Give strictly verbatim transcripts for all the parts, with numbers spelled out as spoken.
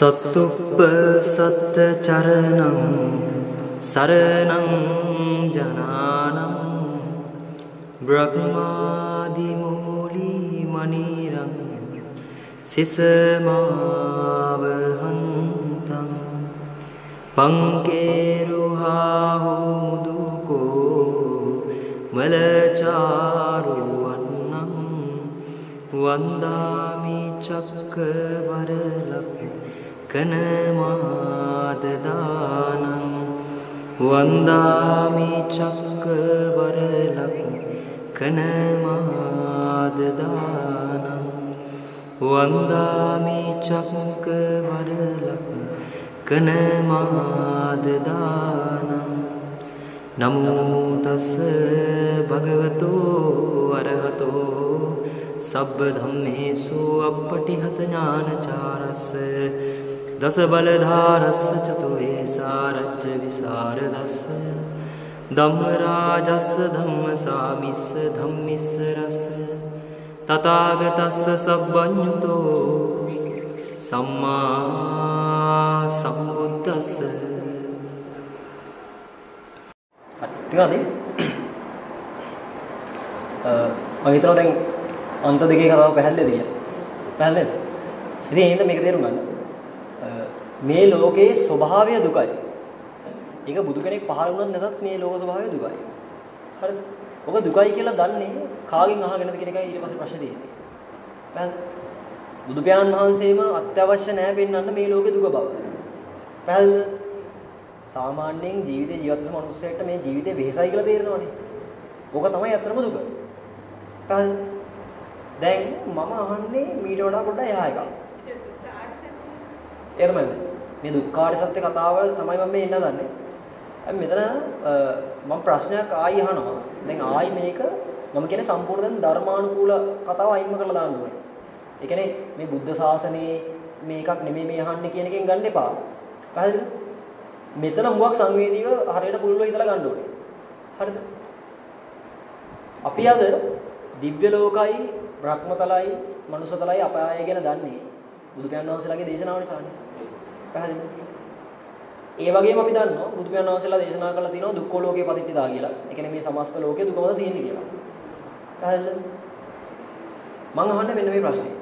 සත්තුප්ප සත්ත චරණං සරණං ජනානං බ්‍රහ්මාදි මූලි මනිරං සිසමාවහන්තං පංකේරුහා හෝමුදුකෝ මලචාරුවන්නං වන්දාමි චක්කවරලක් කනමාදදානං වන්දාමි චක්කවරලක් කනමාදදානං වන්දාමි චක්කවරලක් කනමාදදානං නමෝ තස්ස භගවතෝ අරහතෝ සබ්බ ධම්මේසු අප්පටිහත ඥානචාරස්ස දස බලධාරස්ස චතු වේසාරජ්‍ය විසරදස්ස ධම්ම රාජස්ස ධම්ම සාමිස්ස ධම්මිස්ස රස්ස තථාගතස්ස සබ්බඤුතෝ සම්මා සම්බුද්දස්ස. ටිකද මම හිතනවා දැන් අන්ත දෙකේ කතාව පැහැදිලිද කියලා. පැහැදිලිද? ඉතින් එහෙනම් මේක තේරුම් ගන්න. මේ ලෝකයේ ස්වභාවය දුකයි. ඒක බුදු කෙනෙක් පහළ වුණත් නැතත් මේ ලෝක ස්වභාවය දුකයි. හරිද? ඔබ දුකයි කියලා දන්නේ කාගෙන් අහගෙනද කියන එකයි ඊට පස්සේ ප්‍රශ්නේ තියෙන්නේ. පැහැදිලිද? බුදු පියාණන් වහන්සේම අත්‍යවශ්‍ය නැහැ පෙන්වන්න මේ ලෝකේ දුක බව. පැහැදිලිද? සාමාන්‍යයෙන් ජීවිතේ ජීවත් වෙන මනුස්සයෙක්ට මේ ජීවිතේ වෙහසයි කියලා තේරෙනවනේ. ඕක තමයි අත්‍තරම දුක. පැහැදිලිද? දැන් මම අහන්නේ මීට වඩා පොඩ්ඩක් එහා එකක්. ඒක දුක්ඛ ආර්ය සත්‍ය. ඒ තමයි. මේ දුක්ඛ ආර්ය සත්‍ය කතාව තමයි මම මේ ඉන්න දන්නේ. දැන් මෙතන මම ප්‍රශ්නයක් ආයි අහනවා. දැන් ආයි මේක මම කියන්නේ සම්පූර්ණ ධර්මානුකූල කතාව අයින්ම කරලා දාන්න ඕනේ. ඒ කියන්නේ මේ බුද්ධ ශාසනයේ මේකක් නෙමෙයි මේ අහන්නේ කියන එකෙන් ගන්න එපා. පැහැදිලිද? මෙතන හුඟක් සංවේදීව හරියට පුළුල්ව හිතලා ගන්න ඕනේ. හරිද? අපි අද දිව්‍ය ලෝකයි, බ්‍රහ්මතලයි, මනුෂ්‍යතලයි අපායය ගැන දන්නේ බුදු පියාණන් වහන්සේලාගේ දේශනාව නිසානේ. පැහැදිලිද? ඒ වගේම අපි දන්නවා බුදු පියාණන් වහන්සේලා දේශනා කළා තියෙනවා දුක්ඛ ලෝකේ පතිට්ඨිතා කියලා. ඒ කියන්නේ මේ සමස්ත ලෝකේ දුකමද තියෙන්නේ කියලා. පැහැදිලිද? මම අහන්නේ මෙන්න මේ ප්‍රශ්නේ.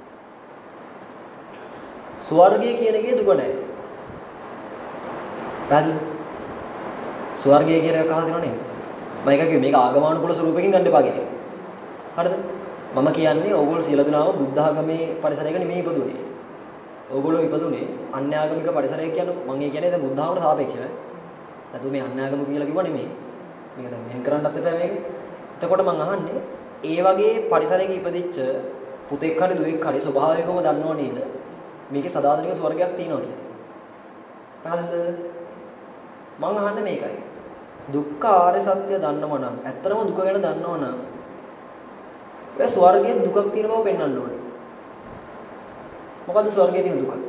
ස්වර්ගය කියන එකේ දුක නැහැ. පැහැදිලිද? ස්වර්ගය කියලා එකක් අහලා තියෙනව නේද? මම එක කිව්වේ මේක ආගමානුකූල ස්වරූපකින් ගන්න එපා කියන එක. හරිද? මම කියන්නේ ඕගොල්ලෝ සියලු දෙනාම බුද්ධ ආගමේ පරිසරයක නෙමෙයි ඉපදුනේ. ඕගොල්ලෝ ඉපදුනේ අන්‍ය ආගමික පරිසරයක කියන්නේ මම කියන්නේ දැන් බුද්ධ ආගමට සාපේක්ෂව. නැතු මේ අන්‍ය ආගම කියලා කිව්වා නෙමෙයි. මේක දැන් මෙහෙන් කරන්නත් එපා මේක. එතකොට මම අහන්නේ ඒ වගේ පරිසරයක ඉපදිච්ච පුතෙක් හරි දුවෙක් හරි ස්වභාවිකවම දන්නව නේද? මේකේ සදාතනික ස්වර්ගයක් තියෙනවා කියන්නේ. පැහැදිලිද? මම අහන්නේ මේකයි. දුක්ඛ ආර්ය සත්‍ය දන්නව නම් ඇත්තම දුක ගැන දන්නව නම් ඒ ස්වර්ගයේ දුකක් තියෙන බව පෙන්වන්න ඕනේ. මොකද්ද ස්වර්ගයේ තියෙන දුක?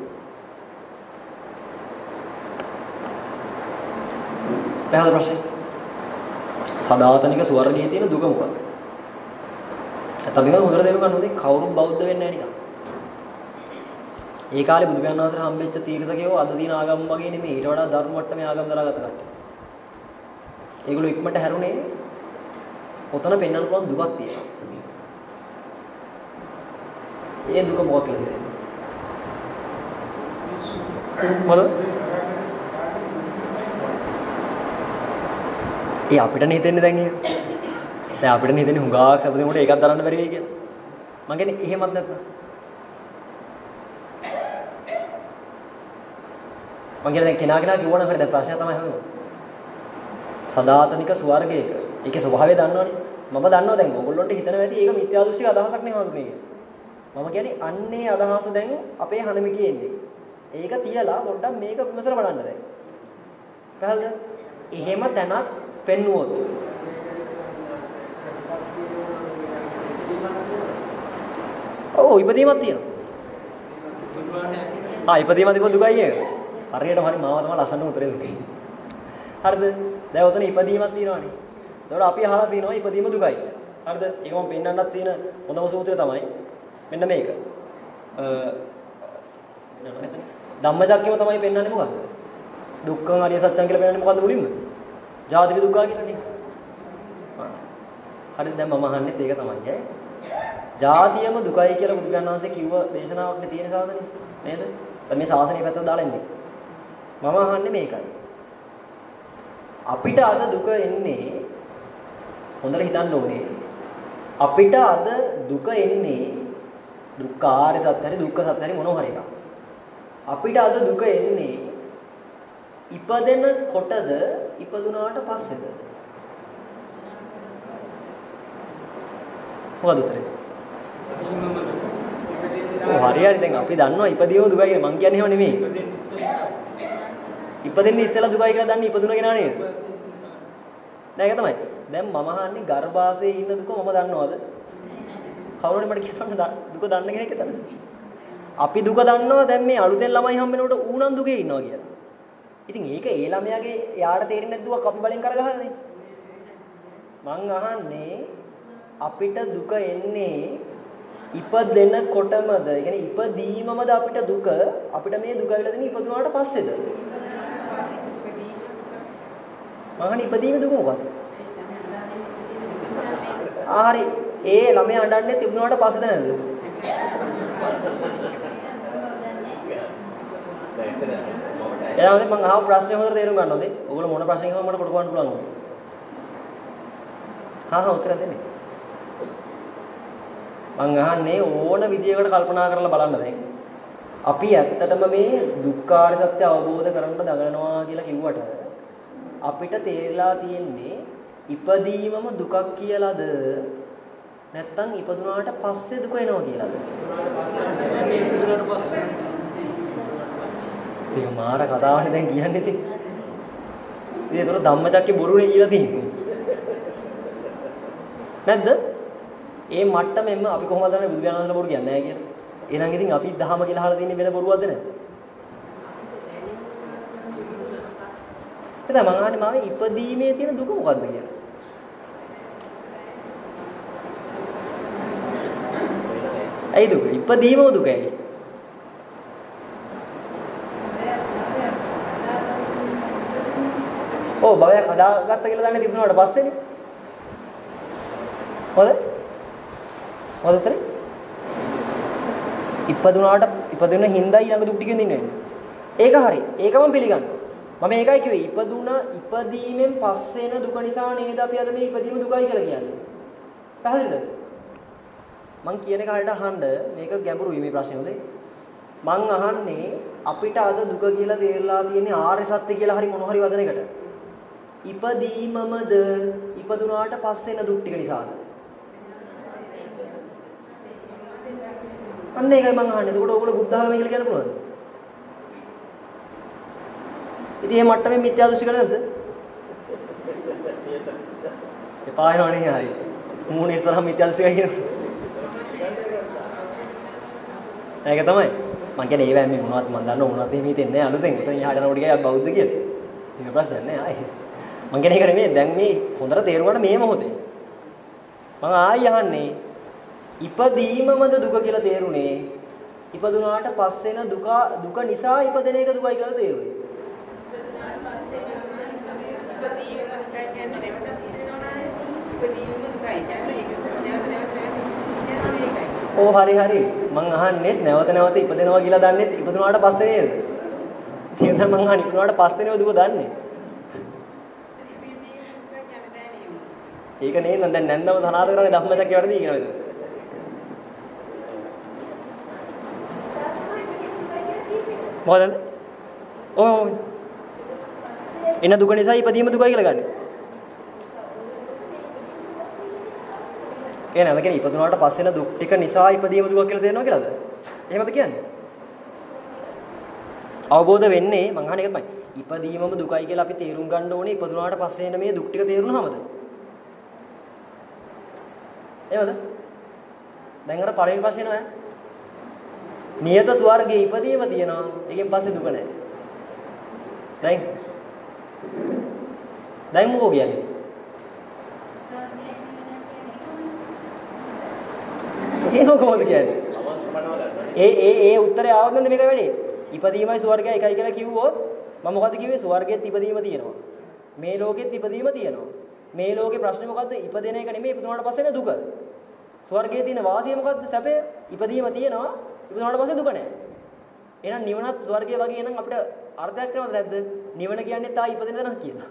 පැහැදිලි ප්‍රශ්නේ. සදාතනික ස්වර්ගයේ තියෙන දුක මොකක්ද? නැත්නම් මේක හොඳට තේරුම් ගන්න ඕනේ කවුරුත් බෞද්ධ වෙන්නේ නැහැ නිකන්. ඒ කාලේ බුදු පියාණන් වහන්සේ හම්බෙච්ච තීර්ථකයෝ අද දින ආගම් වගේ නෙමෙයි ඊට වඩා ධර්ම මට්ටමේ ආගම් දරාගත්ත කට්ටිය. ඒගොල්ලෝ ඉක්මනට හැරුණේ ඔතන පෙන්වන්න පුළුවන් දුකක් තියෙනවා. ඒ දුක මොකක්ද කියන්නේ? මොකද? ඒ අපිටනේ හිතෙන්නේ දැන් එහෙම. දැන් අපිටනේ හිතෙන්නේ හුඟක් සැපදිනකොට ඒකක් දරන්න බැරි වෙයි කියලා. මං කියන්නේ එහෙමත් නැත්නම්. මං කියන්නේ දැන් කෙනා කෙනා කිව්වනම් හරි දැන් ප්‍රශ්නය තමයි හොයන්නේ. සදාතනික ස්වර්ගයක. ඒකේ ස්වභාවය දන්නවනේ. මම දන්නවා දැන් ඕගොල්ලොන්ට හිතනවා ඇති ඒක මිත්‍යා දෘෂ්ටික අදහසක් නේ හඳුනේ කියන්නේ. මම කියන්නේ අන්නේ අදහස දැන් අපේ හනමිටියේ එන්නේ. ඒක තියලා පොඩ්ඩක් මේක විමසලා බලන්න දැන්. පැහැදිලිද? එහෙම තැනක් පෙන්නුවොත් ඔව් ඉපදීමක් තියෙනවා. ආ ඉපදීම තිබ්බ දුකයි ඒක. හරියටම හරි මාව තමයි ලස්සන උතරේ දුකයි. හරිද? දැන් උතන ඉපදීමක් තියෙනවානේ. ඒතකොට අපි අහලා තියෙනවා ඉපදීම දුකයි. හරිද? ඒක මම පෙන්නන්නත් තියෙන හොඳම සූත්‍රය තමයි මෙන්න මේක. අ ධම්මචක්කයම තමයි පෙන්වන්නේ මොකද්ද? දුක්ඛං අරිය සත්‍යං කියලා පෙන්වන්නේ මොකද්ද මුලින්ම? ජාති දුක්ඛ කියලානේ. හරිද? දැන් මම අහන්නෙත් ඒක තමයි ඈ. ජාතියම දුකයි කියලා බුදු පියාණන් වහන්සේ කිව්ව දේශනාවක් නේ තියෙන සාසනේ නේද? දැන් මේ සාසනේ පැත්තට දාලා ඉන්නේ. මම අහන්නේ මේකයි. අපිට අද දුක එන්නේ හොඳට හිතන්න ඕනේ. අපිට අද දුක එන්නේ දුක්ඛාරය සත්‍ය හරි දුක්ඛ සත්‍ය හරි මොනවා හරි එකක්. අපිට අද දුක එන්නේ ඉපදෙන කොටද ඉපදුනාට පස්සේද? මොකද උත්තරේ? ඔව් හරි හරි දැන් අපි දන්නවා ඉපදීම දුකයි කියලා. මං කියන්නේ එහෙම නෙමෙයි. ඉපදෙන්නේ ඉස්සෙල්ලා දුකයි කියලා දන්නේ ඉපදුන කෙනා නේද? නෑ ඒක තමයි. දැන් මම අහන්නේ ගර්භාෂයේ ඉන්න දුක මම දන්නවද? කවුරුනි මට කියන්න දුක දන්න කෙනෙක් එතන? අපි දුක දන්නවා දැන් මේ අලුතෙන් ළමයි හම්බ වෙනකොට ඌනම් දුකේ ඉන්නවා කියලා. ඉතින් ඒක ඒ ළමයාගේ යාට තේරෙන්නේ නැද්ද දුක අපි බලෙන් කරගහන්නේ? මං අහන්නේ අපිට දුක එන්නේ ඉපදෙන කොටමද? ඒ කියන්නේ ඉපදීමමද අපිට දුක? අපිට මේ දුක ඇවිල්ලා දෙන්නේ ඉපදුනාට පස්සේද? මං ඉපදීම දුක මොකක්ද? ආ හරි. ඒ ළමයා අඬන්නේ තිබුණාට පස්සේද නැද්ද? එයාම මම අහව ප්‍රශ්නේ හොඳට තේරුම් ගන්න ඕනේ. ඔයගොල්ලෝ මොන ප්‍රශ්නයක් අහම මට කොට ගන්න පුළුවන් ඕනේ. හා හා උත්තර දෙන්න. මං අහන්නේ ඕන විදියකට කල්පනා කරලා බලන්න දැන්. අපි ඇත්තටම මේ දුක්ඛාර සත්‍ය අවබෝධ කරගන්න දඟලනවා කියලා කිව්වට අපිට තේරලා තියෙන්නේ ඉපදීමම දුකක් කියලාද නැත්නම් ඉපදුනාට පස්සේ දුක එනවා කියලාද? ඉපදුනාට පස්සේ. ඒක මාර කතාවනේ දැන් කියන්නේ ඉතින්. ඉතින් ඒතර ධම්මචක්කේ බොරුනේ කියලා තියෙන්නේ. නැද්ද? ඒ මට්ටමෙන්ම අපි කොහොමද දන්නේ බුදු දහමේ බොරු කියන්නේ නැහැ කියලා. එහෙනම් ඉතින් අපි දහම කියලා අහලා තියෙන්නේ වෙන බොරුවක්ද නැද්ද? එතන මම අහන්නේ මාවේ ඉපදීමේ තියෙන දුක මොකද්ද කියලා. ඇයි දුක? ඉපදීමම දුකයි. ඔව් භවයක් හදාගත්ත කියලා දන්නේ තිබුණාට පස්සේනේ. හොඳ? හොඳ උත්තරේ? ඉපදුනාට ඉපදුන හින්දා ඊළඟ දුක් ටිකෙන් දින්නේ. ඒක හරි. ඒක මම පිළිගන්නවා. මම ඒකයි කිව්වේ ඉපදුන ඉපදීමෙන් පස්සේ එන දුක නිසා නේද අපි අද මේ ඉපදීම දුකයි කියලා කියන්නේ. පැහැදිලිද? මං කියන එක හරියට අහන්න මේක ගැඹුරුයි මේ ප්‍රශ්නේ හොඳේ. මං අහන්නේ අපිට අද දුක කියලා තේරලා තියෙන්නේ ආර්ය සත්‍ය කියලා හරි මොන හරි වචනයකට. ඉපදීමමද ඉපදුනාට පස්සේ එන දුක් ටික නිසාද? අන්න ඒකයි මං අහන්නේ. එතකොට ඕගොල්ලෝ බුද්ධ ආගම කියලා කියන්න පුළුවන්ද? ඉතින් මේ මට්ටමේ මිත්‍යා දෘෂ්ටික නැද්ද? එපා වෙනවනේ ආයි. මූණ ඉස්සරහා මිත්‍යා දෘෂ්ටිකයි කියනවා. ඒක තමයි. මං කියන්නේ ඒවැ මේ මොනවත් මං දන්නව මොනවත් එහෙම හිතෙන්නේ නැහැ අලුතෙන්. උතන යහට යනකොට ගියා බෞද්ධ කියලා. ඒක ප්‍රශ්නයක් නෑ ආයි. මං කියන්නේ ඒක නෙමෙයි. දැන් මේ හොඳට තේරුම් ගන්න මේ මොහොතේ. මං ආයි අහන්නේ ඉපදීමමද දුක කියලා තේරුනේ. ඉපදුනාට පස්සේ එන දුක දුක නිසා ඉපදෙන එක දුකයි කියලා තේරුනේ. ඉපදීමම දුකයි කියන්නේ නැවතත් ඉපදෙනවා ඉපදීමම දුකයි කියන්නේ ඒක නැවත නැවත නැවත ඒකයි. ඕ හරි හරි මං අහන්නේ නැවත නැවත ඉපදෙනවා කියලා දන්නේ ඉපදුනාට පස්සේ නේද? ඒක තමයි මං අහන්නේ ඉපදුනාට පස්සේ නේද දුක දන්නේ. ඒක නේ නේද දැන් නැන්දම සනාථ කරන්නේ ධම්මචක්කය වලදී කියනවාද? මොකද? ඔව් එන දුක නිසා ඉපදීම දුකයි කියලා ගන්න. ඒ නේද කියන්නේ ඉපදුනාට පස්සේ එන දුක් ටික නිසා ඉපදීම දුක කියලා තේරෙනවා කියලාද? එහෙමද කියන්නේ? අවබෝධ වෙන්නේ මං අහන එක තමයි. ඉපදීමම දුකයි කියලා අපි තේරුම් ගන්න ඕනේ ඉපදුනාට පස්සේ එන මේ දුක් ටික තේරුණාමද? එහෙමද? දැන් අර පළවෙනි ප්‍රශ්නේ නෑ. නියත ස්වර්ගයේ ඉපදීම තියෙනවා. ඒකෙන් පස්සේ දුක නෑ. දැන් දැන් මොකෝ කියන්නේ? ඒක කොහොමද කියන්නේ? ඒ ඒ ඒ උත්තරේ ආවොත් නේද මේක වෙන්නේ? ඉපදීමයි ස්වර්ගය එකයි කියලා කිව්වොත් මම මොකද්ද කිව්වේ? ස්වර්ගයේත් ඉපදීම තියෙනවා. මේ ලෝකෙත් ඉපදීම තියෙනවා. මේ ලෝකේ ප්‍රශ්නේ මොකද්ද? ඉපදෙන එක නෙමෙයි ඉපදුනාට පස්සේ නේ දුක. ස්වර්ගයේ තියෙන වාසිය මොකද්ද? සැපය. ඉපදීම තියෙනවා. ඉපදුනාට පස්සේ දුක නැහැ. එහෙනම් නිවනත් ස්වර්ගය වගේ නම් අපිට අර්ථයක් වෙනවද නැද්ද? නිවන කියන්නේ තා ඉපදෙන තැනක් කියලා.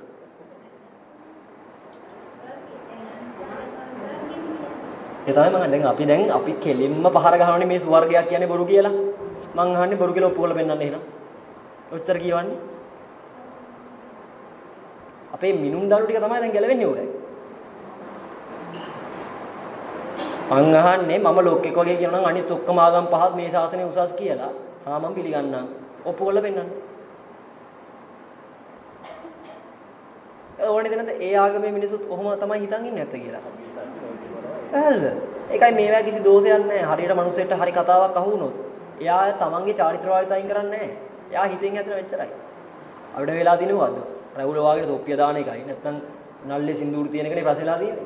ඒ තමයි මම දැන් අපි දැන් අපි කෙලින්ම පහර ගහනවානේ මේ ස්වර්ගයක් කියන්නේ බොරු කියලා. මං අහන්නේ බොරු කියලා ඔප්පු කරලා පෙන්නන්න එහෙනම්. ඔච්චර කියවන්නේ. අපේ මිනුම් දරු ටික තමයි දැන් ගැලවෙන්නේ උරයි. මං අහන්නේ මම ලොක්ෙක් වගේ කියනවා නම් අනිත් ඔක්කොම ආගම් පහත් මේ ශාසනය උසස් කියලා. හා මම පිළිගන්නම්. ඔප්පු කරලා පෙන්නන්න. ඒ ඕනේ දෙනද ඒ ආගමේ මිනිස්සුත් ඔහොම තමයි හිතන් ඉන්නේ නැත්te කියලා. ඇහල්ද? ඒකයි මේවා කිසි දෝෂයක් නැහැ. හරියට මිනිස්සෙක්ට හරි කතාවක් අහු වුණොත් එයා තමන්ගේ චාරිත්‍ර වාරිත අයින් කරන්නේ නැහැ. එයා හිතෙන් හැදෙන වෙච්චරයි. අපිට වෙලා තියෙන්නේ මොකද්ද? රැවුල වාගේ තොප්පිය දාන එකයි. නැත්නම් නල්ලේ සින්දූරු තියෙන එකනේ ප්‍රශ්නලා තියෙන්නේ.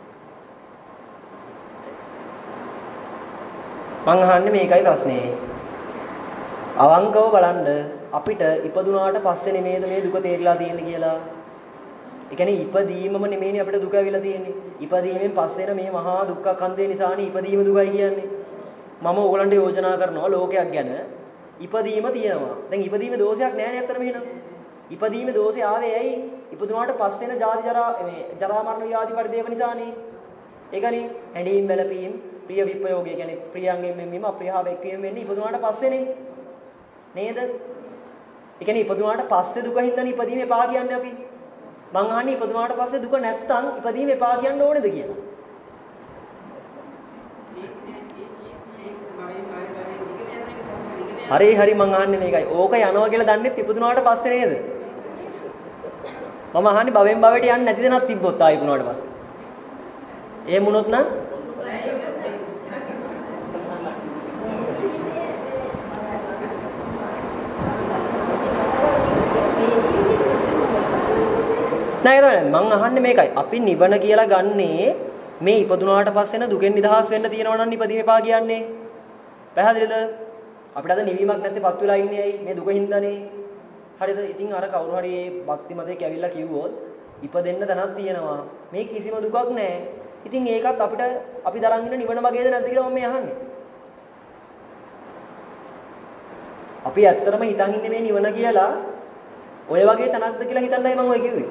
මං අහන්නේ මේකයි ප්‍රශ්නේ. අවංකව බලන්න අපිට ඉපදුනාට පස්සේ නෙමේද මේ දුක තේරිලා තියෙන්නේ කියලා. ඒ කියන්නේ ඉපදීමම නෙමෙයිනේ අපිට දුක ඇවිල්ලා තියෙන්නේ. ඉපදීමෙන් පස්සේන මේ මහා දුක්ඛ කන්දේ නිසානේ ඉපදීම දුකයි කියන්නේ. මම ඕගලන්ට යෝජනා කරනවා ලෝකයක් ගැන ඉපදීම තියෙනවා. දැන් ඉපදීමේ දෝෂයක් නැහැ නේ අතරම එහෙනම්. ඉපදීමේ දෝෂය ආවේ ඇයි? ඉපදුනාට පස්සේන ජාති ජරා මේ ජරා මරණ ව්‍යාධි පරිදේව නිසානේ. ඒකනේ හැඬීම් වැළපීම් ප්‍රිය විපයෝගය කියන්නේ ප්‍රියංගෙන් මෙම්මීම අප්‍රියව එක්වීම වෙන්නේ ඉපදුනාට පස්සේනේ. නේද? ඒ කියන්නේ ඉපදුනාට පස්සේ දුක හින්දානේ ඉපදීම එපා කියන්නේ අපි. මං අහන්නේ ඉපදුනාට පස්සේ දුක නැත්තම් ඉපදීම එපා කියන්න ඕනේද කියලා. හරි හරි මං අහන්නේ මේකයි. ඕක යනවා කියලා දන්නෙත් ඉපදුනාට පස්සේ නේද? මම අහන්නේ භවෙන් භවයට යන්නේ නැති දෙනක් තිබ්බොත් ආයි ඉපදුනාට පස්සේ. එහෙම වුණොත් නම් නෑ නේද? මං අහන්නේ මේකයි. අපි නිවන කියලා ගන්නේ මේ ඉපදුනාට පස්සේන දුකෙන් නිදහස් වෙන්න තියෙනවා නම් ඉපදීම එපා කියන්නේ. පැහැදිලිද? අපිට අද නිවීමක් නැත්තේ පත් වෙලා ඉන්නේ ඇයි? මේ දුක හින්දානේ. හරිද? ඉතින් අර කවුරු හරි භක්ති මතයක් ඇවිල්ලා කිව්වොත් ඉපදෙන්න තැනක් තියෙනවා. මේ කිසිම දුකක් නැහැ. ඉතින් ඒකත් අපිට අපි දරන් ඉන්න නිවන වගේද නැද්ද කියලා මම අහන්නේ. අපි ඇත්තටම හිතන් ඉන්නේ මේ නිවන කියලා ඔය වගේ තැනක්ද කියලා හිතන්නයි මම ඔය කිව්වේ.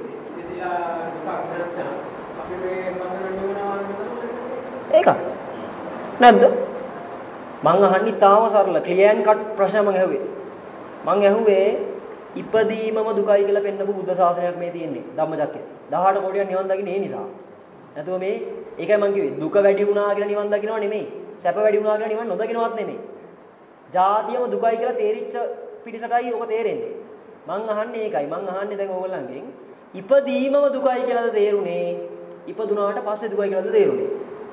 ඒක නැද්ද? මං අහන්නේ තාම සරල ක්ලියර් කට් ප්‍රශ්න මං ඇහුවේ. මං ඇහුවේ ඉපදීමම දුකයි කියලා පෙන්නපු බුද්ධ ශාසනයක් මේ තියෙන්නේ ධම්මචක්කය. දහඅට කෝටියක් නිවන් දකින්න ඒ නිසා. නැතුව මේ ඒකයි මං කිව්වේ දුක වැඩි වුණා කියලා නිවන් දකින්නව නෙමෙයි. සැප වැඩි වුණා කියලා නිවන් නොදකින්නවත් නෙමෙයි. ජාතියම දුකයි කියලා තේරිච්ච පිටිසටයි ඔක තේරෙන්නේ. මං අහන්නේ ඒකයි. මං අහන්නේ දැන් ඕගොල්ලන්ගෙන් ඉපදීමම දුකයි කියලාද තේරුනේ? ඉපදුනාට පස්සේ දුකයි කියලාද තේරුනේ?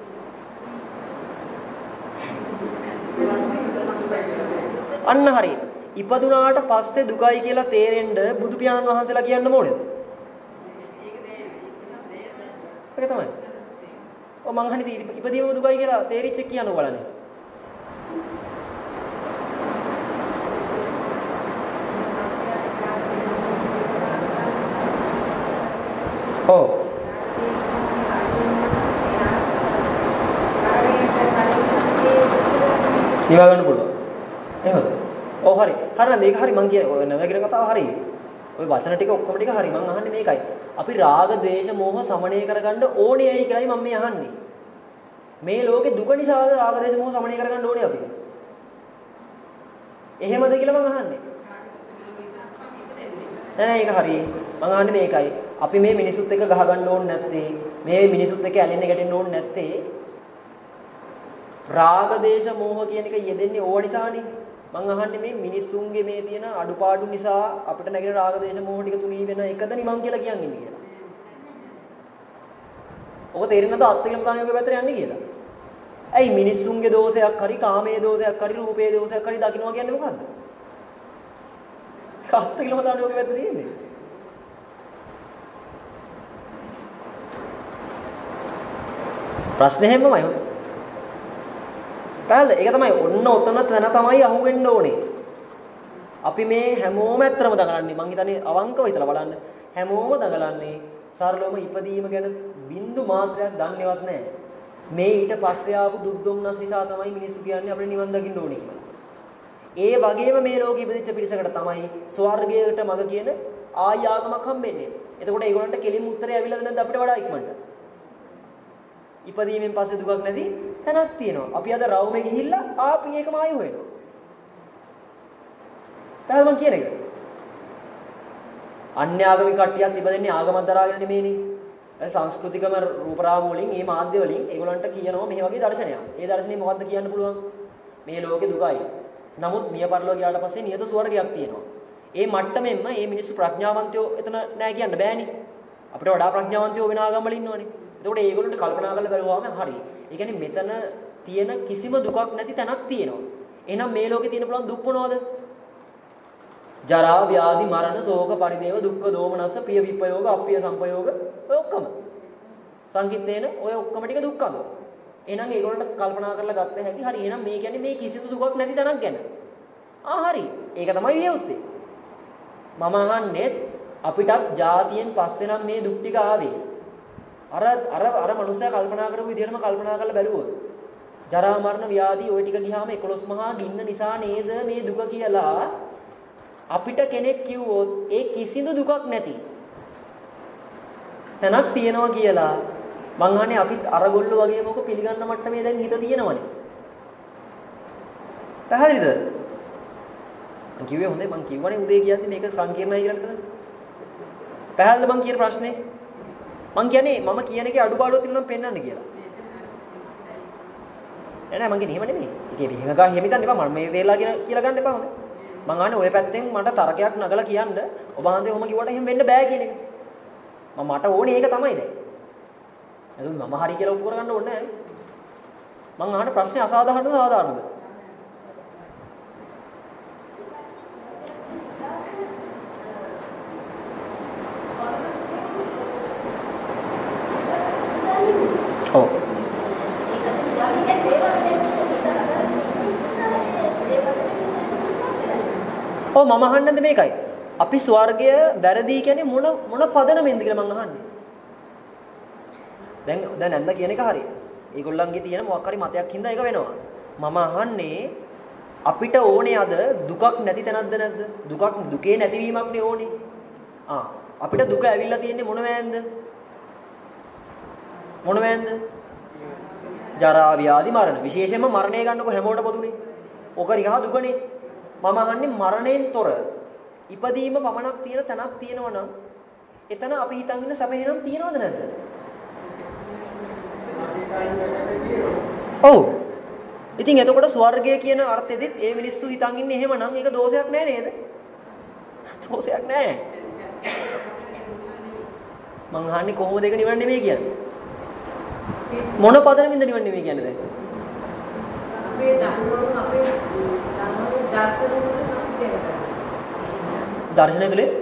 අන්න හරි. ඉපදුනාට පස්සේ දුකයි කියලා තේරෙන්න බුදු පියාණන් වහන්සේලා කියන්න ඕනේද? ඒක තමයි. ඔව් මං අහන්නේ ඉපදීමම දුකයි කියලා තේරිච්ච කියන්න බලන්නේ. ඔව්. නිවා ගන්න පුළුවන්. එහෙමද? ඔව් හරි. හරිද? ඒක හරි මං කියන නැවගෙන කතාව හරි. ඔය වචන ටික ඔක්කොම ටික හරි. මං අහන්නේ මේකයි. අපි රාග, ද්වේෂ, මෝහ සමනය කරගන්න ඕනේ ඇයි කියලායි මම මේ අහන්නේ. මේ ලෝකේ දුක නිසාද රාග, ද්වේෂ, මෝහ සමනය කරගන්න ඕනේ අපි. එහෙමද කියලා මං අහන්නේ. නෑ නෑ ඒක හරි. මං අහන්නේ මේකයි. අපි මේ මිනිසුත් එක්ක ගහ ගන්න ඕනේ නැත්තේ මේ මිනිසුත් එක්ක ඇලෙන්න ගැටෙන්න ඕනේ නැත්තේ රාග දේශ මොහ කියන එක යෙදෙන්නේ ඕව නිසානේ. මං අහන්නේ මේ මිනිස්සුන්ගේ මේ තියෙන අඩුපාඩු නිසා අපිට නැගෙන රාග දේශ මොහ ටික තුනී වෙන එකද නිමං කියලා කියන්නේ කියලා. ඔක තේරෙන්නේ නැත අත්තිලම තානියෝගේ පැත්තට යන්නේ කියලා. ඇයි මිනිස්සුන්ගේ දෝෂයක් හරි කාමයේ දෝෂයක් හරි රූපයේ දෝෂයක් හරි දකින්නවා කියන්නේ මොකද්ද? අත්තිලම තානියෝගේ පැත්තට තියෙන්නේ. ප්‍රශ්නේ හැමමයි. පැහැදිලිද? ඒක තමයි ඔන්න ඔතන තැන තමයි අහුවෙන්න ඕනේ. අපි මේ හැමෝම ඇත්තම දඟලන්නේ මං හිතන්නේ අවංකව හිතලා බලන්න හැමෝම දඟලන්නේ සරලවම ඉපදීම ගැන බින්දු මාත්‍රයක් දන්නේවත් නැහැ. මේ ඊට පස්සේ ආපු දුක් දුම්නස් නිසා තමයි මිනිස්සු කියන්නේ අපිට නිවන් දකින්න ඕනේ කියලා. ඒ වගේම මේ ලෝකෙ ඉපදිච්ච පිරිසකට තමයි ස්වර්ගයට මඟ කියන ආයි ආගමක් හම්බෙන්නේ. එතකොට ඒගොල්ලන්ට කෙලින්ම උත්තරේ ඇවිල්ලාද නැද්ද අපිට වඩා ඉක්මනට? ඉපදීමෙන් පස්සේ දුකක් නැති තැනක් තියෙනවා. අපි අද රවුමේ ගිහිල්ලා ආපි ඒකම ආයෙ හොයනවා. තමයි මං කියන එක. අන්‍ය ආගමික කට්ටියක් ඉපදෙන්නේ ආගමක් දරාගෙන නෙමෙයිනේ. ඒ සංස්කෘතිකම රූපරාම වලින්, මේ මාධ්‍ය වලින් ඒගොල්ලන්ට කියනවා මේ වගේ දර්ශනයක්. ඒ දර්ශනේ මොකද්ද කියන්න පුළුවන්? මේ ලෝකේ දුකයි. නමුත් මිය පරලෝ ගියාට පස්සේ නියත ස්වර්ගයක් තියෙනවා. ඒ මට්ටමෙන්ම මේ මිනිස්සු ප්‍රඥාවන්තයෝ එතන නෑ කියන්න බෑනේ. අපිට වඩා ප්‍රඥාවන්තයෝ වෙන ආගම් වල ඉන්නවනේ. එතකොට ඒගොල්ලන්ට කල්පනා කරලා බලුවාම හරි. ඒ කියන්නේ මෙතන තියෙන කිසිම දුකක් නැති තැනක් තියෙනවා. එහෙනම් මේ ලෝකේ තියෙන පුළුවන් දුක් මොනවද? ජරා ව්‍යාධි මරණ ශෝක පරිදේව දුක්ඛ දෝමනස්ස ප්‍රිය විපයෝග අප්‍රිය සංපයෝග ඔය ඔක්කොම සංකිටේන ඔය ඔක්කොම ටික දුක්ඛම. එහෙනම් ඒගොල්ලන්ට කල්පනා කරලා ගත්ත හැකි හරි. එහෙනම් මේ කියන්නේ මේ කිසිදු දුකක් නැති තැනක් ගැන. ආ හරි. ඒක තමයි වියවුත්තේ. මම අහන්නේ අපිටත් ජාතියෙන් පස්සේ නම් මේ දුක් ටික ආවේ. අර අර අර මනුස්සයා කල්පනා කරපු විදිහටම කල්පනා කරලා බැලුවොත් ජරා මරණ ව්‍යාධි ওই ටික ගියාම එකොළොස් මහා ගින්න නිසා නේද මේ දුක කියලා අපිට කෙනෙක් කිව්වොත් ඒ කිසිදු දුකක් නැති තැනක් තියෙනවා කියලා මං අහන්නේ අපිත් අරගොල්ලෝ වගේම ඔක පිළිගන්න මට්ටමේ දැන් හිත තියෙනවනේ. පැහැදිලිද? මං කිව්වේ හොඳයි මං කිව්වනේ උදේ කියද්දි මේක සංකීර්ණයි කියලා විතරයි. පැහැදිලිද මං කියන ප්‍රශ්නේ? මං කියන්නේ මම කියන එකේ අඩුපාඩුවක් තියෙනවා නම් පෙන්වන්න කියලා. නෑ නෑ මං කියන්නේ එහෙම නෙමෙයි. ඒකේ මෙහෙම ගා එහෙම හිතන්න එපා. මම මේ දේලා කියලා ගන්න එපා හොඳයි. මං අහන්නේ ওই පැත්තෙන් මට තරකයක් නගලා කියන්න ඔබ හන්දේ ඔහොම කිව්වට එහෙම වෙන්න බෑ කියන එක. මම මට ඕනේ ඒක තමයි දැන්. එතකොට මම හරි කියලා ඔප්පු කරගන්න ඕනේ නෑ. මං අහන ප්‍රශ්නේ අසාධාරණද සාධාරණද? ඔව්. ඔව් මම අහන්නද මේකයි. අපි ස්වර්ගය වැරදි කියන්නේ මොන මොන පදනමෙන්ද කියලා මං අහන්නේ. දැන් දැන් නැන්ද කියන එක හරි. ඒගොල්ලන්ගේ තියෙන මොකක් හරි මතයක් හින්දා ඒක වෙනවා. මම අහන්නේ අපිට ඕනේ අද දුකක් නැති තැනක්ද නැද්ද? දුකක් දුකේ නැතිවීමක්නේ ඕනේ. ආ අපිට දුක ඇවිල්ලා තියෙන්නේ මොන වෑන්ද? මොන වෑන්ද? ජරා ව්‍යාධි මරණ. විශේෂයෙන්ම මරණය ගන්නකො හැමෝටම පොදුනේ. ඕක රිහා දුකනේ. මම අහන්නේ මරණයෙන් තොර ඉපදීම පමණක් තියෙන තැනක් තියෙනවා නම් එතන අපි හිතන් ඉන්න සැපේනම් තියනවද නැද්ද? ඔව්. ඉතින් එතකොට ස්වර්ගය කියන අර්ථෙදිත් ඒ මිනිස්සු හිතන් ඉන්නේ එහෙමනම් ඒක දෝෂයක් නෑ නේද? දෝෂයක් නෑ. මං අහන්නේ කොහොමද ඒක නිවන නෙමෙයි කියන්නේ? මොන පදනමින්ද නිවන නෙමෙයි කියන්නේ දැන්? අපේ ධර්මවල අපේ ධර්මවල දර්ශනය දර්ශනය තුලේ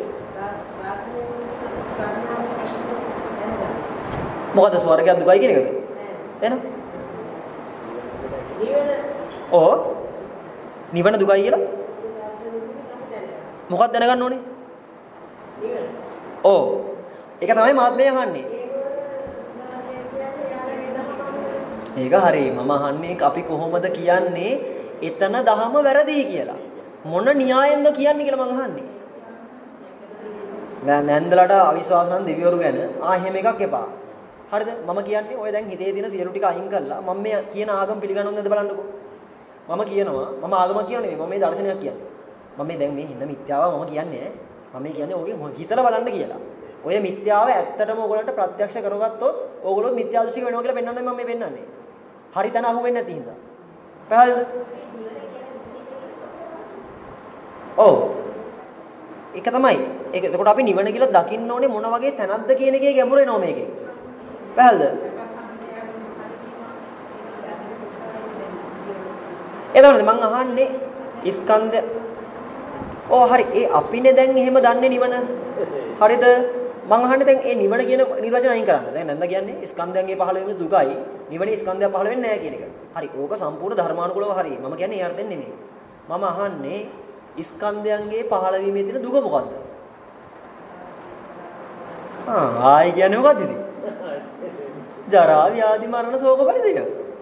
මොකද ස්වර්ගය දුකයි කියන එකද? එහෙනම් නිවන ඕ නිවන දුකයි කියලා මොකක්ද දැනගන්න ඕනේ? නිවන. ඕ ඒක තමයි මාත්මය අහන්නේ. ඒක හරි. මම අහන්නේ අපි කොහොමද කියන්නේ එතන දහම වැරදි කියලා. මොන න්‍යායෙන්ද කියන්නේ කියලා මං අහන්නේ. දැන් නැන්දලට අවිශ්වාස නම් දෙවිවරු ගැන ආ එහෙම එකක් එපා. හරිද? මම කියන්නේ ඔය දැන් හිතේ තියෙන සියලු ටික අයින් කරලා මම මේ කියන ආගම පිළිගන්නවද නැද්ද බලන්නකෝ. මම කියනවා මම ආගමක් කියව නෙමෙයි මම මේ දර්ශනයක් කියන්නේ. මම මේ දැන් මේ හින්න මිත්‍යාව මම කියන්නේ මම මේ කියන්නේ ඕකේ හිතලා බලන්න කියලා. ඔය මිත්‍යාව ඇත්තටම ඕගොල්ලන්ට ප්‍රත්‍යක්ෂ කරගත්තොත් ඕගොල්ලෝ මිත්‍යා දෘෂ්ටික වෙනවා කියලා පෙන්වන්නයි මම මේ පෙන්වන්නේ. හරි තැන අහුවෙන්නේ නැති හින්දා. පැහැදිලිද? ඔව්. ඒක තමයි. ඒක එතකොට අපි නිවන කියලා දකින්න ඕනේ මොන වගේ තැනක්ද කියන එකේ ගැඹුර එනවා මේකේ. පැහැදිලිද? එතකොට මම අහන්නේ ස්කන්ධ ඕ හරි ඒ අපිනේ දැන් එහෙම දන්නේ නිවන. හරිද? මම අහන්නේ දැන් ඒ නිවන කියන නිර්වචන අයින් කරන්න. දැන් නැන්ද කියන්නේ ස්කන්ධයන්ගේ පහළ වෙන දුකයි නිවනේ ස්කන්ධය පහළ වෙන්නේ නැහැ කියන එක. හරි. ඕක සම්පූර්ණ ධර්මානුකූලව හරි. මම කියන්නේ ඒ අර්ථයෙන් නෙමෙයි. මම අහන්නේ ස්කන්ධයන්ගේ පහළ වීමේ තියෙන දුක මොකද්ද? ආ ආයි කියන්නේ මොකද්ද ඉතින්? ජරා ව්‍යාධි මරණ ශෝක පරිදේය.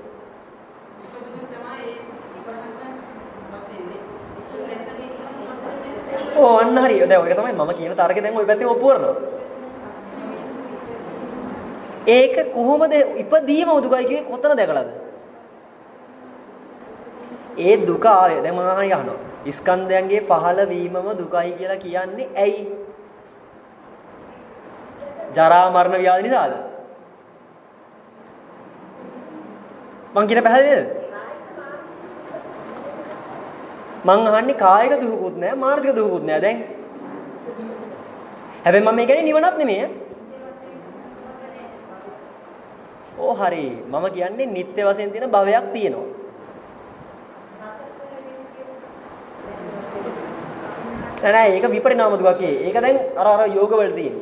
ඕ අන්න හරිය. දැන් ඔයක තමයි මම කියන තරකේ දැන් ওই පැත්තෙන් ඔප්පු කරනවා. ඒක කොහොමද ඉපදීම දුකයි කියේ කොතන දැකලාද? ඒ දුක ආවේ දැන් මම අහන්නේ අහනවා. ස්කන්ධයන්ගේ පහළ වීමම දුකයි කියලා කියන්නේ ඇයි? ජරා මරණ ව්‍යාධි නිසාද? මං කියන පැහැදිලිද? මං අහන්නේ කායික දුකකුත් නැහැ මානසික දුකකුත් නැහැ දැන්. හැබැයි මම මේ කියන්නේ නිවනක් නෙමෙයි. ඕ හරි. මම කියන්නේ නිත්‍ය වශයෙන් තියෙන භවයක් තියෙනවා. නෑ ඒක විපරිණාම දුකක් ඒ. ඒක දැන් අර අර යෝග වල තියෙන්නේ.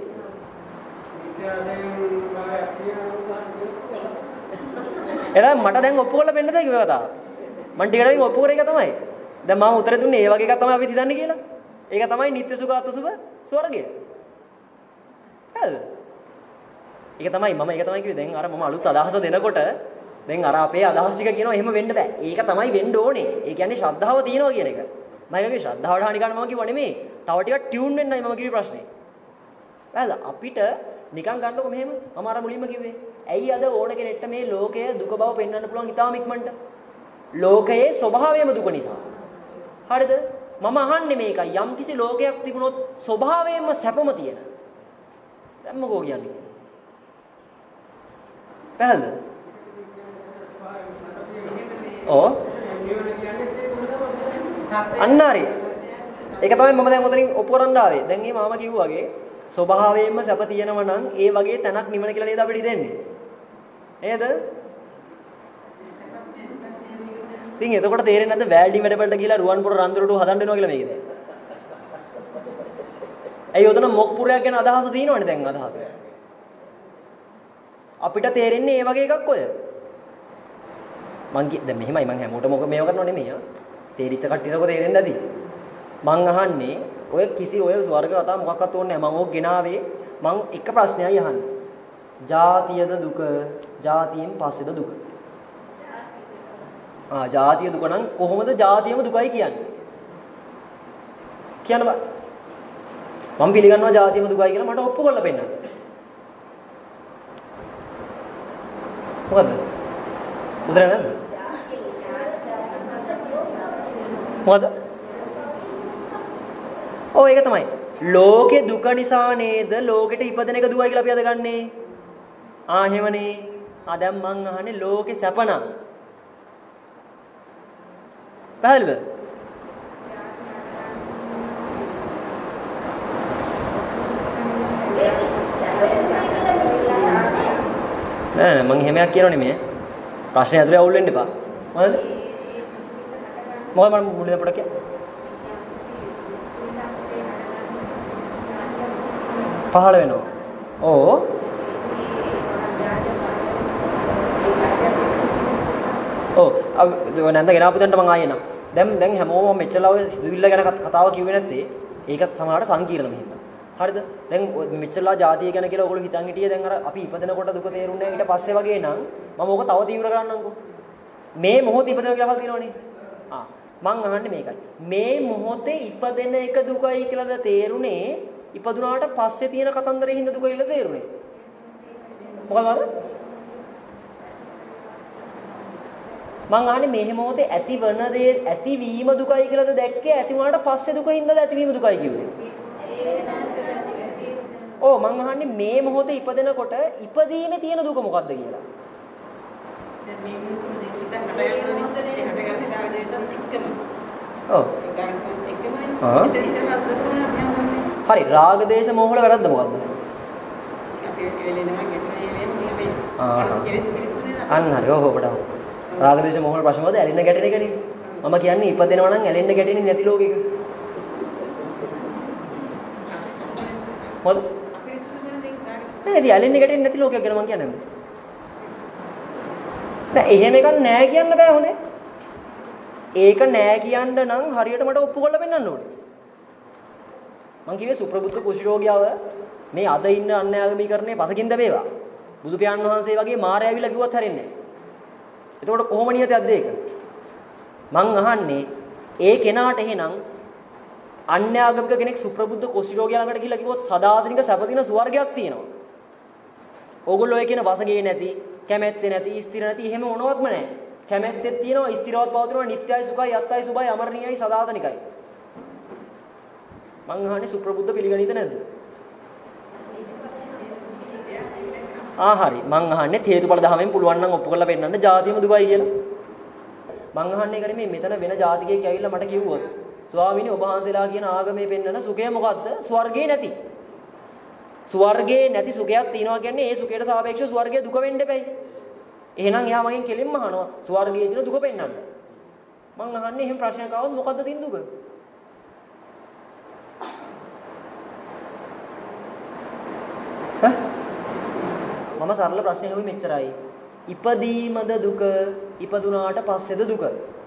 එහෙනම් මට දැන් ඔප්පු කරලා පෙන්නද ඒක කතාව. මම ටිකටකින් ඔප්පු කරේ ඒක තමයි. දැන් මම උත්තර දුන්නේ ඒ වගේ එකක් තමයි අපි හිතන්නේ කියලා. ඒක තමයි නිත්‍ය සුඛ අත් සුභ ස්වර්ගය. හරිද? ඒක තමයි මම ඒක තමයි කිව්වේ. දැන් අර මම අලුත් අදහස දෙනකොට දැන් අර අපේ අදහස් ටික කියනවා එහෙම වෙන්න බෑ. ඒක තමයි වෙන්න ඕනේ. ඒ කියන්නේ ශ්‍රද්ධාව තියෙනවා කියන එක. මම ඒකේ ශ්‍රද්ධාවට හානි කරන්න මම කිව්වා නෙමෙයි. තව ටිකක් ටියුන් වෙන්නයි මම කිව්වේ ප්‍රශ්නේ. හරිද? අපිට නිකන් ගන්නකො මෙහෙම මම අර මුලින්ම කිව්වේ. ඇයි අද ඕන කෙනෙක්ට මේ ලෝකය දුක බව පෙන්වන්න පුළුවන් ඉතාම ඉක්මනට? ලෝකයේ ස්වභාවයම දුක නිසා. හරිද? මම අහන්නේ මේකයි. යම් කිසි ලෝකයක් තිබුණොත් ස්වභාවයෙන්ම සැපම තියෙන. දැන් මොකෝ කියන්නේ? පැහැදිලිද? ඔව්. අන්න හරි. ඒක තමයි මම දැන් උතනින් ඔප්පු කරන්න ආවේ. දැන් මේ මාම කිව්වා වගේ ස්වභාවයෙන්ම සැප තියෙනවා නම් ඒ වගේ තැනක් නිවන කියලා නේද අපිට හිතෙන්නේ? නේද? ඉතින් එතකොට තේරෙන්නේ නැද්ද වැල්ඩි වැඩවලට ගිහලා රුවන්පොර රන්දුරට හදන්න වෙනවා කියලා මේකද? ඇයි උතන මොක්පුරයක් ගැන අදහස තියෙනවනේ දැන් අදහස. අපිට තේරෙන්නේ ඒ වගේ එකක් ඔය. මං දැන් මෙහිමයි මං හැමෝටම මොක මේව කරනව නෙමෙයි ආ. තේරිච්ච කට්ටියනකො තේරෙන්නේ නැති. මං අහන්නේ ඔය කිසි ඔය ස්වර්ග කතා මොකක්වත් ඕනේ නැහැ. මං ඕක ගෙනාවේ මං එක ප්‍රශ්නයයි අහන්නේ. ජාතියද දුක, ජාතියෙන් පස්සේද දුක? ආ ජාතිය දුක නම් කොහොමද ජාතියම දුකයි කියන්නේ? කියන්න බෑ. මම පිළිගන්නවා ජාතියම දුකයි කියලා මට ඔප්පු කරලා පෙන්නන්න. මොකද්ද? උදේ නැද්ද? මොකද්ද? ඔව් ඒක තමයි. ලෝකේ දුක නිසා නේද ලෝකෙට ඉපදෙන එක දුවයි කියලා අපි අද ගන්නෙ. ආ එහෙමනේ. ආ දැන් මං අහන්නේ ලෝකේ සැපනම්. පැහැදිලිද? නෑ නෑ මං එහෙමයක් කියනව නෙමෙයි. ප්‍රශ්නේ ඇතුලේ අවුල් වෙන්න එපා. මොකද? මොකද මම මුලින්ම පොඩක් කිය. පහළ වෙනවා. ඕ. ඔව්. අව නැන්ද ගෙනාපු දෙන්න මං ආයෙ එනවා. දැන් දැන් හැමෝම මෙච්චරලා ඔය සිදුවිල්ල ගැන කතාව කිව්වේ නැත්තේ ඒක සමහරට සංකීර්ණ මෙහෙම. හරිද? දැන් මෙච්චරලා ජාතිය ගැන කියලා ඔයගොල්ලෝ හිතන් හිටියේ දැන් අර අපි ඉපදෙනකොට දුක තේරුන්නේ නැහැ ඊට පස්සේ වගේ නම් මම ඕක තව තීව්‍ර කරන්නම්කෝ. මේ මොහොතේ ඉපදෙනවා කියලා හල් තියෙනවනේ. ආ මං අහන්නේ මේකයි. මේ මොහොතේ ඉපදෙන එක දුකයි කියලාද තේරුනේ? ඉපදුනාට පස්සේ තියෙන කතන්දරේ හින්දා දුක කියලා තේරුනේ. මොකද? මං අහන්නේ මේ මොහොතේ ඇතිවන දේ ඇතිවීම දුකයි කියලාද දැක්කේ? ඇති වුණාට පස්සේ දුක හින්දාද ඇතිවීම දුකයි කිව්වේ? ඔව් මං අහන්නේ මේ මොහොතේ ඉපදෙනකොට ඉපදීමේ තියෙන දුක මොකක්ද කියලා. දැන් මේ මොහොතේ හිතන්න බැහැ එක්කම. ඔව්. හරි රාග දේශ මොහ වල වැරද්ද මොකද්ද? අපි එලෙනවා කියන්නේ අන්න හරි ඔව් ඔබට ඔව්. රාග දේශ මොහ වල ප්‍රශ්න මොකද? ඇලෙන්න ගැටෙන එකනේ. මම කියන්නේ ඉපදෙනවා නම් ඇලෙන්න ගැටෙන්නේ නැති ලෝකෙක. මොකද? නෑ ඉතින් ඇලෙන්න ගැටෙන්නේ නැති ලෝකයක් ගැන මම කියන්නේ නෑ. එහෙම එකක් නෑ කියන්න බෑ හොඳේ. ඒක නෑ කියන්න නම් හරියට මට ඔප්පු කරලා පෙන්නන්න ඕනේ. මං කිව්වේ සුප්‍රබුද්ධ කුෂ්ඨරෝගියාව මේ අද ඉන්න අන්‍යාගමීකරණයේ පසකින් දැවේවා. බුදු පියාණන් වහන්සේ වගේ මාරය ඇවිල්ලා කිව්වත් හරින්නේ නෑ. එතකොට කොහොම නියතයක්ද ඒක? මං අහන්නේ ඒ කෙනාට එහෙනම් අන්‍යාගමික කෙනෙක් සුප්‍රබුද්ධ කුෂ්ඨරෝගියා ළඟට ගිහිල්ලා කිව්වොත් සදාතනික සැපදින ස්වර්ගයක් තියෙනවා. ඕගොල්ලෝ ඒ කියන වසගේ නැති, කැමැත්තේ නැති, ස්ථිර නැති එහෙම මොනවත්ම නැහැ. කැමැත්තෙත් තියෙනවා, ස්ථිරවත් පවතිනවා, නිට්ටයයි සුඛයි, අත්තයි සුභයි, අමරණීයයි, සදාතනිකයි. මං අහන්නේ සුප්‍රබුද්ධ පිළිගනීද නැද්ද? ආ හරි. මං අහන්නේ හේතුඵල ධමයෙන් පුළුවන් නම් ඔප්පු කරලා පෙන්නන්න ජාතියම දුකයි කියලා. මං අහන්නේ ඒක නෙමෙයි මෙතන වෙන ජාතිකයෙක් ඇවිල්ලා මට කිව්වොත් ස්වාමීනි ඔබ වහන්සේලා කියන ආගමේ පෙන්නන සුඛය මොකද්ද? ස්වර්ගේ නැති. ස්වර්ගේ නැති සුඛයක් තියනවා කියන්නේ ඒ සුඛයට සාපේක්ෂව ස්වර්ගයේ දුක වෙන්න එපැයි. එහෙනම් එයා මගෙන් කෙලින්ම අහනවා ස්වර්ගයේ දින දුක පෙන්නන්න. මං අහන්නේ එහෙම ප්‍රශ්නයක් ආවොත් මොකද්ද තින් දුක? හා? මම සරල ප්‍රශ්නේ හෙව්වේ මෙච්චරයි. ඉපදීමද දුක, ඉපදුනාට පස්සේද දුක?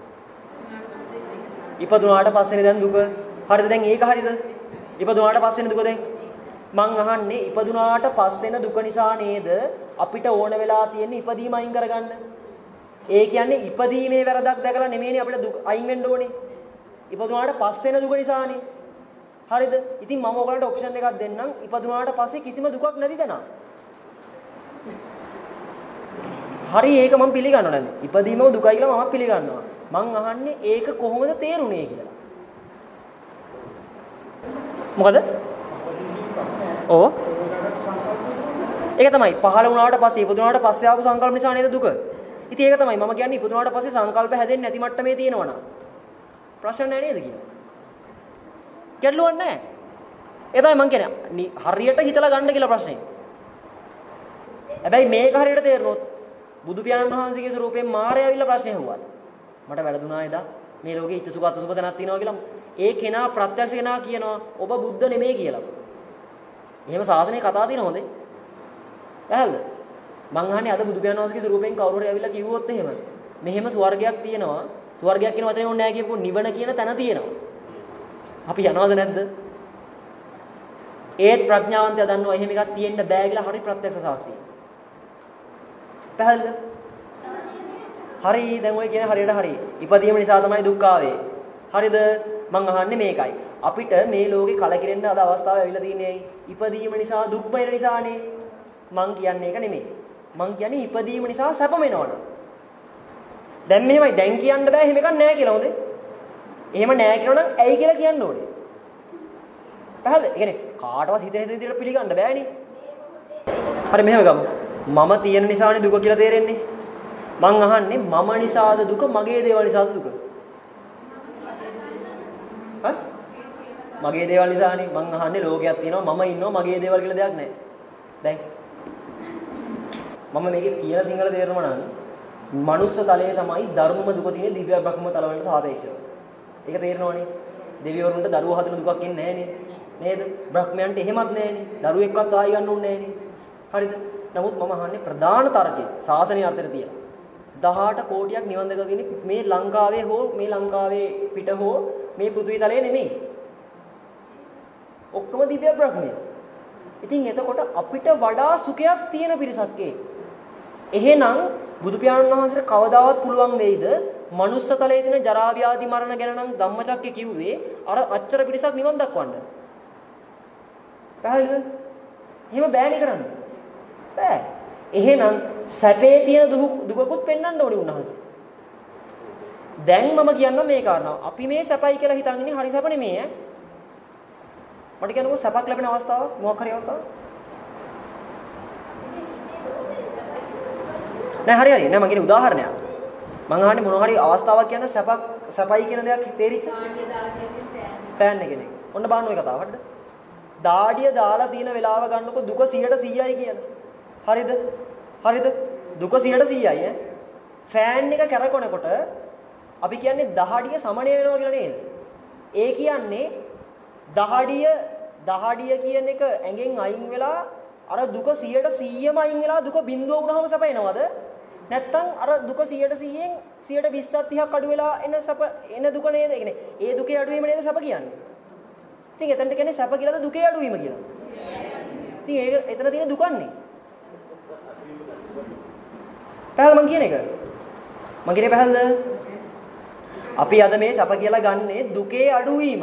ඉපදුනාට පස්සේනේ දැන් දුක. හරිද දැන් ඒක හරිද? ඉපදුනාට පස්සේනේ දුක දැන්. මං අහන්නේ ඉපදුනාට පස්සේන දුක නිසා නේද අපිට ඕන වෙලා තියෙන ඉපදීම අයින් කරගන්න. ඒ කියන්නේ ඉපදීමේ වැරදක් දැකලා නෙමෙයිනේ අපිට දුක අයින් වෙන්න ඕනේ. ඉපදුනාට පස්සේන දුක නිසානේ. හරිද? ඉතින් මම ඔයගලන්ට ඔප්ෂන් එකක් දෙන්නම්. ඉපදුනාට පස්සේ කිසිම දුකක් නැති තැන. හරි ඒක මම පිළිගන්නව නැද්ද? ඉපදීමම දුකයි කියලා මම පිළිගන්නවා. මං අහන්නේ ඒක කොහොමද තේරුනේ කියලා. මොකද? ඔව්. ඒක තමයි පහළ වුණාට පස්සේ ඉපදුනාට පස්සේ ආපු සංකල්ප නිසා නේද දුක? ඉතින් ඒක තමයි මම කියන්නේ ඉපදුනාට පස්සේ සංකල්ප හැදෙන්නේ නැති මට්ටමේ තියෙනවනම් ප්‍රශ්න නැහැ නේද කියලා. ගැටලුවක් නැහැ. ඒ තමයි මම කියන්නේ හරියට හිතලා ගන්න කියලා ප්‍රශ්නේ. හැබැයි මේක හරියට තේරෙනොත් බුදු පියාණන් වහන්සේගේ ස්වරූපයෙන් මාරය ඇවිල්ලා ප්‍රශ්නේ අහුවාද? මට වැරදුනා එදා මේ ලෝකේ ඉච්ඡ සුඛ අසුභ තැනක් තියෙනවා කියලා. ඒ කෙනා ප්‍රත්‍යක්ෂ කෙනා කියනවා ඔබ බුද්ධ නෙමෙයි කියලා. එහෙම සාසනේ කතා තියෙනවද? ඇහල්ද? මං අහන්නේ අද බුදු පියාණන් වහන්සේගේ ස්වරූපයෙන් කවුරු හරි ඇවිල්ලා කිව්වොත් එහෙම මෙහෙම ස්වර්ගයක් තියෙනවා. ස්වර්ගයක් කියන වචනේ ඕනේ නැහැ කියපු නිවන කියන තැන තියෙනවා. අපි යනවද නැද්ද? ඒත් ප්‍රඥාවන්තයා දන්නවා එහෙම එකක් තියෙන්න බෑ කියලා හරි ප්‍රත්‍යක්ෂ සාක්ෂිය. පැහැදිලිද? හරි දැන් ඔය කියන හරියට හරි. ඉපදීම නිසා තමයි දුක් ආවේ. හරිද? මං අහන්නේ මේකයි. අපිට මේ ලෝකේ කලකිරෙන්න අද අවස්ථාව ඇවිල්ලා තියෙන්නේ ඇයි? ඉපදීම නිසා දුක් වෙන නිසානේ. මං කියන්නේ ඒක නෙමෙයි. මං කියන්නේ ඉපදීම නිසා සැප වෙනවනේ. දැන් මෙහෙමයි දැන් කියන්න බෑ එහෙම එකක් නැහැ කියලා හොඳේ. එහෙම නැහැ කියනනම් ඇයි කියලා කියන්න ඕනේ. පැහැදිලිද? ඒ කියන්නේ කාටවත් හිතෙන හිතේ විදිහට පිළිගන්න බෑනේ. හරි මෙහෙම ගමු. මම තියෙන නිසානේ දුක කියලා තේරෙන්නේ. මං අහන්නේ මම නිසාද දුක මගේ දේවල් නිසාද දුක? හා? මගේ දේවල් නිසානේ. මං අහන්නේ ලෝකයක් තියෙනවා මම ඉන්නවා මගේ දේවල් කියලා දෙයක් නැහැ. දැන් මම මේකේ කියන සිංහල තේරුම නම් මනුස්ස තලයේ තමයි ධර්මම දුක තියෙන දිව්‍ය බ්‍රහ්ම තල වලට සාපේක්ෂව. ඒක තේරෙනවනේ. දෙවිවරුන්ට දරුවෝ හදන දුකක් ඉන්නේ නැහනේ. නේද? බ්‍රහ්මයන්ට එහෙමත් නැහනේ. දරුවෙක්වත් ආයි ගන්න ඕනේ නැහනේ. හරිද? නමුත් මම අහන්නේ ප්‍රධාන තර්කය සාසනීය අර්ථයට තියලා. දහඅට කෝටියක් නිවන් දැකලා තියෙන්නේ මේ ලංකාවේ හෝ මේ ලංකාවේ පිට හෝ මේ පෘථිවි තලයේ නෙමෙයි. ඔක්කොම දිව්‍ය බ්‍රහ්මය. ඉතින් එතකොට අපිට වඩා සුඛයක් තියෙන පිරිසක් ඒ. එහෙනම් බුදු පියාණන් වහන්සේට කවදාවත් පුළුවන් වෙයිද මනුස්ස තලයේ තියෙන ජරා ව්‍යාධි මරණ ගැන නම් ධම්මචක්කේ කිව්වේ අර අච්චර පිරිසක් නිවන් දක්වන්න. පැහැදිලිද? එහෙම බෑනේ කරන්න. බෑ. එහෙනම් සැපේ තියෙන දුකකුත් පෙන්වන්න ඕනේ උන්වහන්සේ. දැන් මම කියන්නම් මේ කාරණාව. අපි මේ සැපයි කියලා හිතන් ඉන්නේ හරි සැප නෙමෙයි ඈ. මට කියන්නකෝ සැපක් ලැබෙන අවස්ථාව මොකක් හරි අවස්ථාවක්. නෑ හරි හරි නෑ මම කියන්නේ උදාහරණයක්. මම අහන්නේ මොන හරි අවස්ථාවක් කියන සැපක් සැපයි කියන දෙයක් තේරිච්ච? පෑන් එකනේ. ඔන්න බලන්න ওই කතාව හරිද? දාඩිය දාලා තියෙන වෙලාව ගන්නකො දුක සියයට සීයයි කියලා. හරිද? හරිද? දුක සියයට සීයයි ඈ. ෆෑන් එක කැරකොනකොට අපි කියන්නේ දහඩිය සමනය වෙනවා කියලා නේද? ඒ කියන්නේ දහඩිය දහඩිය කියන එක ඇඟෙන් අයින් වෙලා අර දුක සියයට සීයම අයින් වෙලා දුක බිඳුව වුණාම සැප එනවද? නැත්තම් අර දුක සියයට සීයෙන් සියයට විස්සක් තිහක් අඩු වෙලා එන සැප එන දුක නේද? ඒ කියන්නේ ඒ දුකේ අඩුවීම නේද සැප කියන්නේ. ඉතින් එතනට කියන්නේ සැප කියලාද දුකේ අඩුවීම කියලා. ඉතින් ඒක එතන තියෙන දුකන්නේ. පැහැදිලි මං කියන එක. මං කියන්නේ පැහැදිලිද? අපි අද මේ සැප කියලා ගන්නේ දුකේ අඩුවීමක්.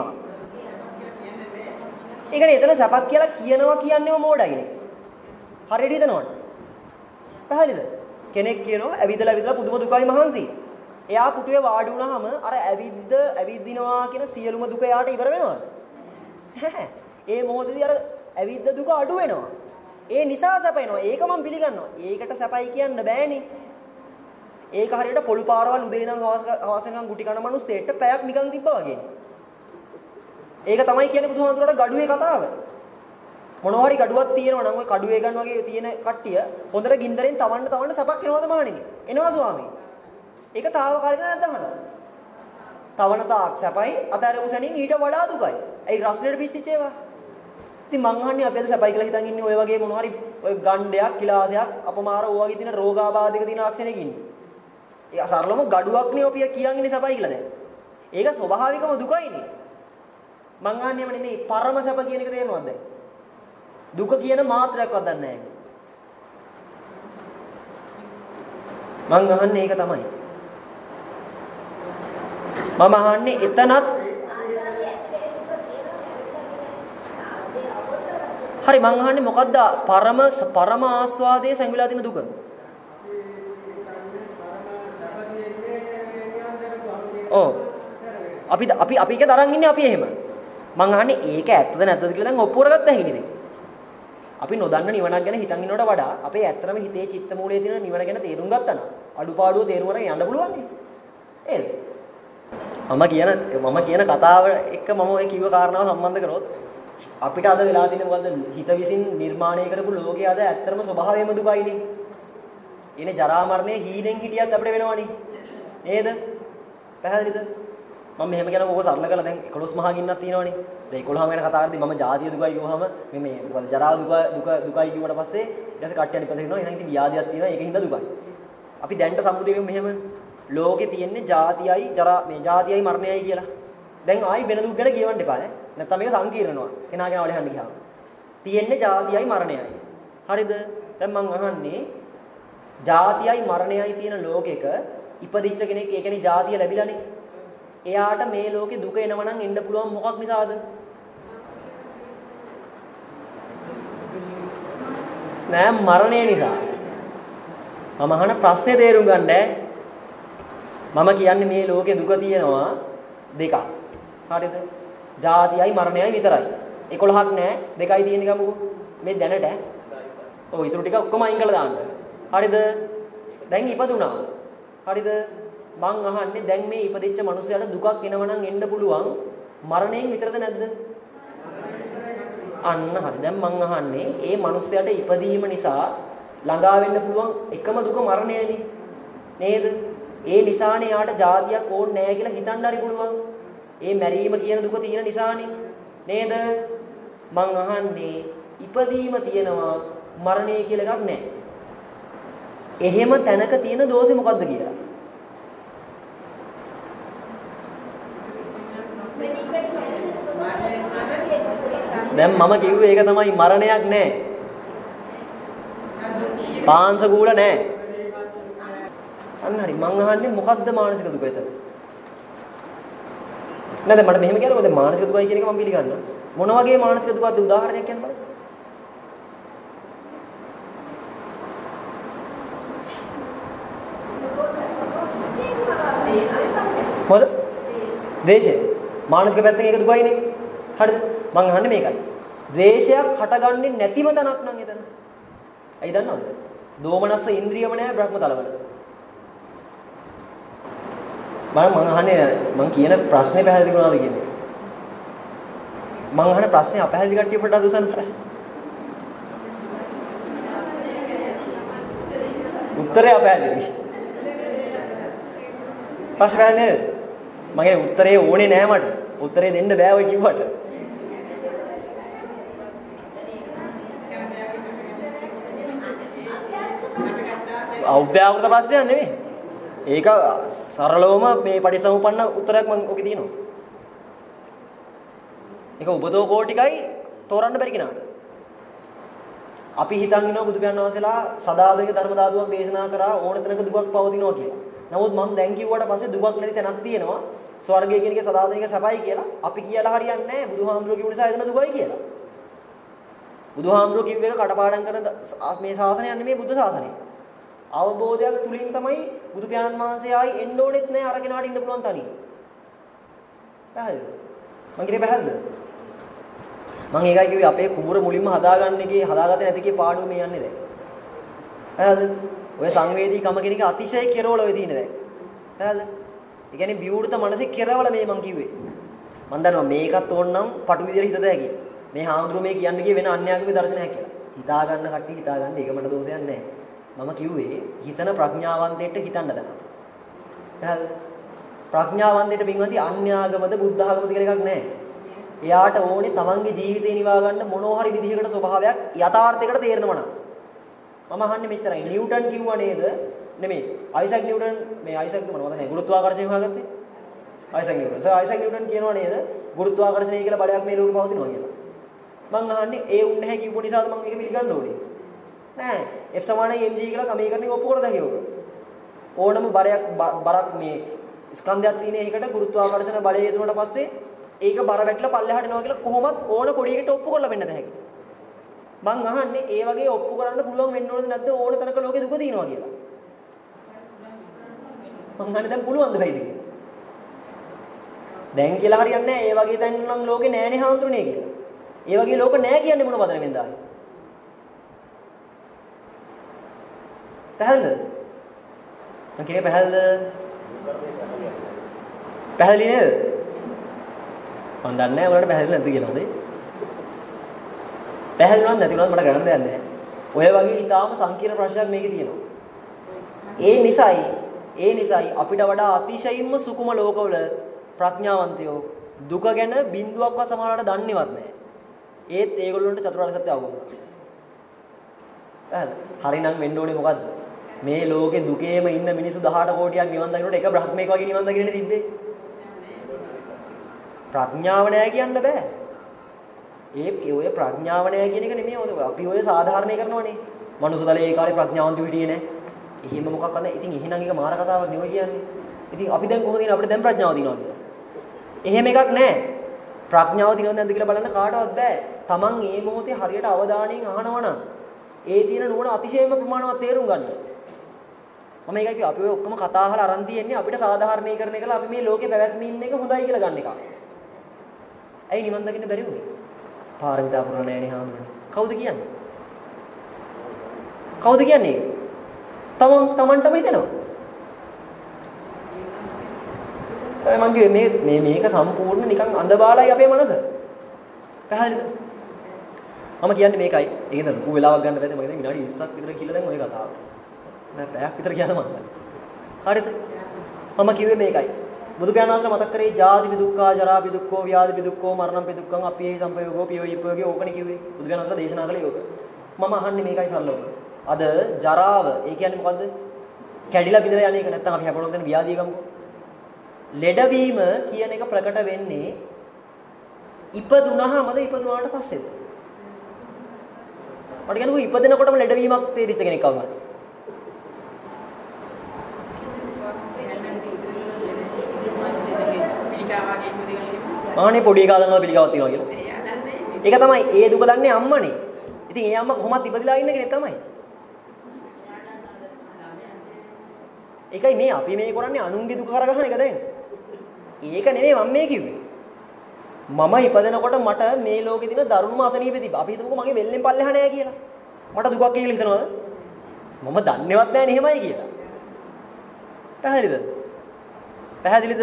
ඒ කියන්නේ එතන සැපක් කියලා කියනවා කියන්නේම මෝඩයිනේ. හරියට හිතනවද? පැහැදිලිද? කෙනෙක් කියනවා ඇවිදලා ඇවිදලා පුදුම දුකයි මහන්සි. එයා පුටුවේ වාඩි වුණාම අර ඇවිද්ද ඇවිදිනවා කියන සියලුම දුක එයාට ඉවර වෙනවද? නැහැ. ඒ මොහොතේදී අර ඇවිද්ද දුක අඩු වෙනවා. ඒ නිසා සැපෙනවා. ඒක මම පිළිගන්නවා. ඒකට සැපයි කියන්න බෑනේ. ඒක හරියට පොළු පාරවල් උදේ ඉඳන් හවස වෙනකන් ගුටි කන මිනිස්සෙට පැයක් නිකන් තිබ්බා වගේනේ. ඒක තමයි කියන්නේ බුදුහාමුදුරට ගඩුවේ කතාව. මොනවා හරි ගඩුවක් තියෙනවා නම් ওই කඩුවේ ගන්න වගේ තියෙන කට්ටිය හොඳට ගින්දරෙන් තවන්න තවන්න සැපක් එනවද මහණෙනි? එනවා ස්වාමී. ඒක తాවකාලික නැද්දමද? තවන තාක් සැපයි අතාරපු සැනින් ඊට වඩා දුකයි. ඒ රස්නෙට පිච්චිච්ච ඒවා. ඉතින් මං අහන්නේ අපි අද සැපයි කියලා හිතන් ඉන්නේ ඔය වගේ මොනවා හරි ඔය ගණ්ඩයක් කිලාසයක් අපමාර ඕ වගේ තියෙන රෝගාබාධක තියෙන ලක්ෂණයක ඉන්නේ. ඒක සරලම ගඩුවක් නේ ඔපිය කියන්නේ සැපයි කියලා දැන්. ඒක ස්වභාවිකම දුකයිනේ. මං අහන්නේම නෙමෙයි පරම සැප කියන එක තේරෙනවද දැන්? දුක කියන මාත්‍රයක්වත් දන්නේ නැහැ. මං අහන්නේ ඒක තමයි. මම අහන්නේ එතනත් හරි මං අහන්නේ මොකද්ද පරම පරම ආස්වාදයේ සංවිලා තියෙන දුක? ඔව්. අපි අපි අපි එක තරන් ඉන්නේ අපි එහෙම. මං අහන්නේ ඒක ඇත්තද නැද්ද කියලා දැන් ඔප්පු කරගත්තා හිනේ. අපි නොදන්න නිවනක් ගැන හිතන් ඉන්නවට වඩා අපේ ඇත්තම හිතේ චිත්ත මූලයේ තියෙන නිවන ගැන තේරුම් ගත්තා නම් අඩුපාඩුව තේරුම් අරගෙන යන්න පුළුවන් නේ. ඒද? මම කියන මම කියන කතාව එක්ක මම ඔය කිව්ව කාරණාව සම්බන්ධ කරොත් අපිට අද වෙලා තියෙන්නේ මොකද්ද? හිත විසින් නිර්මාණය කරපු ලෝකයේ අද ඇත්තම ස්වභාවයම දුකයිනේ. ඉන්නේ ජරා මරණය හීනෙන් හිටියත් අපිට වෙනවනේ. නේද? පැහැදිලිද? මම මෙහෙම කියනකො ඔක සරල කරලා දැන් එකොළොස් මහා ගින්නක් තියෙනවනේ. දැන් එකොළහම ගැන කතා කරද්දි මම ජාතිය දුකයි කිව්වහම මේ මේ මොකද ජරා දුක දුක දුකයි කිව්වට පස්සේ ඊට පස්සේ කට්ටිය අනිත් පැත්තට කියනවා එහෙනම් ඉතින් ව්‍යාධියක් තියෙනවා ඒකින් හින්දා දුකයි. අපි දැන්ට සම්මුතියෙන් මෙහෙම ලෝකේ තියෙන්නේ ජාතියයි ජරා මේ ජාතියයි මරණයයි කියලා. දැන් ආයි වෙන දුක් ගැන කියවන්න එපා නේ. නැත්තම් මේක සංකීර්ණනවා. කෙනා කෙනා වල යන්න ගියාම. තියෙන්නේ ජාතියයි මරණයයි. හරිද? දැන් මං අහන්නේ ජාතියයි මරණයයි තියෙන ලෝකෙක ඉපදිච්ච කෙනෙක් ඒ කියන්නේ ජාතිය ලැබිලානේ. එයාට මේ ලෝකේ දුක එනවා නම් එන්න පුළුවන් මොකක් නිසාද? නෑ මරණය නිසා. මම අහන ප්‍රශ්නේ තේරුම් ගන්න මම කියන්නේ මේ ලෝකේ දුක තියෙනවා දෙකක්. හරිද? ජාතියයි මරණයයි විතරයි. එකොළහක් නෑ දෙකයි තියෙන්නේ ගමුකෝ. මේ දැනට ඔව් ඊටු ටික ඔක්කොම අයින් කරලා දාන්න. හරිද? දැන් ඉපදුනා. හරිද? මං අහන්නේ දැන් මේ ඉපදිච්ච මිනිස්සයාට දුකක් එනවා නම් එන්න පුළුවන් මරණයෙන් විතරද නැද්ද? අන්න හරි. දැන් මං අහන්නේ ඒ මිනිස්සයාට ඉපදීම නිසා ළඟා වෙන්න පුළුවන් එකම දුක මරණයනේ. නේද? ඒ නිසානේ යාට જાතියක් ඕනේ නැහැ කියලා හිතන්න හරි පුළුවන්. ඒ මැරීම කියන දුක තියෙන නිසානේ. නේද? මං අහන්නේ ඉපදීම තියෙනවා මරණය කියලා එකක් නැහැ. එහෙම තැනක තියෙන දෝෂේ මොකද්ද කියලා? දැන් මම කිව්වේ ඒක තමයි මරණයක් නෑ. පාංශකූල නෑ. අන්න හරි මං අහන්නේ මොකද්ද මානසික දුක එතන? නේද මට මෙහෙම කියනකො දැන් මානසික දුකයි කියන එක මම පිළිගන්නවා. මොන වගේ මානසික දුකක්ද උදාහරණයක් කියන්න බලන්න. මොකද? ද්වේෂය. මානසික පැත්තෙන් ඒක දුකයිනේ. හරිද? මං අහන්නේ මේකයි. ද්වේෂයක් හටගන්නේ නැතිම තැනක් නම් එතන. ඇයි දන්නවද? දෝමනස්ස ඉන්ද්‍රියම නැහැ බ්‍රහ්මතලවල. මම මං අහන්නේ මං කියන ප්‍රශ්නේ පැහැදිලි වුණාද කියන්නේ. මං අහන ප්‍රශ්නේ අපැහැදිලි කට්ටිය පොඩ්ඩක් දුසන්න ප්‍රශ්න. උත්තරේ අපැහැදිලි. ප්‍රශ්න පැහැදිලි නේද? මගේ උත්තරේ ඕනේ නෑ මට. උත්තරේ දෙන්න බෑ ඔය කිව්වට. අව්‍යාකෘත ප්‍රශ්නයක් නෙමෙයි. ඒක සරලවම මේ පටිසමුප්පන්න උත්තරයක් මම ඔකේ තියෙනවා. ඒක උපතෝ කෝටිකයි තෝරන්න බැරි කෙනාට. අපි හිතන් ඉන්නවා බුදු පියාණන් වහන්සේලා සදාතනික ධර්ම ධාතුවක් දේශනා කරා ඕන තැනක දුකක් පවතිනවා කියලා. නමුත් මම දැන් කිව්වට පස්සේ දුකක් නැති තැනක් තියෙනවා. ස්වර්ගය කියන එක සදාතනික සැපයි කියලා. අපි කියලා හරියන්නේ නැහැ. බුදුහාමුදුරුවෝ කිව්ව නිසා එතන දුකයි කියලා. බුදුහාමුදුරුවෝ කිව්ව එක කටපාඩම් කරන මේ ශාසනය නෙමෙයි බුද්ධ ශාසනය. අවබෝධයක් තුලින් තමයි බුදු පියාණන් වහන්සේ ආයි එන්න ඕනෙත් නැහැ අර කෙනාට ඉන්න පුළුවන් තනිය. පැහැදිලිද? මං කියේ පැහැදිලිද? මම ඒකයි කිව්වේ අපේ කුඹුර මුලින්ම හදාගන්න එකේ හදාගත්තේ නැති එකේ පාඩුව මේ යන්නේ දැන්. හරිද? ඔය සංවේදීකම කියන එක අතිශය කෙරවල ඔය තියෙන දැන්. හරිද? ඒ කියන්නේ විවෘත මනසේ කෙරවල මේ මං කිව්වේ. මම දන්නවා මේකත් ඕනනම් පටු විදියට හිතද හැකි. මේ හාමුදුරුවෝ මේ කියන්නේ කිය වෙන අන්‍යාගමික දර්ශනයක් කියලා. හිතා ගන්න කට්ටිය හිතා ගන්න ඒක මට දෝෂයක් නැහැ. මම කිව්වේ හිතන ප්‍රඥාවන්තයෙක්ට හිතන්න දනවා. හරිද? ප්‍රඥාවන්තයෙක්ට පින්වන්ති අන්‍යාගමද බුද්ධ ආගමද කියලා එකක් නැහැ. එයාට ඕනේ තමන්ගේ ජීවිතේ නිවා ගන්න මොනවා හරි විදිහකට ස්වභාවයක් යථාර්ථයකට තේරෙනවා නම් මම අහන්නේ මෙච්චරයි. නිව්ටන් කිව්වා නේද? නෙමෙයි. අයිසැක් නිව්ටන් මේ අයිසැක් මොනවද නැහැ ගුරුත්වාකර්ෂණය හොයාගත්තේ? Isaac Newton. Sir Isaac Newton කියනවා නේද? ගුරුත්වාකර්ෂණය කියලා බලයක් මේ ලෝකේ පවතිනවා කියලා. මං අහන්නේ ඒ උන් නැහැ කිව්ව නිසාද මං ඒක පිළිගන්න ඕනේ? නෑ. F සමානයි mg කියලා සමීකරණය ඔප්පු කරද හැකියි ඔක. ඕනම බරයක් බරක් මේ ස්කන්ධයක් තියෙන එකට ගුරුත්වාකර්ෂණ බලය යෙදුනට පස්සේ ඒක බර වැටලා පල්ලෙහාට යනවා කියලා කොහොමත් ඕන පොඩි එකට ඔප්පු කරලා වෙන්නද හැකි. මං අහන්නේ ඒ වගේ ඔප්පු කරන්න පුළුවන් වෙන්න ඕනද නැද්ද ඕන තැනක ලෝකේ දුක තියෙනවා කියලා. මං අහන්නේ දැන් පුළුවන්ද බැයිද කියලා. දැන් කියලා හරියන්නේ නැහැ. ඒ වගේ තැන් නම් ලෝකේ නෑනේ හාමුදුරනේ කියලා. ඒ වගේ ලෝක නෑ කියන්නේ මොන පදනමෙන්ද ආන්නේ? පැහැදිලිද? මං කියන්නේ පැහැදිලිද? පැහැදිලි නේද? මම දන්නේ නැහැ උඹලට පැහැදිලි නැද්ද කියලා හොඳයි. පැහැදිලි වුණාද නැති වුණාද මට ගණන් දෙයක් නැහැ. ඔය වගේ ඊටාම සංකීර්ණ ප්‍රශ්නයක් මේකේ තියෙනවා. ඒ නිසායි ඒ නිසායි අපිට වඩා අතිශයින්ම සුකුම ලෝකවල ප්‍රඥාවන්තයෝ දුක ගැන බිඳුවක්වත් සමහරවිට දන්නේවත් නැහැ. ඒත් ඒගොල්ලන්ට චතුරාර්ය සත්‍ය අවබෝධ කරගන්න. හරිනම් වෙන්න ඕනේ මොකද්ද? මේ ලෝකේ දුකේම ඉන්න මිනිස්සු දහඅට කෝටියක් නිවන් දකින්නට එක බ්‍රහ්මෙක් වගේ නිවන් දකින්න තිබ්බේ. ප්‍රඥාව නැහැ කියන්න බෑ. ඒ ඔය ප්‍රඥාව නැහැ කියන එක නෙමෙයි ඔය අපි ඔය සාධාරණේ කරනවනේ. මනුස්සතලේ ඒ කාලේ ප්‍රඥාවන්තයෝ හිටියේ නැහැ. එහෙම මොකක් අද ඉතින් එහෙනම් ඒක මාර කතාවක් නෙවෙයි කියන්නේ. ඉතින් අපි දැන් කොහොමද ඉන්නේ අපිට දැන් ප්‍රඥාව තියනවා කියලා. එහෙම එකක් නැහැ. ප්‍රඥාව තියනවද නැද්ද කියලා බලන්න කාටවත් බෑ. Taman මේ මොහොතේ හරියට අවධානයෙන් අහනවා නම් ඒ තියෙන නුවණ අතිශයම ප්‍රමාණවත් තේරුම් ගන්න. මම ඒකයි කිව්වේ අපි ඔය ඔක්කොම කතා අහලා අරන් තියන්නේ අපිට සාධාරණීකරණය කරලා අපි මේ ලෝකේ පැවැත්ම ඉන්න එක හොඳයි කියලා ගන්න එක. ඇයි නිවන් දකින්න බැරි වුනේ? පාරමිතා පුරලා නැණේ හාමුදුරනේ. කවුද කියන්නේ? කවුද කියන්නේ? තමන් තමන්ටම හිතෙනවා. ඒ මං කිව්වේ මේ මේ මේක සම්පූර්ණ නිකන් අඳබාලයි අපේ මනස. පැහැදිලිද? මම කියන්නේ මේකයි. ඒකද ලොකු වෙලාවක් ගන්න බැහැ. මම හිතන්නේ විනාඩි විස්සක් විතර කියලා දැන් ඔය කතාව. නෑ පැයක් විතර කියලා මම. හරිද? මම කිව්වේ මේකයි. බුදු පියාණන් වහන්සේ මතක් කරේ ජාති විදුක්ඛා ජරා විදුක්ඛෝ ව්‍යාධි විදුක්ඛෝ මරණ විදුක්ඛං අපේ සම්පයෝගෝ පියෝ යපෝගේ ඕකනේ කිව්වේ. බුදු පියාණන් වහන්සේ දේශනා කළේ ඕක. මම අහන්නේ මේකයි සල්ලව. අද ජරාව ඒ කියන්නේ මොකද්ද? කැඩිලා බිඳලා යන එක නැත්තම් අපි හැපොනොත් දෙන ව්‍යාධිය ගමුකෝ. ලෙඩවීම කියන එක ප්‍රකට වෙන්නේ ඉපදුනහමද ඉපදුනාට පස්සේද? මට කියන්නකෝ ඉපදෙනකොටම ලෙඩවීමක් තේරිච්ච කෙනෙක් කවුරුහරි? මානේ පොඩි එකා දන්නවා පිළිකාවක් තියනවා කියලා. ඒක තමයි ඒ දුක දන්නේ අම්මනේ. ඉතින් ඒ අම්මා කොහොමද ඉපදිලා ඉන්න කෙනෙක් තමයි. ඒකයි මේ අපි මේ කරන්නේ අනුන්ගේ දුක කරගහන එක දැන්. ඒක නෙමෙයි මම මේ කිව්වේ. මම ඉපදෙනකොට මට මේ ලෝකේ දින දරුණුම අසනීප තිබ්බා. අපි හිතමුකෝ මගේ වෙල්ලෙන් පල්ලෙහා නෑ කියලා. මට දුකක් කියලා හිතනවද? මම දන්නේවත් නෑ නේ එහෙමයි කියලා. පැහැදිලිද? පැහැදිලිද?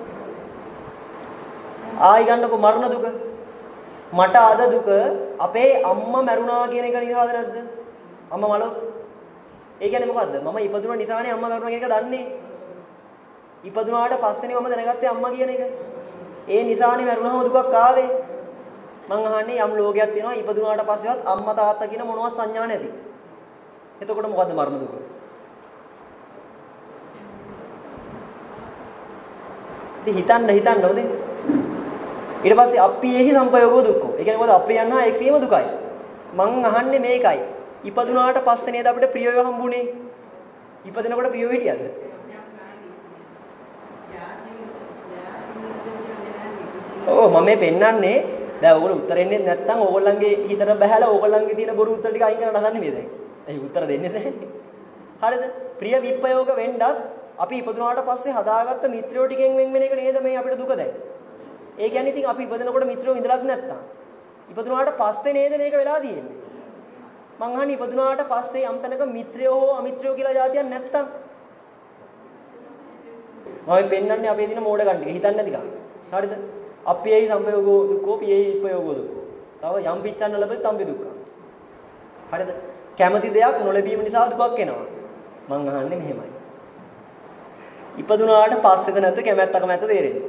ආයි ගන්නකො මරණ දුක. මට අද දුක අපේ අම්මා මැරුණා කියන එක නිසාද නැද්ද? අම්මා මලොත්. ඒ කියන්නේ මොකද්ද? මම ඉපදුන නිසානේ අම්මා මැරුණා කියන එක දන්නේ. ඉපදුනාට පස්සේනේ මම දැනගත්තේ අම්මා කියන එක. ඒ නිසානේ මැරුණාම දුකක් ආවේ. මං අහන්නේ යම් ලෝකයක් තියෙනවා ඉපදුනාට පස්සේවත් අම්මා තාත්තා කියන මොනවත් සංඥා නැති. එතකොට මොකද්ද මරණ දුක? ඉතින් හිතන්න හිතන්න ඕනේ. ඊට පස්සේ අප්පියේහි සම්පයෝගෝ දුක්ඛෝ. ඒ කියන්නේ මොකද අප්‍රියයන් හා එක්වීම දුකයි. මං අහන්නේ මේකයි. ඉපදුනාට පස්සේ නේද අපිට ප්‍රියව හම්බුනේ? ඉපදෙනකොට ප්‍රියව හිටියද? ඔව් මම මේ පෙන්නන්නේ දැන් ඕගොල්ලෝ උත්තර එන්නේ නැත්නම් ඕගොල්ලන්ගේ හිතට බහැලා ඕගොල්ලන්ගේ තියෙන බොරු උත්තර ටික අයින් කරලා හදන්නේ මේ දැන්. එහි උත්තර දෙන්නේ නැහැ. හරිද? ප්‍රිය විප්‍රයෝග වෙන්නත් අපි ඉපදුනාට පස්සේ හදාගත්ත මිත්‍රයෝ ටිකෙන් වෙන් වෙන එක නේද මේ අපිට දුක දැන්. ඒ කියන්නේ ඉතින් අපි ඉපදෙනකොට මිත්‍රයෝ ඉඳලත් නැත්තම් ඉපදුනාට පස්සේ නේද මේක වෙලා තියෙන්නේ. මං අහන්නේ ඉපදුනාට පස්සේ යම් තැනක මිත්‍රයෝ හෝ අමිත්‍රයෝ කියලා જાතියක් නැත්තම් මම පෙන්නන්නේ අපේ දින මෝඩකම් ටික හිතන්නේ නැතිකම. හරිද? අප්පියේහි සම්පයෝගෝ දුක්ඛෝ පියේහි විප්‍රයෝගෝ දුක්ඛෝ. තව යම් පිච්ඡන්න ලැබෙත් තම්පි දුක්ඛ. හරිද? කැමති දෙයක් නොලැබීම නිසා දුකක් එනවා. මං අහන්නේ මෙහෙමයි. ඉපදුනාට පස්සේද නැද්ද කැමැත්ත කැමැත්ත තේරෙන්නේ?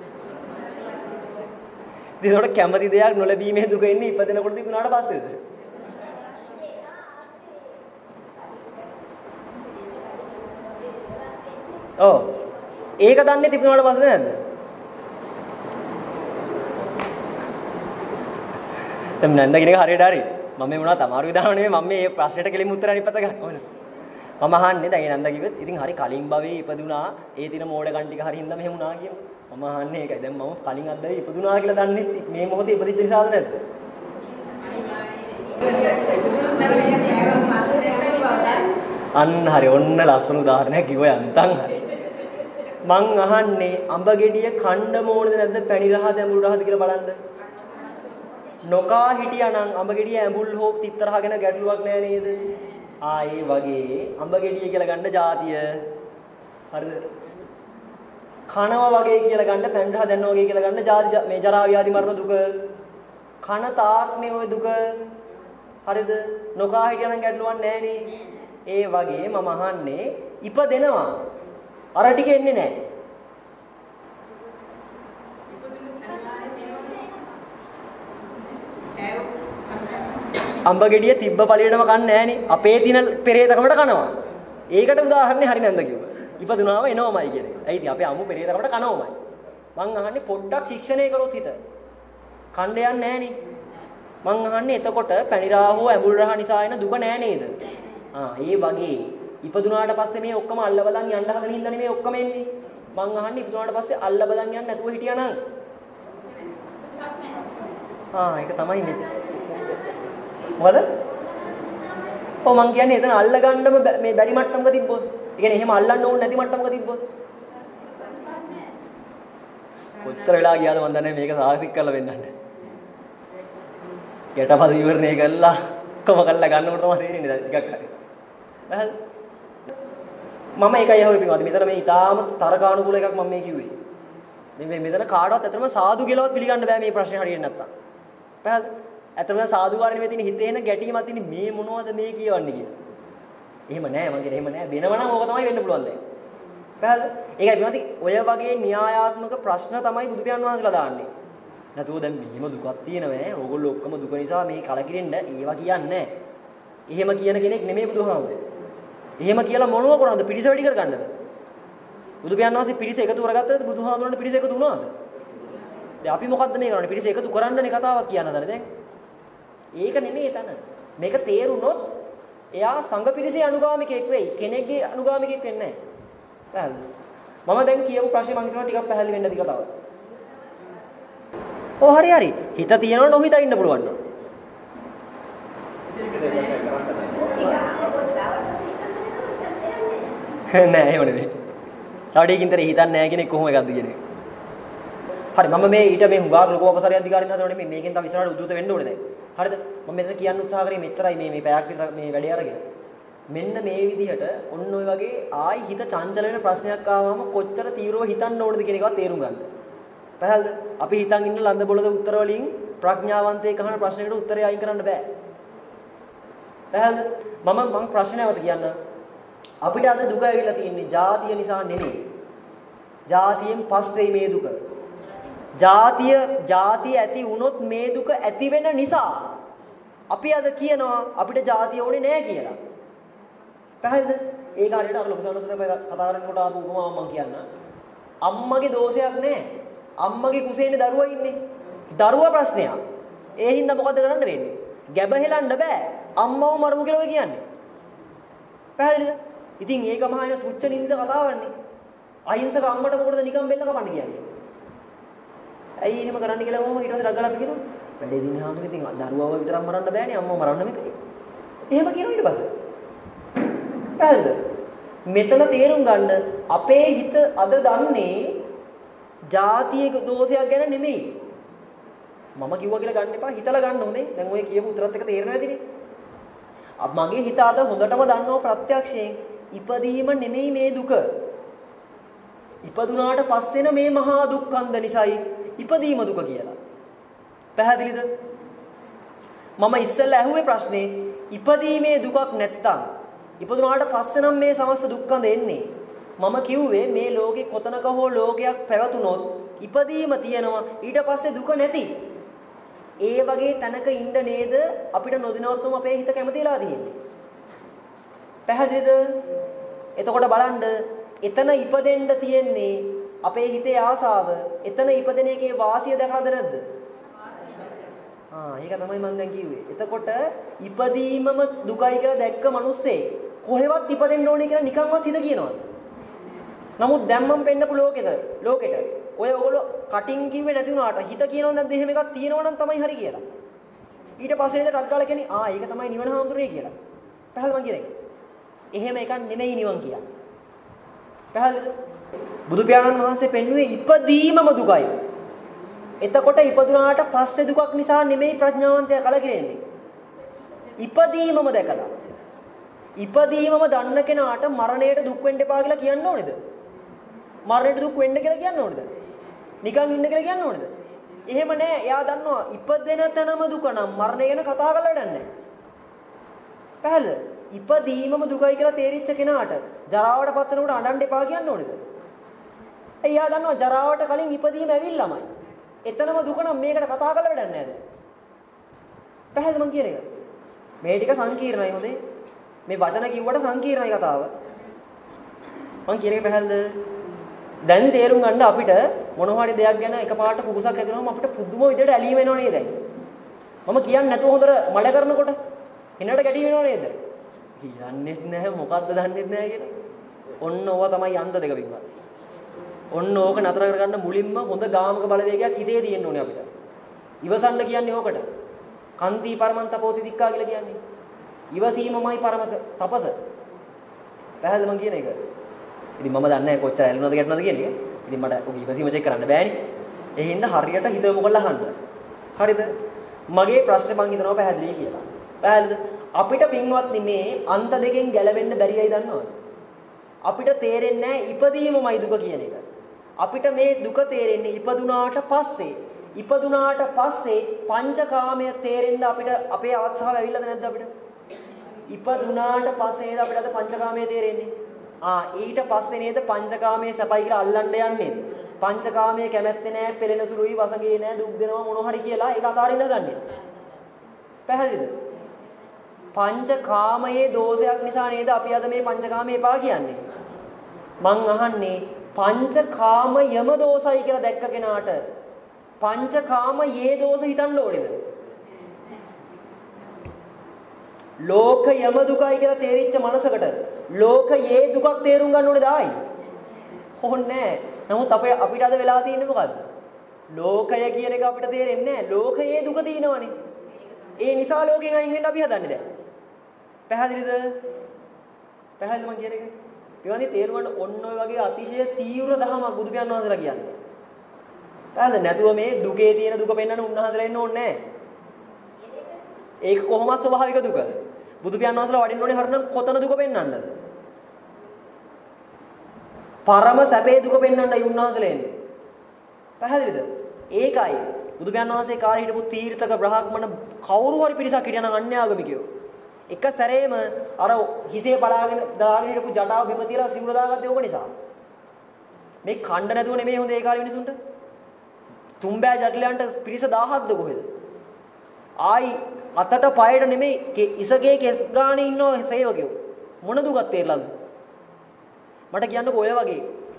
ඉතින් ඒකට කැමති දෙයක් නොලැබීමේ දුක එන්නේ ඉපදෙනකොට ඉපදුනාට පස්සේද? ඔව්. ඒක දන්නේ ඉපදුනාට පස්සේද නැද්ද? දැන් නන්ද කියන එක හරියට හරි. මම මේ මොනවද අමාරු විදාන නෙමෙයි මම මේ ප්‍රශ්නෙට කෙලින්ම උත්තර අනිත් පැත්ත ගන්න ඕන. මම අහන්නේ දැන් ඒ නන්ද කිව්වෙත් ඉතින් හරි කලින් භවයේ ඉපදුනා ඒ තින මෝඩකම් ටික හරි හින්දා මෙහෙම වුණා කියමු. මම අහන්නේ ඒකයි. දැන් මම කලින් අද්දවේ ඉපදුනා කියලා දන්නේ මේ මොහොතේ ඉපදිච්ච නිසාද නැද්ද? අන්න හරි ඔන්න ලස්සන උදාහරණයක් කිව්වා යන්තම් හරි. මං අහන්නේ අඹ ගෙඩිය කණ්ඩ මොනද නැද්ද පැණි රහද ඇඹුල් රහද කියලා බලන්න. නොකා හිටියානම් අඹ ගෙඩිය ඇඹුල් හෝ තිත්තරහගෙන ගැටලුවක් නෑ නේද? ආ ඒ වගේ අඹ ගෙඩිය කියලා ගන්න જાතිය. හරිද? කනවා වගේ කියලා ගන්න පැණි රහ දැන්නා වගේ කියලා ගන්න જાති මේ ජරා ව්‍යාධි මරණ දුක. කන තාක්නේ ওই දුක. හරිද? නොකා හිටියානම් ගැටලුවක් නෑනේ. ඒ වගේ මම අහන්නේ ඉපදෙනවා. අර ටික එන්නේ නැහැ. අඹ ගෙඩිය තිබ්බ පළියටම කන්නේ නැහනේ. අපේ තින පෙරේතකමට කනවා. ඒකට උදාහරණේ හරි නැන්ද කිව්වා. ඉපදුනාම එනවමයි කියන එක. ඇයි ඉතින් අපේ අමු පෙරේතකමට කනවමයි. මං අහන්නේ පොඩ්ඩක් ශික්ෂණය කරොත් හිත. කණ්ඩ යන්නේ නැහනේ. මං අහන්නේ එතකොට පැණිරා හෝ ඇඹුල් රහ නිසා එන දුක නෑ නේද? ආ ඒ වගේ ඉපදුනාට පස්සේ මේ ඔක්කොම අල්ල බලන් යන්න හදන හින්දානේ මේ ඔක්කොම එන්නේ. මං අහන්නේ ඉපදුනාට පස්සේ අල්ල බලන් යන්න නැතුව හිටියානම්. ආ ඒක තමයි මේ. මොකද? ඔව් මං කියන්නේ එතන අල්ල ගන්නම මේ බැරි මට්ටමක තිබ්බොත්. ඒ කියන්නේ එහෙම අල්ලන්න ඕනේ නැති මට්ටමක තිබ්බොත්. කොච්චර වෙලා ගියාද මන් දන්නේ මේක සාහසික කරලා වෙන්නන්නේ. ගැටපද විවරණය කළා කොම කළා ගන්නකොට තමයි තේරෙන්නේ දැන් ටිකක් හරි. හරිද? මම ඒකයි අහුවේ පින්වත්නි මෙතන මේ ඊටාම තරකානුකූල එකක් මම මේ කිව්වේ. මේ මෙතන කාටවත් ඇත්තටම සාදු කියලාවත් පිළිගන්න බෑ මේ ප්‍රශ්නේ හරියට නැත්තම්. පැහැද? ඇත්තටම සාදු කාරණේ මේ තියෙන හිතේ එන ගැටීමක් තියෙන මේ මොනවද මේ කියවන්නේ කියලා. එහෙම නෑ මං කියන්නේ එහෙම නෑ වෙනව නම් ඕක තමයි වෙන්න පුළුවන් දැන්. පැහැද? ඒකයි පින්වත්නි ඔය වගේ න්‍යායාත්මක ප්‍රශ්න තමයි බුදු පියාණන් වහන්සේලා දාන්නේ. නැතුව දැන් මෙහිම දුකක් තියෙනවා ඈ. ඕගොල්ලෝ ඔක්කොම දුක නිසා මේ කලකිරෙන්න ඒවා කියන්නේ නෑ. එහෙම කියන කෙනෙක් නෙමෙයි බුදුහාමුදුරේ. එහෙම කියලා මොනව කරනවද? පිරිස වැඩි කරගන්නද? බුදු පියාණන් වහන්සේ පිරිස එකතු කරගත්තද? බුදුහාමුදුරන්ට පිරිස එකතු වුණාද? දැන් අපි මොකද්ද මේ කරන්නේ? පිරිස එකතු කරන්නනේ කතාවක් කියන්න හදන්නේ දැන්. ඒක නෙමෙයි එතන. මේක තේරුනොත් එයා සංඝ පිරිසේ අනුගාමිකයෙක් වෙයි. කෙනෙක්ගේ අනුගාමිකයෙක් වෙන්නේ නැහැ. මම දැන් කියපු ප්‍රශ්නේ මම හිතනවා ටිකක් පැහැදිලි වෙන්න ඇති කතාව. ඔව් හරි හරි. හිත තියෙනව නොහිතා ඉන්න පුළුවන් නෝ. නෑ එහෙම නෙමෙයි. සාඩේකින්තර හිතන්නේ නැහැ කෙනෙක් කොහොම එකක්ද කියන එක. හරි මම මේ ඊට මේ හුඟක් ලොකු අපසරය අධිකාරින් හදනව නෙමෙයි මේකෙන් තව ඉස්සරහට උද්දුත වෙන්න ඕනේ දැන්. හරිද? මම මෙතන කියන්න උත්සාහ කරේ මෙච්චරයි මේ මේ පැයක් විතර මේ වැඩේ අරගෙන. මෙන්න මේ විදිහට ඔන්න ඔය වගේ ආයි හිත චංචල වෙන ප්‍රශ්නයක් ආවම කොච්චර තීව්‍රව හිතන්න ඕනද කියන එකවත් තේරුම් ගන්න. පැහැදිලිද? අපි හිතන් ඉන්න ලන්ද බොලද උත්තර වලින් ප්‍රඥාවන්තයෙක් අහන ප්‍රශ්නයකට උත්තරය අයින් කරන්න බෑ. පැහැදිලිද? මම මම ප්‍රශ්නයවත් කියන්න. අපිට අද දුක ඇවිල්ලා තියෙන්නේ ජාතිය නිසා නෙමෙයි. ජාතියෙන් පස්සේ මේ දුක. ජාතිය ජාතිය ඇති වුණොත් මේ දුක ඇති වෙන නිසා අපි අද කියනවා අපිට ජාතිය ඕනේ නෑ කියලා. පැහැදිලිද? ඒ කාර්යයට අර ලොකු සනසතේ කතා කරනකොට ආපු උපමාව මම කියන්න. අම්මගේ දෝෂයක් නැහැ. අම්මගේ කුසේනේ දරුවා ඉන්නේ. දරුවා ප්‍රශ්නයක්. ඒ හින්දා මොකද කරන්න වෙන්නේ? ගැබ හෙලන්න බෑ. අම්මව මරමු කියලා ඔය කියන්නේ. පැහැදිලිද? ඉතින් ඒක මහා එන තුච්ච නින්ද කතාවන්නේ. අහිංසක අම්මට මොකටද නිකන් බෙල්ල කපන්න කියන්නේ? ඇයි එහෙම කරන්න කියලා මොකම ඊට පස්සේ රගලා අපි කියනවා. වැඩේ දින හාමුදුරුවෝ ඉතින් දරුවව විතරක් මරන්න බෑනේ අම්මව මරන්න මේකේ. එහෙම කියනවා ඊට පස්සේ. පැහැදිලිද? මෙතන තේරුම් ගන්න අපේ හිත අද දන්නේ ජාතියක දෝෂයක් ගැන නෙමෙයි. මම කිව්වා කියලා ගන්න එපා හිතලා ගන්න හොඳේ. දැන් ඔය කියපු උත්තරත් එක තේරෙන්නේ නැතිනේ. මගේ හිත අද හොඳටම දන්නවා ප්‍රත්‍යක්ෂයෙන් ඉපදීම නෙමෙයි මේ දුක. ඉපදුනාට පස්සේන මේ මහා දුක්ඛන්ද නිසායි ඉපදීම දුක කියලා. පැහැදිලිද? මම ඉස්සෙල්ලා ඇහුවේ ප්‍රශ්නේ ඉපදීමේ දුකක් නැත්තම් ඉපදුනාට පස්සේ නම් මේ සමස්ත දුක්ඛන්ද එන්නේ. මම කිව්වේ මේ ලෝකේ කොතනක හෝ ලෝකයක් පැවතුනොත් ඉපදීම තියෙනවා ඊට පස්සේ දුක නැති. ඒ වගේ තැනක ඉන්න නේද අපිට නොදිනවත්වම අපේ හිත කැමතිලා තියෙන්නේ. පැහැදිලිද? එතකොට බලන්න එතන ඉපදෙන්න තියෙන්නේ අපේ හිතේ ආසාව. එතන ඉපදෙන එකේ වාසිය දැකලාද නැද්ද? ආ ඒක තමයි මම දැන් කිව්වේ. එතකොට ඉපදීමම දුකයි කියලා දැක්ක මිනිස්සේ කොහෙවත් ඉපදෙන්න ඕනේ කියලා නිකන්වත් හිත කියනවාද? නමුත් දැන් මම පෙන්නපු ලෝකෙට ලෝකෙට ඔය ඔයගොල්ලෝ කටින් කිව්වේ නැති වුණාට හිත කියනව නැද්ද එහෙම එකක් තියෙනවා නම් තමයි හරි කියලා. ඊට පස්සේ නේද ටක් ගාලා කියන්නේ ආ ඒක තමයි නිවන හාමුදුරේ කියලා. පැහැදිලි මං කියන්නේ. එහෙම එකක් නෙමෙයි නිවන් කියන්නේ. පැහැදිලිද? බුදු පියාණන් වහන්සේ පෙන්වුවේ ඉපදීමම දුකයි. එතකොට ඉපදුනාට පස්සේ දුකක් නිසා නෙමෙයි ප්‍රඥාවන්තයා කලකිරෙන්නේ. ඉපදීමම දැකලා. ඉපදීමම දන්න කෙනාට මරණයට දුක් වෙන්න එපා කියලා කියන්න ඕනේද? මරණයට දුක් වෙන්න කියලා කියන්න ඕනේද? නිකන් ඉන්න කියලා කියන්න ඕනේද? එහෙම නෑ. එයා දන්නවා ඉපදෙන තැනම දුක නම් මරණය ගැන කතා කරලා වැඩක් නෑ. පැහැදිලිද? ඉපදීමම දුකයි කියලා තේරිච්ච කෙනාට ජරාවට පත් වෙනකොට අඬන්න එපා කියන්න ඕනේද? එයා දන්නවා ජරාවට කලින් ඉපදීම ඇවිල්ලාමයි. එතනම දුක නම් මේකට කතා කරලා වැඩක් නෑද? පැහැදිලිද මං කියන එක? මේ ටික සංකීර්ණයි හොඳේ. මේ වචන කිව්වට සංකීර්ණයි කතාව. මං කියන එක පැහැදිලිද? දැන් තේරුම් ගන්න අපිට මොන හරි දෙයක් ගැන එකපාරට කුකුසක් ඇති වෙනවම අපිට පුදුම විදිහට ඇලීම එනව නේද? මම කියන්නේ නැතුව හොඳට මඩ කරනකොට හිනට ගැටි වෙනව නේද? කියන්නේත් නැහැ මොකද්ද දන්නේත් නැහැ කියලා. ඔන්න ඕවා තමයි අන්ත දෙක පිටවත්. ඔන්න ඕක නතර කරගන්න මුලින්ම හොඳ ගාමක බලවේගයක් හිතේ තියෙන්න ඕනේ අපිට. ඉවසන්න කියන්නේ ඕකට. කන්ති පරමන්ත පෝති දික්කා කියලා කියන්නේ. ඉවසීමමයි පරම තපස. පැහැදිලිද මං කියන එක? ඉතින් මම දන්නේ නැහැ කොච්චර ඇලුනද ගැටුනද කියන එක. ඉතින් මට ඔක ඉවසීම චෙක් කරන්න බෑනේ. ඒ හින්දා හරියට හිතවමු කරලා අහන්න. හරිද? මගේ ප්‍රශ්නේ මං හිතනවා පැහැදිලි කියලා. පැහැදිලිද? අපිට පින්වත්නි මේ අන්ත දෙකෙන් ගැලවෙන්න බැරියයි දන්නවද? අපිට තේරෙන්නේ නැහැ ඉපදීමමයි දුක කියන එක. අපිට මේ දුක තේරෙන්නේ ඉපදුනාට පස්සේ. ඉපදුනාට පස්සේ පංචකාමය තේරෙන්න අපිට අපේ අවස්ථාව ඇවිල්ලාද නැද්ද අපිට? ඉපදුනාට පස්සේ නේද අපිට අද පංචකාමය තේරෙන්නේ? ආ ඊට පස්සේ නේද පංචකාමයේ සපයි කියලා අල්ලන්න යන්නේ. පංචකාමයේ කැමැත්තේ නැහැ, පෙළෙන සුළුයි, වසඟේ නැහැ, දුක් දෙනවා මොන හරි කියලා ඒක අතාරින්න දන්නේ. පැහැදිලිද? පංචකාමයේ දෝෂයක් නිසා නේද අපි අද මේ පංචකාමයේ එපා කියන්නේ. මං අහන්නේ පංචකාම යම දෝෂයි කියලා දැක්ක කෙනාට පංචකාම යේ දෝෂ හිතන්න ඕනේද? ලෝක යම දුකයි කියලා තේරිච්ච මනසකට ලෝක යේ දුකක් තේරුම් ගන්න ඕනේද ආයි? ඕනේ නැහැ. නමුත් අපේ අපිට අද වෙලා තියෙන්නේ මොකද්ද? ලෝකය කියන එක අපිට තේරෙන්නේ නැහැ. ලෝකයේ දුක තියෙනවනේ. ඒ නිසා ලෝකෙන් අයින් වෙන්න අපි හදන්නේ දැන්. පැහැදිලිද? පැහැදිලිද මං කියන එක? ඒවනේ තේරුම් ගන්න ඔන්න ඔය වගේ අතිශය තීව්‍ර දහමක් බුදු පියාණන් වහන්සේලා කියන්නේ. පැහැදිලිද? නැතුව මේ දුකේ තියෙන දුක පෙන්වන්න උන්වහන්සේලා එන්න ඕනේ නැහැ. ඒක කොහොමද ස්වභාවික දුක? බුදු පියාණන් වහන්සේලා වඩින්න ඕනේ හරිනම් කොතන දුක පෙන්වන්නද? පරම සැපේ දුක පෙන්වන්නයි උන්වහන්සේලා එන්නේ. පැහැදිලිද? ඒකයි බුදු පියාණන් වහන්සේ කාලේ හිටපු තීර්ථක බ්‍රහ්මණ කවුරු හරි පිරිසක් හිටියනම් අන්‍යාගමිකයෝ එක සැරේම අර හිසේ බලාගෙන දාගෙන හිටපු ජටාව බිම තියලා සිවුර දාගත්තේ ඕක නිසා. මේ කණ්ඩ නැතුව නෙමෙයි හොඳ ඒ කාලේ මිනිසුන්ට. තුම්බෑ ජටිලයන්ට පිරිස දහහක්ද කොහෙද? ආයි අතට පයට නෙමෙයි ඉසගේ කෙස් ගානේ ඉන්න සේවකයෝ. මොන දුකක් තේරලාද? මට කියන්නකෝ ඔය වගේ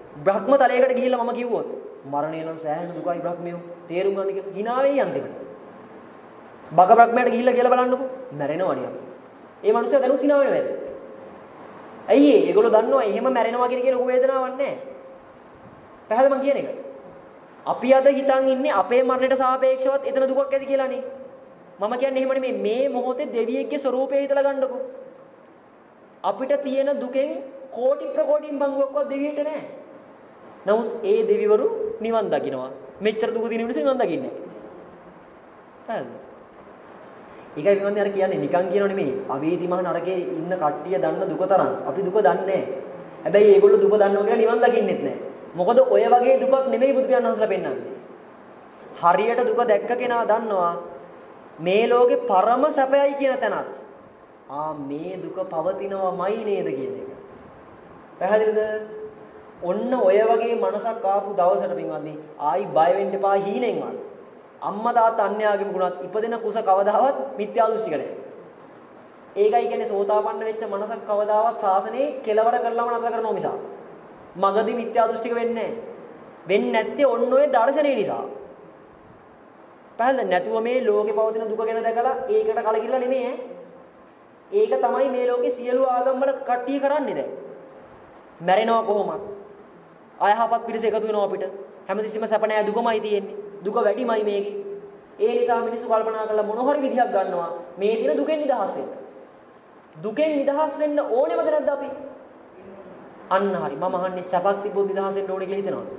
බ්‍රහ්ම තලයකට ගිහිල්ලා මම කිව්වොත් මරණය නම් සෑහෙන දුකයි බ්‍රහ්මියෝ තේරුම් ගන්න කියලා hina වෙයි අන්තිමට. බග බ්‍රහ්මයට ගිහිල්ලා කියලා බලන්නකෝ මැරෙනවනේ අපි. ඒ මනුස්සයා දැනුත් hina වෙනවද? ඇයි ඒ? ඒගොල්ලෝ දන්නවා එහෙම මැරෙනවා කියන එක ලොකු වේදනාවක් නැහැ. පැහැදිලි මං කියන එක. අපි අද හිතන් ඉන්නේ අපේ මරණයට සාපේක්ෂවත් එතන දුකක් ඇති කියලානේ. මම කියන්නේ එහෙම නෙමෙයි මේ මොහොතේ දෙවියෙක්ගේ ස්වરૂපය හිතලා ගන්නකෝ. අපිට තියෙන දුකෙන් කෝටි ප්‍රකෝටින් බංගුවක්වත් දෙවියට නැහැ. නමුත් ඒ දෙවිවරු නිවන් දකින්නවා. මෙච්චර දුක දින මිනිස්සු නිවන් දකින්නේ නැහැ. ඒකයි විවන්දේ අර කියන්නේ නිකන් කියනව නෙමෙයි. අවේදි මහ නරකේ ඉන්න කට්ටිය දන්න දුක තරම් අපි දුක දන්නේ නැහැ. හැබැයි ඒගොල්ලෝ දුක දන්නවා කියලා නිවන් දකින්නෙත් නැහැ. මොකද ඔය වගේ දුකක් නෙමෙයි බුදු පියාණන් වහන්සේලා පෙන්නන්නේ. හරියට දුක දැක්ක කෙනා දන්නවා මේ ලෝකේ පරම සැපයයි කියන තැනත් ආ මේ දුක පවතිනවමයි නේද කියන එක. පැහැදිලිද? ඔන්න ඔය වගේ මනසක් ආපු දවසට පින්වත්නි ආයි බය වෙන්න එපා හීනෙන්වත්. අම්මා තාත්තා අන්‍යාගම ගුණත් ඉපදෙන කුස කවදාවත් මිත්‍යා දෘෂ්ටික නැහැ. ඒකයි කියන්නේ සෝතාපන්න වෙච්ච මනසක් කවදාවත් සාසනේ කෙලවර කරලම නතර කරනවා මිසක්. මගදී මිත්‍යා දෘෂ්ටික වෙන්නේ නැහැ. වෙන්නේ නැත්තේ ඔන්න ඔය දර්ශනේ නිසා. පැහැදිලිද? නැතුව මේ ලෝකේ පවතින දුක ගැන දැකලා ඒකට කලකිරලා නෙමෙයි ඈ. ඒක තමයි මේ ලෝකේ සියලු ආගම් වල කට්ටිය කරන්නේ දැන්. මැරෙනවා කොහොමද? අයහපත් පිරිස එකතු වෙනවා අපිට. හැමතිස්සෙම සැප නැහැ දුකමයි තියෙන්නේ. දුක වැඩිමයි මේකේ. ඒ නිසා මිනිස්සු කල්පනා කරලා මොන හරි විදිහක් ගන්නවා මේ දින දුකෙන් නිදහස් වෙන්න. දුකෙන් නිදහස් වෙන්න ඕනේමද නැද්ද අපි? අන්න හරි. මම අහන්නේ සැපක් තිබ්බොත් නිදහස් වෙන්න ඕනේ කියලා හිතනවද?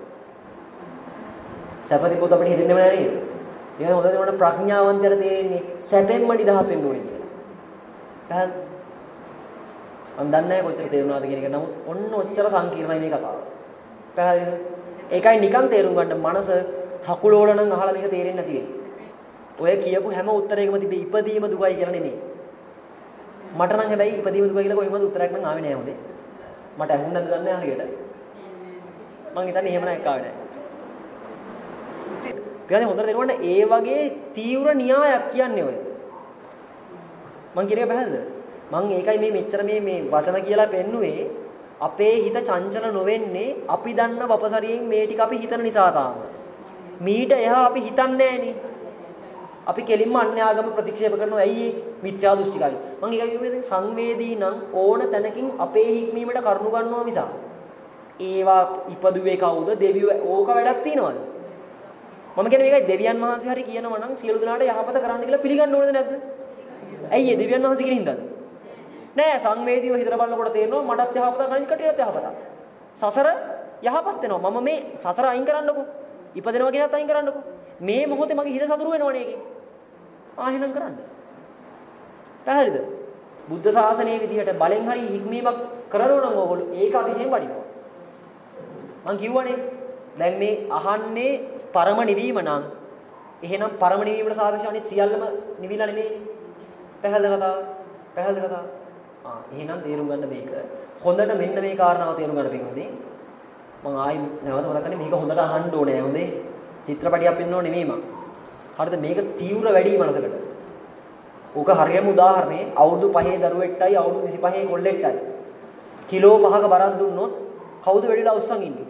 සැප තිබ්බොත් අපිට හිතෙන්නේම නැහැ නේද? ඒක හොඳට මොන ප්‍රඥාවන්තයර තේරෙන්නේ සැපෙන්ම නිදහස් වෙන්න ඕනේ කියලා. පැහැදිලි? මම දන්නේ නැහැ කොච්චර තේරුණාද කියන එක. නමුත් ඔන්න ඔච්චර සංකීර්ණයි මේ කතාව. පැහැදිලිද? ඒකයි නිකන් තේරුම් ගන්න මනස හකුලෝල නම් අහලා මේක තේරෙන්නේ නැති වෙන්නේ. ඔය කියපු හැම උත්තරයකම තිබේ ඉපදීම දුකයි කියලා නෙමෙයි. මට නම් හැබැයි ඉපදීම දුකයි කියලා කොහොමද උත්තරයක් නම් ආවේ නැහැ හොඳේ. මට ඇහුන්නේ නැද්ද දන්නේ නැහැ හරියට. මං හිතන්නේ එහෙම නැහැ ආවේ නැහැ. පියාණන් හොඳට තේරුණා ඒ වගේ තීව්‍ර න්‍යායක් කියන්නේ ඔය. මං කියන එක පැහැදිලිද? මං ඒකයි මේ මෙච්චර මේ මේ වචන කියලා පෙන්නුවේ අපේ හිත චංචල නොවෙන්නේ අපි දන්න වපසරියෙන් මේ ටික අපි හිතන නිසා තාම. මීට එහා අපි හිතන්නේ නැහනේ. අපි කෙලින්ම අන්‍ය ආගම ප්‍රතික්ෂේප කරනවා. ඇයි ඒ? මිත්‍යා දෘෂ්ටිකයි. මං ඒකයි කිව්වේ සංවේදී නම් ඕන තැනකින් අපේ හික්මීමට කරුණු ගන්නවා මිස. ඒවා ඉපදුවේ කවුද? දෙවියෝ ඕක වැඩක් තියනවද? මම කියන්නේ මේකයි දෙවියන් වහන්සේ හරි කියනවා නම් සියලු දෙනාට යහපත කරන්න කියලා පිළිගන්න ඕනද නැද්ද? ඇයි ඒ දෙවියන් වහන්සේ කියන හින්දාද? නෑ සංවේදීව හිතලා බලනකොට තේරෙනවා මටත් යහපත කරන්න කටියට යහපත. සසර යහපත් වෙනවා. මම මේ සසර අයින් කරන්නකෝ. ඉපදෙනවා කියනත් අයින් කරන්නකෝ. මේ මොහොතේ මගේ හිත සතුරු වෙනවනේ ඒකේ. ආහෙනම් කරන්න. පැහැදිලිද? බුද්ධ ශාසනයේ විදිහට බලෙන් හරි හික්මීමක් කරනවා නම් ඕගොල්ලෝ ඒක අතිශයින් වටිනවා. මං කිව්වනේ දැන් මේ අහන්නේ පරම නිවීම නම් එහෙනම් පරම නිවීමට සාපේක්ෂව අනිත් සියල්ලම නිවිලා නෙමෙයිනේ. පැහැදිලි කතාව. පැහැදිලි කතාව. ආ එහෙනම් තේරුම් ගන්න මේක. හොඳට මෙන්න මේ කාරණාව තේරුම් ගන්න පින්වදී. මම ආයි නැවත මතක් කරන්නේ මේක හොඳට අහන්න ඕනේ. හොඳේ. චිත්‍රපටියක් පෙන්වන්නෝ නෙමෙයි මම. හරිද? මේක තීව්‍ර වැඩි මනසකට. ඕක හරියම උදාහරණේ අවුරුදු පහේ දරුවෙක්ටයි අවුරුදු විසිපහේ කොල්ලෙක්ටයි කිලෝ පහක බරක් දුන්නොත් කවුද වැඩිලා උස්සන් ඉන්නේ?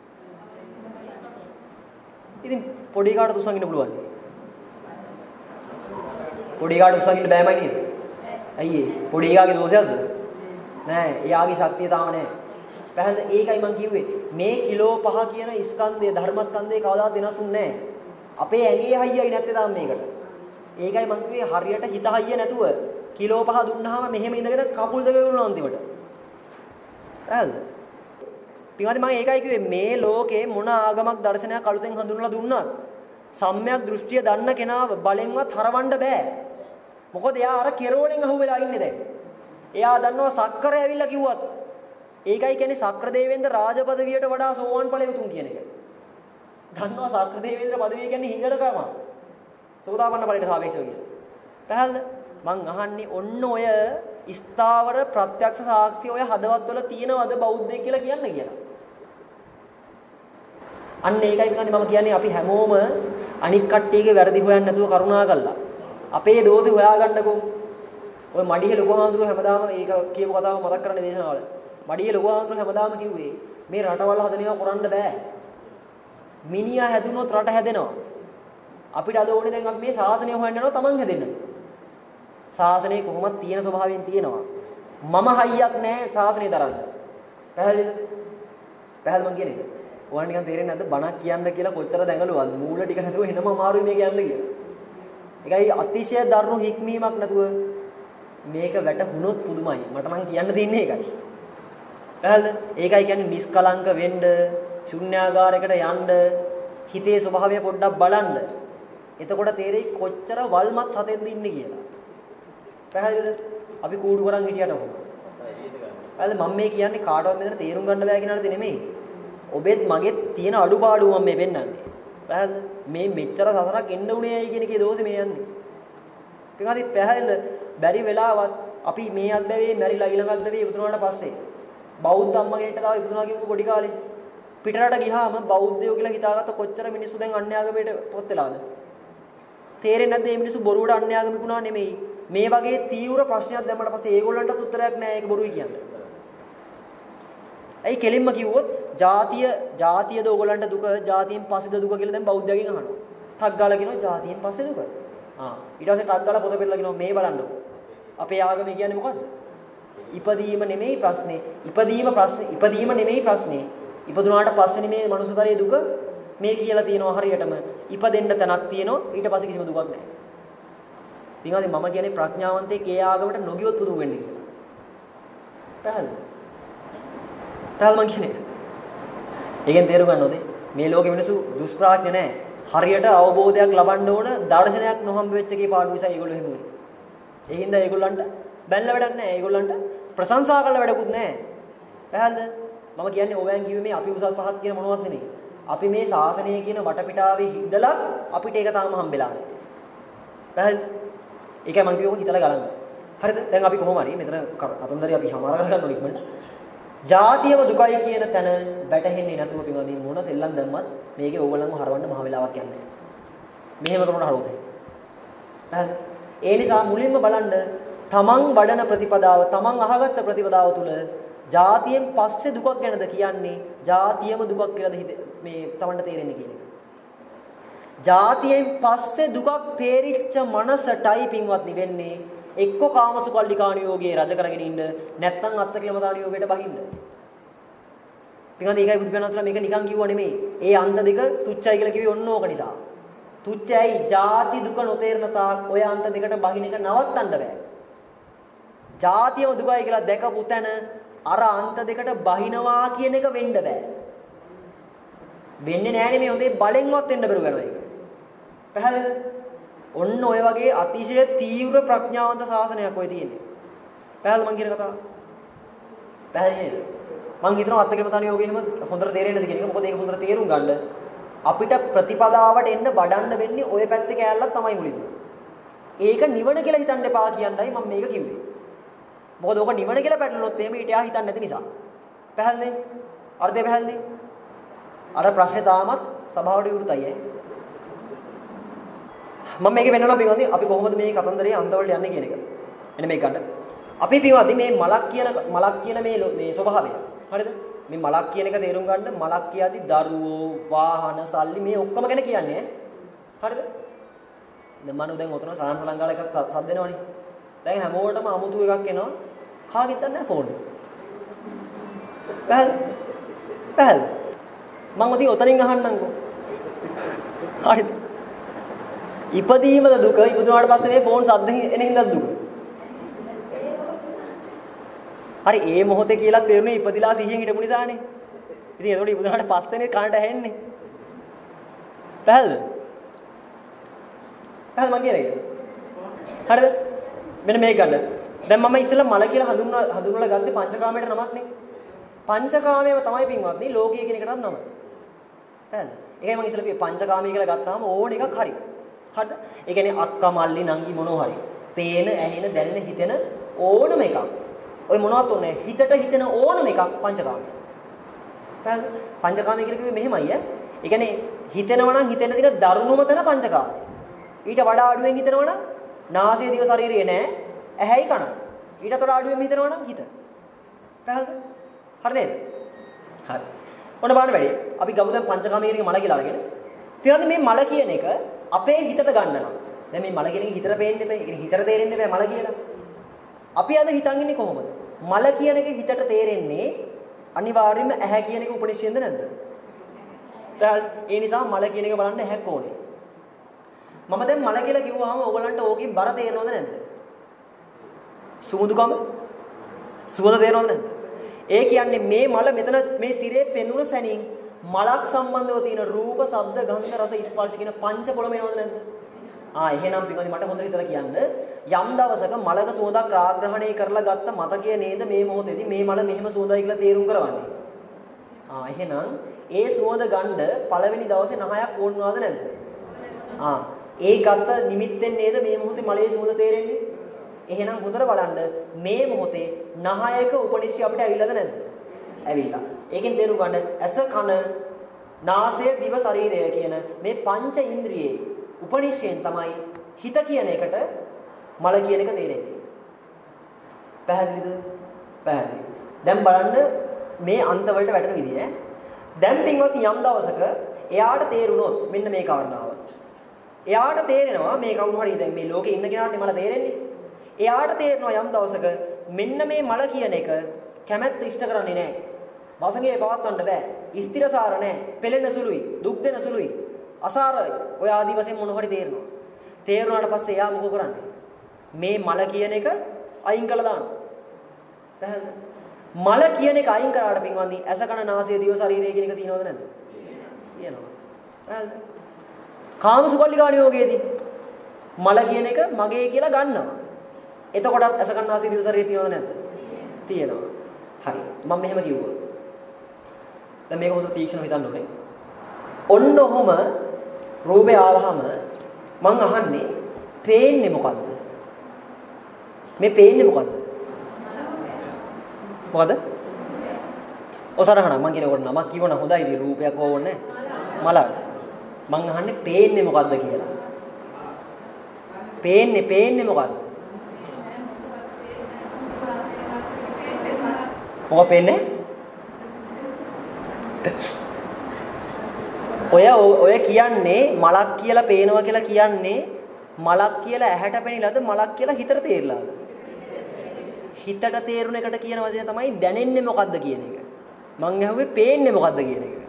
ඉතින් පොඩි කාට උස්සන් ඉන්න පුළුවන්. පොඩි කාට උස්සන් ඉන්න බෑමයි නේද? ඇයි ඒ? පොඩි එකාගේ දෝෂයක්ද? නෑ, එයාගේ ශක්තිය තාම නෑ. පැහැදිලි? ඒකයි මම කිව්වේ මේ කිලෝ පහ කියන ස්කන්ධය ධර්මස්කන්ධය කවදාවත් වෙනස්ුන්නේ නෑ. අපේ ඇඟේ හයියයි නැත්තේ තාම මේකට. ඒකයි මම කිව්වේ හරියට හිත හයිය නැතුව කිලෝ පහ දුන්නාම මෙහෙම ඉඳගෙන කකුල් දෙක උල්ලන අන්තිමට. හරිද? පින්වත්නි මම ඒකයි කිව්වේ මේ ලෝකේ මොන ආගමක් දර්ශනයක් අලුතෙන් හඳුන්වලා දුන්නත් සම්‍යක් දෘෂ්ටිය දන්න කෙනාව බලෙන්වත් හරවන්න බෑ. මොකද එයා අර කෙරෝලෙන් අහුවෙලා ඉන්නේ දැන්. එයා දන්නවා සක්කර ඇවිල්ලා කිව්වත් ඒකයි කියන්නේ සක්‍ර දේවේන්ද්‍ර රාජපදවියට වඩා සෝවන් ඵලය උතුම් කියන එක. දන්නවා සක්‍ර දේවේන්ද්‍ර පදවිය කියන්නේ හිඟඩකම. සෝදාපන්න ඵලයට සාපේක්ෂව කියලා. පැහැදිලිද? මං අහන්නේ ඔන්න ඔය ස්ථාවර ප්‍රත්‍යක්ෂ සාක්ෂි ඔය හදවත්වල තියෙනවද බෞද්ධයෙක් කියලා කියන්න කියලා. අන්න ඒකයි පිටන්නේ මම කියන්නේ අපි හැමෝම අනික් කට්ටියගේ වැරදි හොයන්න නැතුව කරුණා කළා. අපේ දෝෂේ හොයාගන්නකෝ. ඔය මඩිහේ ලොකු හාමුදුරුවෝ හැමදාම ඒක කියපු කතාව මතක් කරන්නේ දේශනාවල. මඩිහේ ලොකු හාමුදුරුවෝ හැමදාම කිව්වේ මේ රටවල් හදන ඒවා කරන්න බෑ. මිනිහා හැදුනොත් රට හැදෙනවා. අපිට අද ඕනේ දැන් අපි මේ ශාසනය හොයන්න යනවා Taman හැදෙන්න. ශාසනය කොහොමද තියෙන ස්වභාවයෙන් තියෙනවා. මම හයියක් නැහැ ශාසනය දරන්න. පැහැදිලිද? පැහැදිලි මං කියන්නේ. ඔයාලා නිකන් තේරෙන්නේ නැද්ද බණක් කියන්න කියලා කොච්චර දැඟලුවද? මූල ටික නැතුව එනම අමාරුයි මේ කියන්න කියලා. ඒකයි අතිශය දරුණු හික්මීමක් නැතුව මේක වැටහුනොත් පුදුමයි. මට මං කියන්න තියෙන්නේ ඒකයි. පැහැදිලිද? ඒකයි කියන්නේ නිස්කලංක වෙන්න, ශුන්‍යාගාරයකට යන්න, හිතේ ස්වභාවය පොඩ්ඩක් බලන්න. එතකොට තේරෙයි කොච්චර වල්මත් සතෙන්ද ඉන්නේ කියලා. පැහැදිලිද? අපි කූඩු කරන් හිටියට කොහොමද? පැහැදිලිද? මම මේ කියන්නේ කාටවත් මෙතන තේරුම් ගන්න බෑ කියන අර්ථය නෙමෙයි. ඔබෙත් මගෙත් තියෙන අඩුපාඩු මම මේ පෙන්නන්නේ. පැහැදිලිද? මේ මෙච්චර සසරක් එන්න උනේ ඇයි කියන එකේ දෝෂේ මේ යන්නේ. පිටාදී පැහැදිලිද? බැරි වෙලාවත් අපි මේ අද්දවේ මැරිලා ඊළඟ අද්දවේ ඉපදුනාට පස්සේ බෞද්ධ අම්මා කෙනෙක්ට තාම ඉපදුනා කියමු පොඩි කාලේ. පිටරට ගියාම බෞද්ධයෝ කියලා හිතාගත්ත කොච්චර මිනිස්සු දැන් අන්‍යාගමයට පොත් වෙලාද? තේරෙන්නේ නැද්ද මේ මිනිස්සු බොරුවට අන්‍යාගමිකුණා නෙමෙයි. මේ වගේ තීව්‍ර ප්‍රශ්නයක් දැම්මට පස්සේ ඒගොල්ලන්ටත් උත්තරයක් නැහැ ඒක බොරුයි කියන්නේ. ඇයි කෙලින්ම කිව්වොත් ජාතිය ජාතියද ඕගොල්ලන්ට දුක ජාතියෙන් පස්සේද දුක කියලා දැන් බෞද්ධයගෙන් අහනවා. ටක් ගාලා කියනවා ජාතියෙන් පස්සේ දුක. ආ ඊට පස්සේ ටක් ගාලා පොත පෙරලා කියනවා මේ බලන්නකො. අපේ ආගමේ කියන්නේ මොකද්ද? ඉපදීම නෙමෙයි ප්‍රශ්නේ. ඉපදීම ප්‍රශ්නේ ඉපදීම නෙමෙයි ප්‍රශ්නේ. ඉපදුනාට පස්සේ නෙමෙයි මනුස්සතරයේ දුක මේ කියලා තියෙනවා හරියටම. ඉපදෙන්න තැනක් තියෙනවා ඊට පස්සේ කිසිම දුකක් නැහැ. පින්වත්නි මම කියන්නේ ප්‍රඥාවන්තයෙක් ඒ ආගමට නොගියොත් පුදුම වෙන්නේ කියලා. පැහැදිලිද? පැහැදිලි මං කියන්නේ. ඒකෙන් තේරුම් ගන්න ඕනේ මේ ලෝකෙ මිනිස්සු දුෂ්ප්‍රඥ නැහැ. හරියට අවබෝධයක් ලබන්න ඕන දර්ශනයක් නොහම්බ වෙච්ච එකේ පාඩු නිසා ඒගොල්ලෝ එහෙම උනේ. ඒ හින්දා ඒගොල්ලන්ට බැලලා වැඩක් නැහැ. ඒගොල්ලන්ට ප්‍රශංසා කරලා වැඩකුත් නැහැ. පැහැදිලිද? මම කියන්නේ ඕවෑන් කිව්වේ මේ අපි උසස් පහත් කියන මොනවත් නෙමෙයි. අපි මේ ශාසනය කියන වටපිටාවේ හිඳලත් අපිට ඒක තාම හම්බෙලා නැහැ. පැහැදිලිද? ඒකයි මම කියවක හිතලා ගලන්න. හරිද? දැන් අපි කොහොම හරි මෙතන කතන්දරේ අපි හමාර කරගන්න ඕනේ ඉක්මනට. ජාතියම දුකයි කියන තැන වැටහෙන්නේ නැතුව පින්වදින් මොන සෙල්ලම් දැම්මත් මේකේ ඕගොල්ලන්ව හරවන්න මහ වෙලාවක් යන්නේ නැහැ. මෙහෙම කරනකොට හරවතේ. හරිද? ඒ නිසා මුලින්ම බලන්න තමන් වඩන ප්‍රතිපදාව තමන් අහගත්ත ප්‍රතිපදාව තුළ ජාතියෙන් පස්සේ දුකක් ගැනද කියන්නේ ජාතියම දුකක් කියලාද හිත මේ තමන්ට තේරෙන්නේ කියන එක. ජාතියෙන් පස්සේ දුකක් තේරිච්ච මනසටයි පින්වත්නි වෙන්නේ එක්ක කාමසුකල්ලිකාණ යෝගයේ රජ කරගෙන ඉන්න නැත්නම් අත්තකිලමතාණ යෝගයට බහින්න. පින්වත්නි ඒකයි බුදු පියාණන්සලා මේක නිකන් කිව්ව නෙමෙයි. ඒ අන්ත දෙක තුච්චයි කියලා කිව්වේ ඔන්න ඕක නිසා. තුච්චයි ජාති දුක නොතේරන තාක් ඔය අන්ත දෙකට බහින එක නවත්තන්න බෑ. ජාතියම දුකයි කියලා දැකපු තැන අර අන්ත දෙකට බහිනවා කියන එක වෙන්න බෑ. වෙන්නේ නෑනේ මේ හොඳේ බලෙන්වත් වෙන්න බැරුව යනවා ඒක. පැහැදිලිද? ඔන්න ඔය වගේ අතිශය තීව්‍ර ප්‍රඥාවන්ත ශාසනයක් ඔය තියෙන්නේ. පැහැදිලිද මං කියන කතාව? පැහැදිලි නේද? මං හිතනවා අත්කලමතාන යෝගය එහෙම හොඳට තේරෙන්නද කියන එක. මොකද ඒක හොඳට තේරුම් ගන්න අපිට ප්‍රතිපදාවට එන්න බඩන්න වෙන්නේ ඔය පැත්තේ කෑල්ලක් තමයි මුලින්ම. ඒක නිවන කියලා හිතන්න එපා කියන්නයි මම මේක කිව්වේ. මොකද ඕක නිවන කියලා පැටලුනොත් එහෙම ඊට යා හිතන්නේ නැති නිසා. පැහැදිලිද? අර්ධය පැහැදිලිද? අර ප්‍රශ්නේ තාමත් සභාවට විරුද්ධයි ඈ. මම මේක වෙනවනම් පින්වත්නි අපි කොහොමද මේ කතන්දරේ අන්තවලට යන්නේ කියන එක. එන්න මේක ගන්න. අපි පින්වත්නි මේ මලක් කියන මලක් කියන මේ මේ ස්වභාවය. හරිද? මේ මලක් කියන එක තේරුම් ගන්න මලක් කියද්දි දරුවෝ, වාහන, සල්ලි මේ ඔක්කොම ගැන කියන්නේ. හරිද? දැන් මනෝ දැන් ඔතන සාහන සලංගාල එකක් සද්ද දෙනවනේ. දැන් හැමෝටම අමුතු එකක් එනවා. කාගෙත් නැහැ ෆෝන් එක. පැහැදිලි? පැහැදිලි. මම ඔතන ඔතනින් අහන්නම්කෝ. හරිද? ඉපදීමද දුක ඉපදුනාට පස්සේ මේ ෆෝන් සද්ද එන හින්දාද දුක? හරි ඒ මොහොතේ කියලා තේරුනේ ඉපදිලා සිහියෙන් හිටපු නිසානේ. ඉතින් ඒකට ඉපදුනාට පස්සේනේ කනට ඇහෙන්නේ. පැහැදිලිද? පැහැදිලි මං කියන්නේ. හරිද? මෙන්න මේක ගන්න. දැන් මම ඉස්සෙල්ලා මල කියලා හඳුන්වලා හඳුන්වලා ගත්තේ පංචකාමයට නමක් නේ. පංචකාමයේම තමයි පින්වත්නි ලෝකයේ කියන එකටත් නම. පැහැදිලිද? ඒකයි මම ඉස්සෙල්ලා කිව්වේ පංචකාමී කියලා ගත්තාම ඕන එකක් හරි. හරිද? ඒ කියන්නේ අක්කා මල්ලි නංගි මොනවා හරි. පේන, ඇහෙන, දැනෙන, හිතෙන ඕනම එකක්. ඔය මොනවත් ඕනේ හිතට හිතෙන ඕනම එකක් පංචකාමය. පැහැදිලිද? පංචකාමය කියලා කිව්වේ මෙහෙමයි ඈ. ඒ කියන්නේ හිතෙනවා නම් හිතෙන දින දරුණුම තැන පංචකාමය. ඊට වඩා අඩුවෙන් හිතනවා නම් නාසය දිව ශරීරය නෑ, ඇහැයි කනයි. ඊට වඩා අඩුවෙන් හිතනවා නම් හිත. පැහැදිලිද? හරි නේද? හරි. ඔන්න බලන්න වැඩි. අපි ගමු දැන් පංචකාමයේ කියන මල කියලා අරගෙන. ඊට මේ මල කියන එක අපේ හිතට ගන්නවා. දැන් මේ මල කියන එක හිතට පේන්නේ නැහැ. ඒක හිතට තේරෙන්නේ නැහැ මල කියලා. අපි අද හිතන් ඉන්නේ කොහොමද? මල කියන එක හිතට තේරෙන්නේ අනිවාර්යයෙන්ම ඇහැ කියන එක උපනිෂේධද නැද්ද? ඒ නිසා මල කියන එක බලන්න ඇහැක් ඕනේ. මම දැන් මල කියලා කිව්වහම ඕගලන්ට ඕකේ බර තේරෙනවද නැද්ද? සුමුදුකම සුවඳ තේරෙනවද නැද්ද? ඒ කියන්නේ මේ මල මෙතන මේ තිරේ පෙන්වන සැනින් මලක් සම්බන්ධව තියෙන රූප, ශබ්ද, ගන්ධ, රස, ස්පර්ශ කියන පංච පොළම එනවද නැද්ද? ආ එහෙනම් පිටුදී මට හොඳට හිතලා කියන්න යම් දවසක මලක සුවඳක් රාග්‍රහණය කරලා ගත්ත මතකය නේද මේ මොහොතේදී මේ මල මෙහෙම සුවඳයි කියලා තේරුම් කරවන්නේ. ආ එහෙනම් ඒ සුවඳ ගන්න පළවෙනි දවසේ නහයක් ඕනවාද නැද්ද? ආ ඒ ගත්ත නිමිත්තෙන් නේද මේ මොහොතේ මලේ සුවඳ තේරෙන්නේ? එහෙනම් හොඳට බලන්න මේ මොහොතේ නහයක උපනිෂ්ඨය අපිට ඇවිල්ලාද නැද්ද? ඇවිල්ලා. ඒකෙන් තේරුම් ගන්න ඇස කන නාසය දිව ශරීරය කියන මේ පංච ඉන්ද්‍රියේ උපනිෂයෙන් තමයි හිත කියන එකට මල කියන එක තේරෙන්නේ. පැහැදිලිද? පැහැදිලි. දැන් බලන්න මේ අන්තවලට වැටෙන විදිය ඈ. දැන් පින්වත් යම් දවසක එයාට තේරුණොත් මෙන්න මේ කාරණාව. එයාට තේරෙනවා මේ කවුරු හරි දැන් මේ ලෝකේ ඉන්න කෙනාට මල තේරෙන්නේ. එයාට තේරෙනවා යම් දවසක මෙන්න මේ මල කියන එක කැමැත්ත ඉෂ්ට කරන්නේ නැහැ. වසඟේ පවත්වන්න බෑ. ස්ථිරසාර නැහැ. පෙළෙන සුළුයි, දුක් දෙන සුළුයි. අසාරයි. ඔය ආදි වශයෙන් මොන හරි තේරෙනවා. තේරුණාට පස්සේ එයා මොකෝ කරන්නේ? මේ මල කියන එක අයින් කළා දානවා. පැහැදිලිද? මල කියන එක අයින් කරාට පින්වන්දි ඇස කන නාසය දිව ශරීරය කියන එක තියෙනවද නැද්ද? තියෙනවා. පැහැදිලිද? කාමසුකල්ලිකාණ යෝගයේදී මල කියන එක මගේ කියලා ගන්නවා. එතකොටත් ඇස කන නාසය දිව ශරීරය තියෙනවද නැද්ද? තියෙනවා. හරි. මම මෙහෙම කිව්වා. දැන් මේක හොඳට තීක්ෂණව හිතන්න ඕනේ. ඔන්න ඔහම රූපේ ආවහම මං අහන්නේ පේන්නේ මොකද්ද? මේ පේන්නේ මොකද්ද? මොකද? ඔසරහණ මං කියනකොට නමක් කියවන හොඳයි ඉතින් රූපයක් ඕවන්නේ මලක්. මං අහන්නේ පේන්නේ මොකද්ද කියලා. පේන්නේ පේන්නේ මොකද්ද? මොකක් පේන්නේ? ඔය ඔය කියන්නේ මලක් කියලා පේනවා කියලා කියන්නේ මලක් කියලා ඇහැට පෙනිලාද මලක් කියලා හිතට තේරිලාද? හිතට තේරුණ එකට කියන වචනේ තමයි දැනෙන්නේ මොකද්ද කියන එක. මං ඇහුවේ පේන්නේ මොකද්ද කියන එක.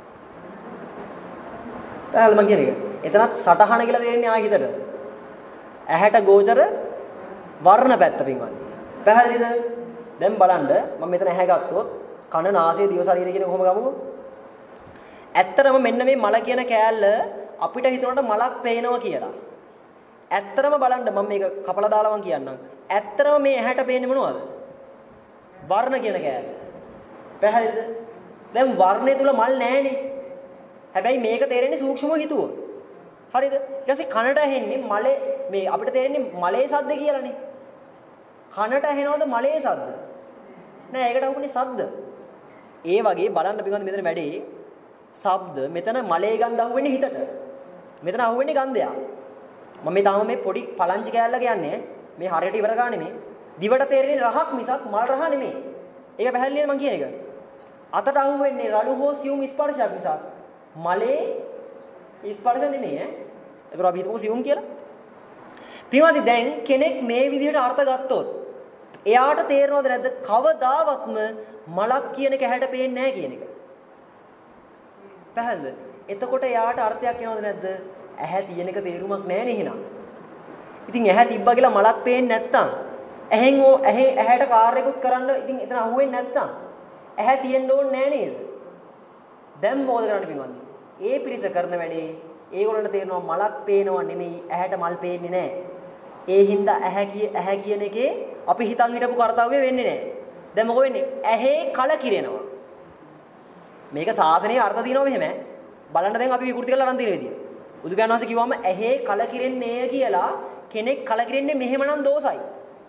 පැහැදිලිද මං කියන්නේ? එතනත් සටහන කියලා තේරෙන්නේ ආ හිතට. ඇහැට ගෝචර වර්ණ පැත්ත පින්වත්. පැහැදිලිද? දැන් බලන්න මම මෙතන ඇහැ ගත්තොත් කන නාසය දිව ශරීරය කියන කොහොම ගමුකෝ. ඇත්තටම මෙන්න මේ මල කියන කෑල්ල අපිට හිතනකොට මලක් පේනවා කියලා. ඇත්තටම බලන්න මම මේක කපලා දාලා මම කියන්නම්. ඇත්තටම මේ ඇහැට පේන්නේ මොනවද? වර්ණ කියන කෑල්ල. පැහැදිලිද? දැන් වර්ණය තුල මල් නැහැනේ. හැබැයි මේක තේරෙන්නේ සූක්ෂමව හිතුවොත්. හරිද? ඊට පස්සේ කනට ඇහෙන්නේ මලේ මේ අපිට තේරෙන්නේ මලේ සද්ද කියලානේ. කනට ඇහෙනවද මලේ සද්ද? නෑ ඒකට අහුන්නේ සද්ද. ඒ වගේ බලන්න පිළිගන්න මෙතන වැඩේ ශබ්ද මෙතන මලේ ගඳ අහුවෙන්නේ හිතට. මෙතන අහුවෙන්නේ ගන්ධය. මම මේ තාම මේ පොඩි පලංචි කෑල්ල කියන්නේ මේ හරියට ඉවර ගන්න නෙමෙයි. දිවට තේරෙන්නේ රහක් මිසක් මල් රහ නෙමෙයි. ඒක පැහැදිලි නේද මම කියන එක? අතට අහුවෙන්නේ රළු හෝ සියුම් ස්පර්ශයක් මිසක් මලේ ස්පර්ශ නෙමෙයි ඈ. ඒතර අපි හිතමු සියුම් කියලා. පින්වත්නි දැන් කෙනෙක් මේ විදිහට අර්ථ ගත්තොත් එයාට තේරෙනවද නැද්ද කවදාවත්ම මලක් කියන එක ඇහැට පේන්නේ නැහැ කියන එක. පැහැදිලිද? එතකොට එයාට අර්ථයක් එනවද නැද්ද? ඇහැ තියෙන එක තේරුමක් නැහැ නේ එහෙනම්. ඉතින් ඇහැ තිබ්බා කියලා මලක් පේන්නේ නැත්තම් ඇහෙන් ඕ ඇහි ඇහැට කාර්යයකුත් කරන්න ඉතින් එතන අහුවෙන්නේ නැත්තම් ඇහැ තියෙන්න ඕනේ නැහැ නේද? දැන් මොකද කරන්න පින්වත්නි? ඒ පිරිස කරන වැඩේ ඒගොල්ලන්ට තේරෙනවා මලක් පේනවා නෙමෙයි ඇහැට මල් පේන්නේ නැහැ. ඒ හින්දා ඇහැ කිය ඇහැ කියන එකේ අපි හිතන් හිටපු කාර්යය වෙන්නේ නැහැ. දැන් මොකෝ වෙන්නේ? ඇහි කලකිරෙනවා. මේක සාසනයේ අර්ථ දිනව මෙහෙම ඈ. බලන්න දැන් අපි විකෘති කරලා අරන් තියෙන විදිය. බුදු පියාණන් වහන්සේ කිව්වම ඇහි කලකිරෙන්නේ කියලා කෙනෙක් කලකිරෙන්නේ මෙහෙමනම් දෝසයි.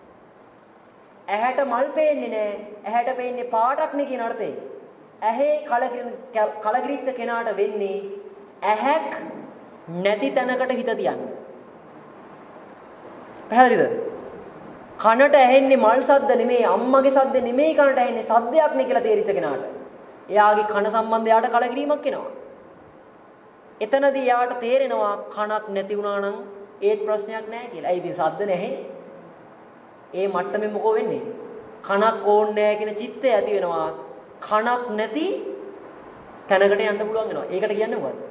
ඇහැට මල් පේන්නේ නැහැ. ඇහැට පේන්නේ පාටක් නේ කියන අර්ථය. ඇහි කලකිරෙන කලකිරිච්ච කෙනාට වෙන්නේ ඇහැක් නැති තැනකට හිත තියන්න. පැහැදිලිද? කනට ඇහෙන්නේ මල් සද්ද නෙමෙයි අම්මගේ සද්ද නෙමෙයි කනට ඇහෙන්නේ සද්දයක් නේ කියලා තේරිච්ච කෙනාට. එයාගේ කන සම්බන්ධ යාට කලකිරීමක් එනවා. එතනදී යාට තේරෙනවා කනක් නැති වුණා නම් ඒත් ප්‍රශ්නයක් නැහැ කියලා. ඒ ඉතින් සද්ද නැහැ. ඒ මට්ටමේ මොකෝ වෙන්නේ? කනක් ඕනේ නැහැ කියන චිත්තය ඇති වෙනවා. කනක් නැති තැනකට යන්න පුළුවන් වෙනවා. ඒකට කියන්නේ මොකද්ද?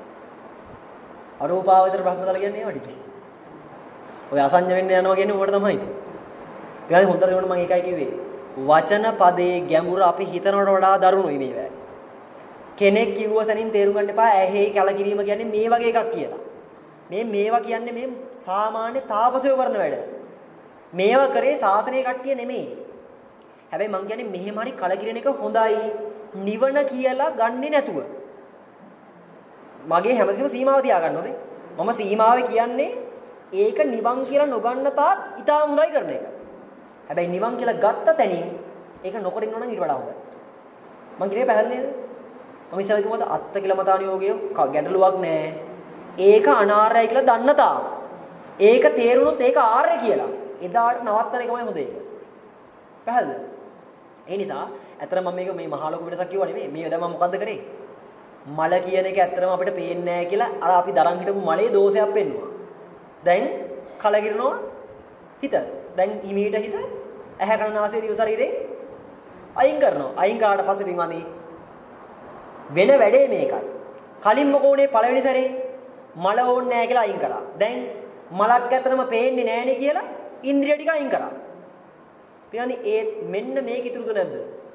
අරූපාවචර බ්‍රහ්මතල කියන්නේ ඒවටද? ඔය අසඤ්ඤ වෙන්න යනවා කියන්නේ උඹට තමයි ඉතින්. ඊළඟ හොඳට ගමන මම ඒකයි කිව්වේ. වචන පදේ ගැඹුර අපි හිතනවට වඩා දරුණුයි මේවා. කෙනෙක් කිව්ව සැනින් තේරුම් ගන්න එපා ඇහි කලකිරීම කියන්නේ මේ වගේ එකක් කියලා. මේ මේවා කියන්නේ මේ සාමාන්‍ය තාපසයෝ කරන වැඩ. මේවා කරේ ශාසනයේ කට්ටිය නෙමෙයි. හැබැයි මං කියන්නේ මෙහෙම හරි කලකිරෙන එක හොඳයි. නිවන කියලා ගන්නෙ නැතුව. මගේ හැමතිස්සෙම සීමාව තියාගන්න ඕනේ. මම සීමාවේ කියන්නේ ඒක නිවන් කියලා නොගන්න තාක් ඊටා හොඳයි කරන එක. හැබැයි නිවන් කියලා ගත්ත තැනින් ඒක නොකර ඉන්නව නම් ඊට වඩා හොඳයි. මං කියන්නේ පැහැදිලි නේද? මම ඉස්සරහ කිව්වද අත්ත කිලමතාණ යෝගයේ ගැටලුවක් නැහැ. ඒක අනාර්යයි කියලා දන්න තාක්. ඒක තේරුණොත් ඒක ආර්ය කියලා. එදාට නවත්තන එකමයි හොඳ ඒක. පැහැදිලිද? ඒ නිසා ඇත්තටම මම මේක මේ මහා ලොකු වෙනසක් කිව්වා නෙමෙයි. මේ දැන් මම මොකද්ද කරේ? මල කියන එක ඇත්තටම අපිට පේන්නේ නැහැ කියලා අර අපි දරන් හිටපු මලේ දෝෂයක් පෙන්නවා. දැන් කලකිරනවා හිත. දැන් හිමීට හිත ඇහැ කන නාසය දිව ශරීරයෙන් අයින් කරනවා. අයින් කරාට පස්සේ පින්වන්දි වෙන වැඩේ මේකයි. කලින් මොකෝනේ පළවෙනි සැරේ මල ඕනේ නැහැ කියලා අයින් කරා. දැන් මලක් ඇත්තටම පේන්නේ නැහනේ කියලා ඉන්ද්‍රිය ටික අයින් කරා. පියාණි ඒ මෙන්න මේක ඉතුරුද නැද්ද?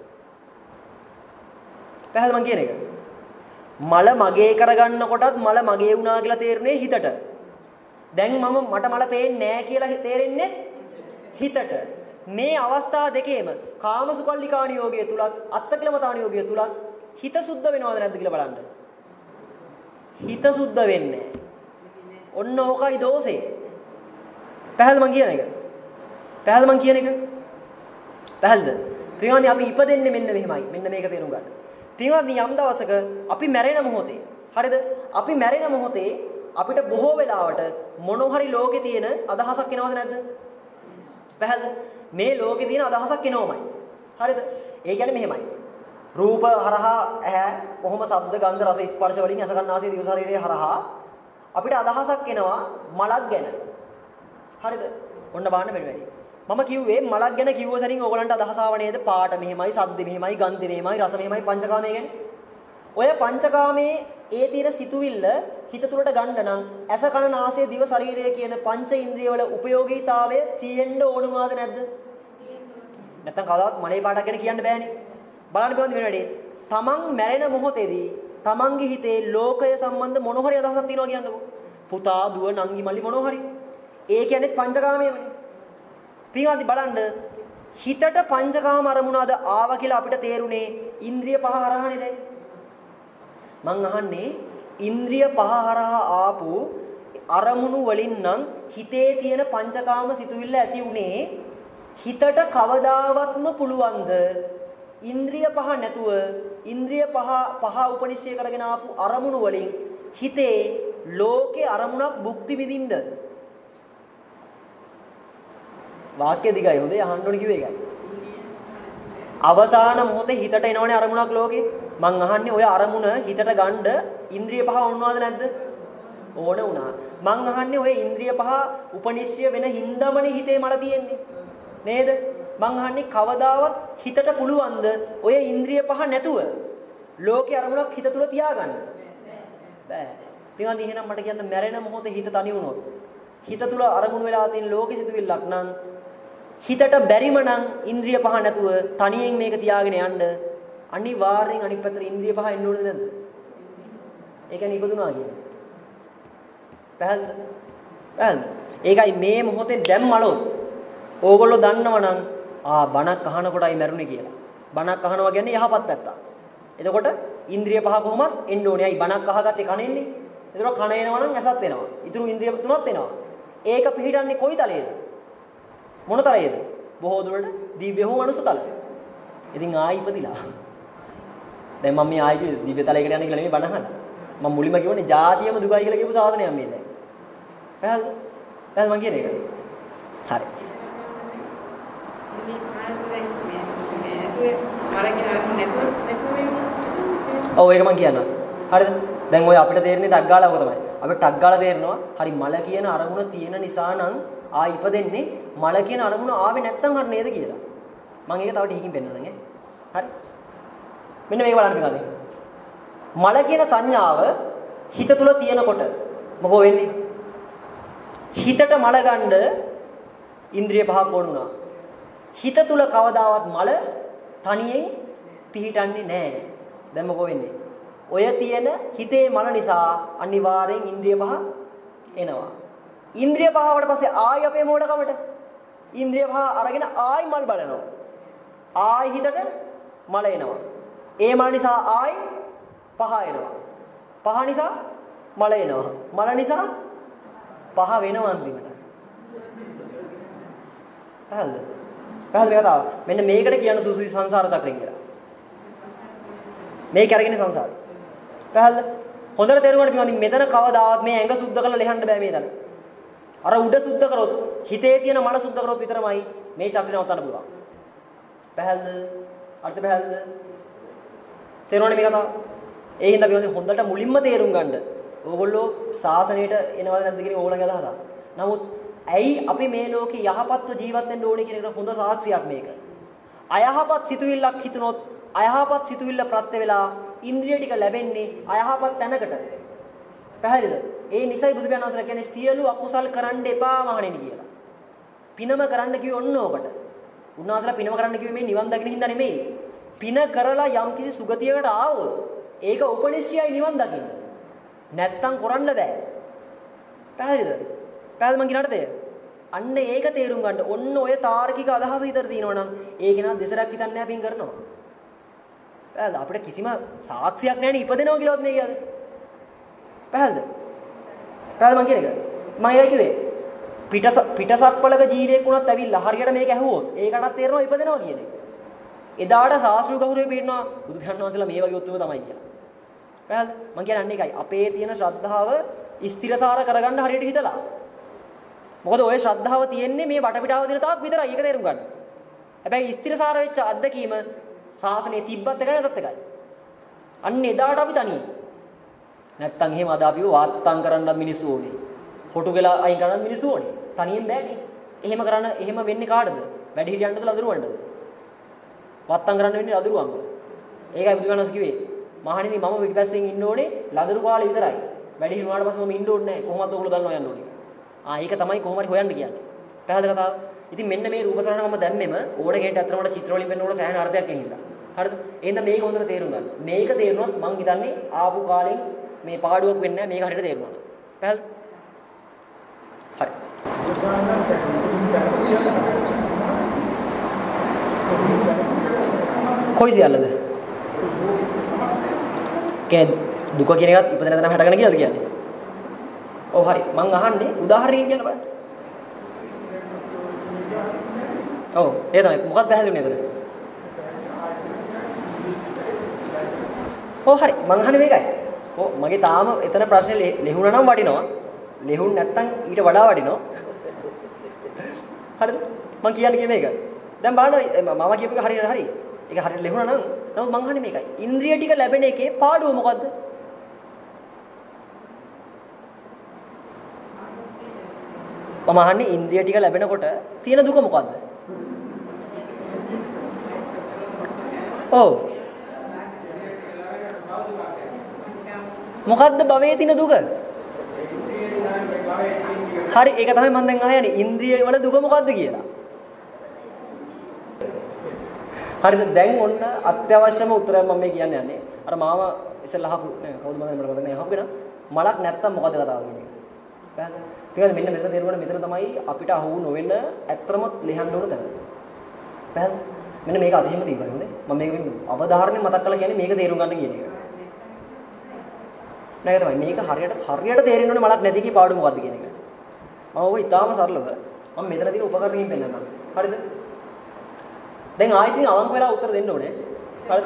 පැහැදිලි මං කියන එක. මල මගේ කරගන්න කොටත් මල මගේ වුණා කියලා තේරුනේ හිතට. දැන් මම මට මල පේන්නේ නැහැ කියලා තේරෙන්නේ හිතට. මේ අවස්ථා දෙකේම කාමසුකල්ලිකාණ යෝගය තුලත් අත්තකිලමතාණ යෝගය තුලත් හිත සුද්ධ වෙනවද නැද්ද කියලා බලන්න. හිත සුද්ධ වෙන්නේ නැහැ. ඔන්න ඕකයි දෝෂේ. පැහැදිලි මං කියන එක. පැහැදිලි මං කියන එක. පැහැදිලිද? පින්වත්නි අපි ඉපදෙන්නේ මෙන්න මෙහෙමයි. මෙන්න මේක තේරුම් ගන්න. පින්වත්නි යම් දවසක අපි මැරෙන මොහොතේ හරිද? අපි මැරෙන මොහොතේ අපිට බොහෝ වෙලාවට මොන හරි ලෝකේ තියෙන අදහසක් එනවද නැද්ද? පැහැදිලිද? මේ ලෝකේ තියෙන අදහසක් එනවමයි. හරිද? ඒ කියන්නේ මෙහෙමයි. රූප හරහා ඇහැ කොහොම ශබ්ද ගන්ධ රස ස්පර්ශ වලින් අස ගන්නාසේ දිව ශරීරයේ හරහා අපිට අදහසක් එනවා මලක් ගැන. හරිද? ඔන්න බලන්න මෙන්න වැඩි. මම කිව්වේ මලක් ගැන කිව්ව සැනින් ඕගලන්ට අදහස ආව නේද? පාට මෙහෙමයි, ශබ්ද මෙහෙමයි, ගන්ධ මෙහෙමයි, රස මෙහෙමයි පංචකාමයේ ගැන. ඔය පංචකාමයේ ඒ තියෙන සිතුවිල්ල හිත තුළට ගන්න නම් ඇස කන නාසය දිව ශරීරය කියන පංච ඉන්ද්‍රිය වල උපයෝගීතාවය තියෙන්න ඕන වුණාද නැද්ද? නැත්තම් කවදාවත් මලේ පාටක් ගැන කියන්න බෑනේ. බලන්න බෑවද මේ වැඩේ? තමන් මැරෙන මොහොතේදී තමන්ගේ හිතේ ලෝකය සම්බන්ධ මොන හරි අදහසක් තියෙනවා කියන්නකෝ. පුතා, දුව, නංගි, මල්ලි මොන හරි. ඒ කියන්නේ පංචකාමයේමනේ. පින්වත්නි බලන්න හිතට පංචකාම අරමුණාද ආවා කියලා අපිට තේරුනේ ඉන්ද්‍රිය පහ හරහානේ දැන්. මං අහන්නේ ඉන්ද්‍රිය පහ හරහා ආපු අරමුණු වලින් නම් හිතේ තියෙන පංචකාම සිතුවිල්ල ඇති උනේ හිතට කවදාවත්ම පුළුවන්ද ඉන්ද්‍රිය පහ නැතුව ඉන්ද්‍රිය පහ පහ උපනිශ්චය කරගෙන ආපු අරමුණු වලින් හිතේ ලෝකේ අරමුණක් භුක්ති විඳින්න. වාක්‍ය දිගයි හොඳේ අහන්න ඕනේ කිව්වේ ඒකයි. අවසාන මොහොතේ හිතට එනවනේ අරමුණක් ලෝකේ. මං අහන්නේ ඔය අරමුණ හිතට ගන්න ඉන්ද්‍රිය පහ ඕනවාද නැද්ද? ඕන වුණා. මං අහන්නේ ඔය ඉන්ද්‍රිය පහ උපනිශ්චය වෙන හින්දාමනේ හිතේ මල තියෙන්නේ. නේද? මං අහන්නේ කවදාවත් හිතට පුළුවන්ද ඔය ඉන්ද්‍රිය පහ නැතුව ලෝකේ අරමුණක් හිත තුල තියාගන්න? බෑ. පින්වන්දි එහෙනම් මට කියන්න මැරෙන මොහොතේ හිත තනි වුණොත් හිත තුල අරමුණු වෙලා තියෙන ලෝකෙ සිතුවිල්ලක් නම් හිතට බැරිම නම් ඉන්ද්‍රිය පහ නැතුව තනියෙන් මේක තියාගෙන යන්න අනිවාර්යෙන් අනිත් පැත්තට ඉන්ද්‍රිය පහ එන්න ඕනද නැද්ද? ඒ කියන්නේ ඉපදුනා කියන්නේ. පැහැදිලිද? පැහැදිලිද? ඒකයි මේ මොහොතේ දැන් මලොත් ඕගොල්ලෝ දන්නවනම් ආ බණක් අහන කොටයි මැරුණේ කියලා. බණක් අහනවා කියන්නේ යහපත් පැත්ත. එතකොට ඉන්ද්‍රිය පහ කොහොමද එන්න ඕනේ? අයි බණක් අහගත්තේ කනෙන්නේ. එතකොට කන එනවා නම් ඇසත් එනවා. ඊටු ඉන්ද්‍රිය තුනත් එනවා. ඒක පිළිහිටන්නේ කොයි තලයේද? මොන තරයේද? බොහෝ දුරට දිව්‍ය හෝ මනුස්ස තල. ඉතින් ආයි ඉපදිලා. දැන් මම මේ ආයි දිව්‍ය තලයකට යන්නේ කියලා නෙමෙයි බණ අහන්න. මම මුලින්ම කියවනේ ජාතියම දුකයි කියලා කියපු සාසනයක් මේ දැන්. පැහැදිලිද? පැහැදිලිද මම කියන එක? හරි. ඉතින් ආයෙත් දැන් මේ මේ මලකින් අරමුණ නැතුව නැතුව වෙන්නේ ඔව් ඒක මම කියන්නම්. හරිද? දැන් ඔය අපිට තේරෙන්නේ ටක් ගාලා ඔක තමයි. අපිට ටක් ගාලා තේරෙනවා හරි මල කියන අරමුණ තියෙන නිසා නම් ආ ඉපදෙන්නේ මල කියන අරමුණ ආවේ නැත්තම් හරි නේද කියලා. මම ඒක තව ටිකකින් පෙන්නන්නම් ඈ. හරි? මෙන්න මේක බලන්න පිටානේ. මල කියන සංඥාව හිත තුල තියෙනකොට මොකෝ වෙන්නේ? හිතට මල ගන්න ඉන්ද්‍රිය පහක් වුණා. හිත තුල කවදාවත් මල තනියෙන් පිහිටන්නේ නැහැ. දැන් මොකෝ වෙන්නේ? ඔය තියෙන හිතේ මල නිසා අනිවාර්යෙන් ඉන්ද්‍රිය පහ එනවා. ඉන්ද්‍රිය පහවට පස්සේ ආයි අපේ මොඩකමට ඉන්ද්‍රිය පහ අරගෙන ආයි මල් බලනවා. ආයි හිතට මල එනවා. ඒ මල නිසා ආයි පහ එනවා. පහ නිසා මල එනවා. මල නිසා පහ වෙනවා අන්තිමට. පහල්ද? පහල් මේක තාව. මෙන්න මේකට කියන සුසුසි සංසාර චක්‍රයෙන් කියලා. මේක අරගෙන සංසාරය. පහල්ද? හොඳට තේරුම් ගන්න පිටින් මෙතන කවදාවත් මේ ඇඟ සුද්ධ කරලා ලෙහන්න බෑ මේ තන. අර උඩ සුද්ධ කරොත් හිතේ තියෙන මන සුද්ධ කරොත් විතරමයි මේ චක්‍රය නවත්තන්න පුළුවන්. පහල්ද? අර්ථ පහල්ද? තේරුණානේ මේක තාව. ඒ හින්දා අපි හොඳට මුලින්ම තේරුම් ගන්න. ඕගොල්ලෝ සාසනයට එනවද නැද්ද කියන ඕගොල්ලන්ගේ අදහස. නමුත් ඇයි අපි මේ ලෝකේ යහපත්ව ජීවත් වෙන්න ඕනේ කියන එකට හොඳ සාක්ෂියක් මේක. අයහපත් සිතුවිල්ලක් හිතුනොත් අයහපත් සිතුවිල්ල ප්‍රත්‍ය වෙලා ඉන්ද්‍රිය ටික ලැබෙන්නේ අයහපත් තැනකට. පැහැදිලිද? ඒ නිසයි බුදු පියාණන් වහන්සේලා කියන්නේ සියලු අකුසල් කරන්න එපා මහණෙනි කියලා. පිනම කරන්න කිව්වේ ඔන්න ඕකට. උන්වහන්සේලා පිනම කරන්න කිව්වේ මේ නිවන් දකින්න හින්දා නෙමෙයි. පින කරලා යම්කිසි සුගතියකට ආවොත් ඒක උපනිශ්චයයි නිවන් දකින්න. නැත්තම් කරන්න බෑ. පැහැදිලිද? පැහැදිලි මං කියනට තේ. අන්න ඒක තේරුම් ගන්න. ඔන්න ඔය තාර්කික අදහස විතර තියෙනවනම් ඒක නා දෙසරක් හිතන්නේ නැහැ පින් කරනවා. පැහැදිලි අපිට කිසිම සාක්ෂියක් නැහැ නේ ඉපදෙනවා කියලාවත් මේ කියන්නේ. පැහැදිලිද? පැහැදිලි මං කියන එක. මම ඒකයි කිව්වේ. පිටස පිටසක්වලක ජීවියෙක් වුණත් ඇවිල්ලා හරියට මේක ඇහුවොත් ඒකටත් තේරෙනවා ඉපදෙනවා කියන එක. එදාට සාස්ත්‍රීය ගෞරවය පිටනවා බුදු පියාණන් වහන්සේලා මේ වගේ උතුම තමයි කියලා. පැහැදිලි? මං කියන්නේ ඒකයි. අපේ තියෙන ශ්‍රද්ධාව ස්ථිරසාර කරගන්න හරියට හිතලා. මොකද ඔය ශ්‍රද්ධාව තියෙන්නේ මේ වටපිටාව දින තාක් විතරයි. ඒක තේරුම් ගන්න. හැබැයි ස්ථිරසාර වෙච්ච අත්දැකීම සාසනේ තිබ්බත් එකයි නැතත් එකයි. අන්න එදාට අපි තනියි. නැත්තම් එහෙම අද අපිව වාත්තම් කරන්නත් මිනිස්සු ඕනේ. හොටු වෙලා අයින් කරන්නත් මිනිස්සු ඕනේ. තනියෙන් බෑනේ. එහෙම කරන්න එහෙම වෙන්නේ කාටද? වැඩි හිටියන්ටද ලදරුවන්ටද? වාත්තම් කරන්න වෙන්නේ ලදරුවන්ට. ඒකයි බුදුගණස් කිව්වේ. මහණෙනි මම පිටිපස්සෙන් ඉන්න ඕනේ ලදරු කාලේ විතරයි. වැඩි හිටුනාට පස්සේ මම ඉන්න ඕනේ නැහැ. කොහොමද ඔයගොල්ලෝ දන්නව යන්න ඕනේ. ආ ඒක තමයි කොහොම හරි හොයන්න කියන්නේ. පැහැදිලි කතාව. ඉතින් මෙන්න මේ රූප සරණ මම දැම්මෙම ඕන කෙනෙක්ට අත්‍තරම වල චිත්‍ර වලින් පෙන්වනකොට සෑහෙන අර්ථයක් එනින්දා. හරිද? එහෙනම් මේක හොඳට තේරුම් ගන්න. මේක තේරුනොත් මං හිතන්නේ ආපු කාලෙන් මේ පාඩුවක් වෙන්නේ නැහැ. මේක හරියට තේරුණා. පැහැදිලි? හරි. කොයි සියල්ලද? කියන්නේ දුක කියන එකත් ඉපදෙන තැනම හැටගෙන කියලාද කියන්නේ? ඔව් හරි. මං අහන්නේ උදාහරණයක් කියන්න බලන්න. ඔව් ඒ තමයි. මොකක්ද පැහැදිලි වුනේ එතන? ඔව් හරි. මං අහන්නේ මේකයි. ඔව් මගේ තාම එතන ප්‍රශ්නේ ලෙහුණා නම් වටිනවා. ලෙහුණ නැත්තම් ඊට වඩා වටිනවා. හරිද? මං කියන්නේ මේක. දැන් බලන්න මම කියපු එක හරියට හරි. ඒක හරියට ලෙහුණා නම් නමුත් මං අහන්නේ මේකයි. ඉන්ද්‍රිය ටික ලැබෙන එකේ පාඩුව මොකද්ද? මම අහන්නේ ඉන්ද්‍රිය ටික ලැබෙනකොට තියෙන දුක මොකද්ද? ඔව්. මොකද්ද භවයේ තියෙන දුක? හරි ඒක තමයි මම දැන් අහන්නේ ඉන්ද්‍රිය වල දුක මොකද්ද කියලා. හරිද දැන් ඔන්න අත්‍යවශ්‍යම උත්තරය මම මේ කියන්න යන්නේ. අර මාව ඉස්සෙල්ලා අහපු නෑ කවුද මම මට මතක නෑ අහපුගෙන මලක් නැත්තම් මොකද කතාව කියන්නේ. පැහැදිලිද? මෙන්න මෙතන තේරුණා මෙතන තමයි අපිට අහු නොවෙන්න ඇත්තම ලෙහන්න ඕන තැන. පැහැදිලිද? මෙන්න මේක අතිශයම තීව්‍රයි හොඳේ. මම මේක අවධාරණය මතක් කරලා කියන්නේ මේක තේරුම් ගන්න කියන එක. නේද තමයි මේක හරියට හරියට තේරෙන්න ඕනේ මලක් නැති කී පාඩු මොකද්ද කියන එක. මම ඔය ඉතාලම සරලව මම මෙතන තියෙන උපකරණකින් පෙන්නන්නම්. හරිද? දැන් ආයෙත් ඉතින් අවංක වෙලා උත්තර දෙන්න ඕනේ. හරිද?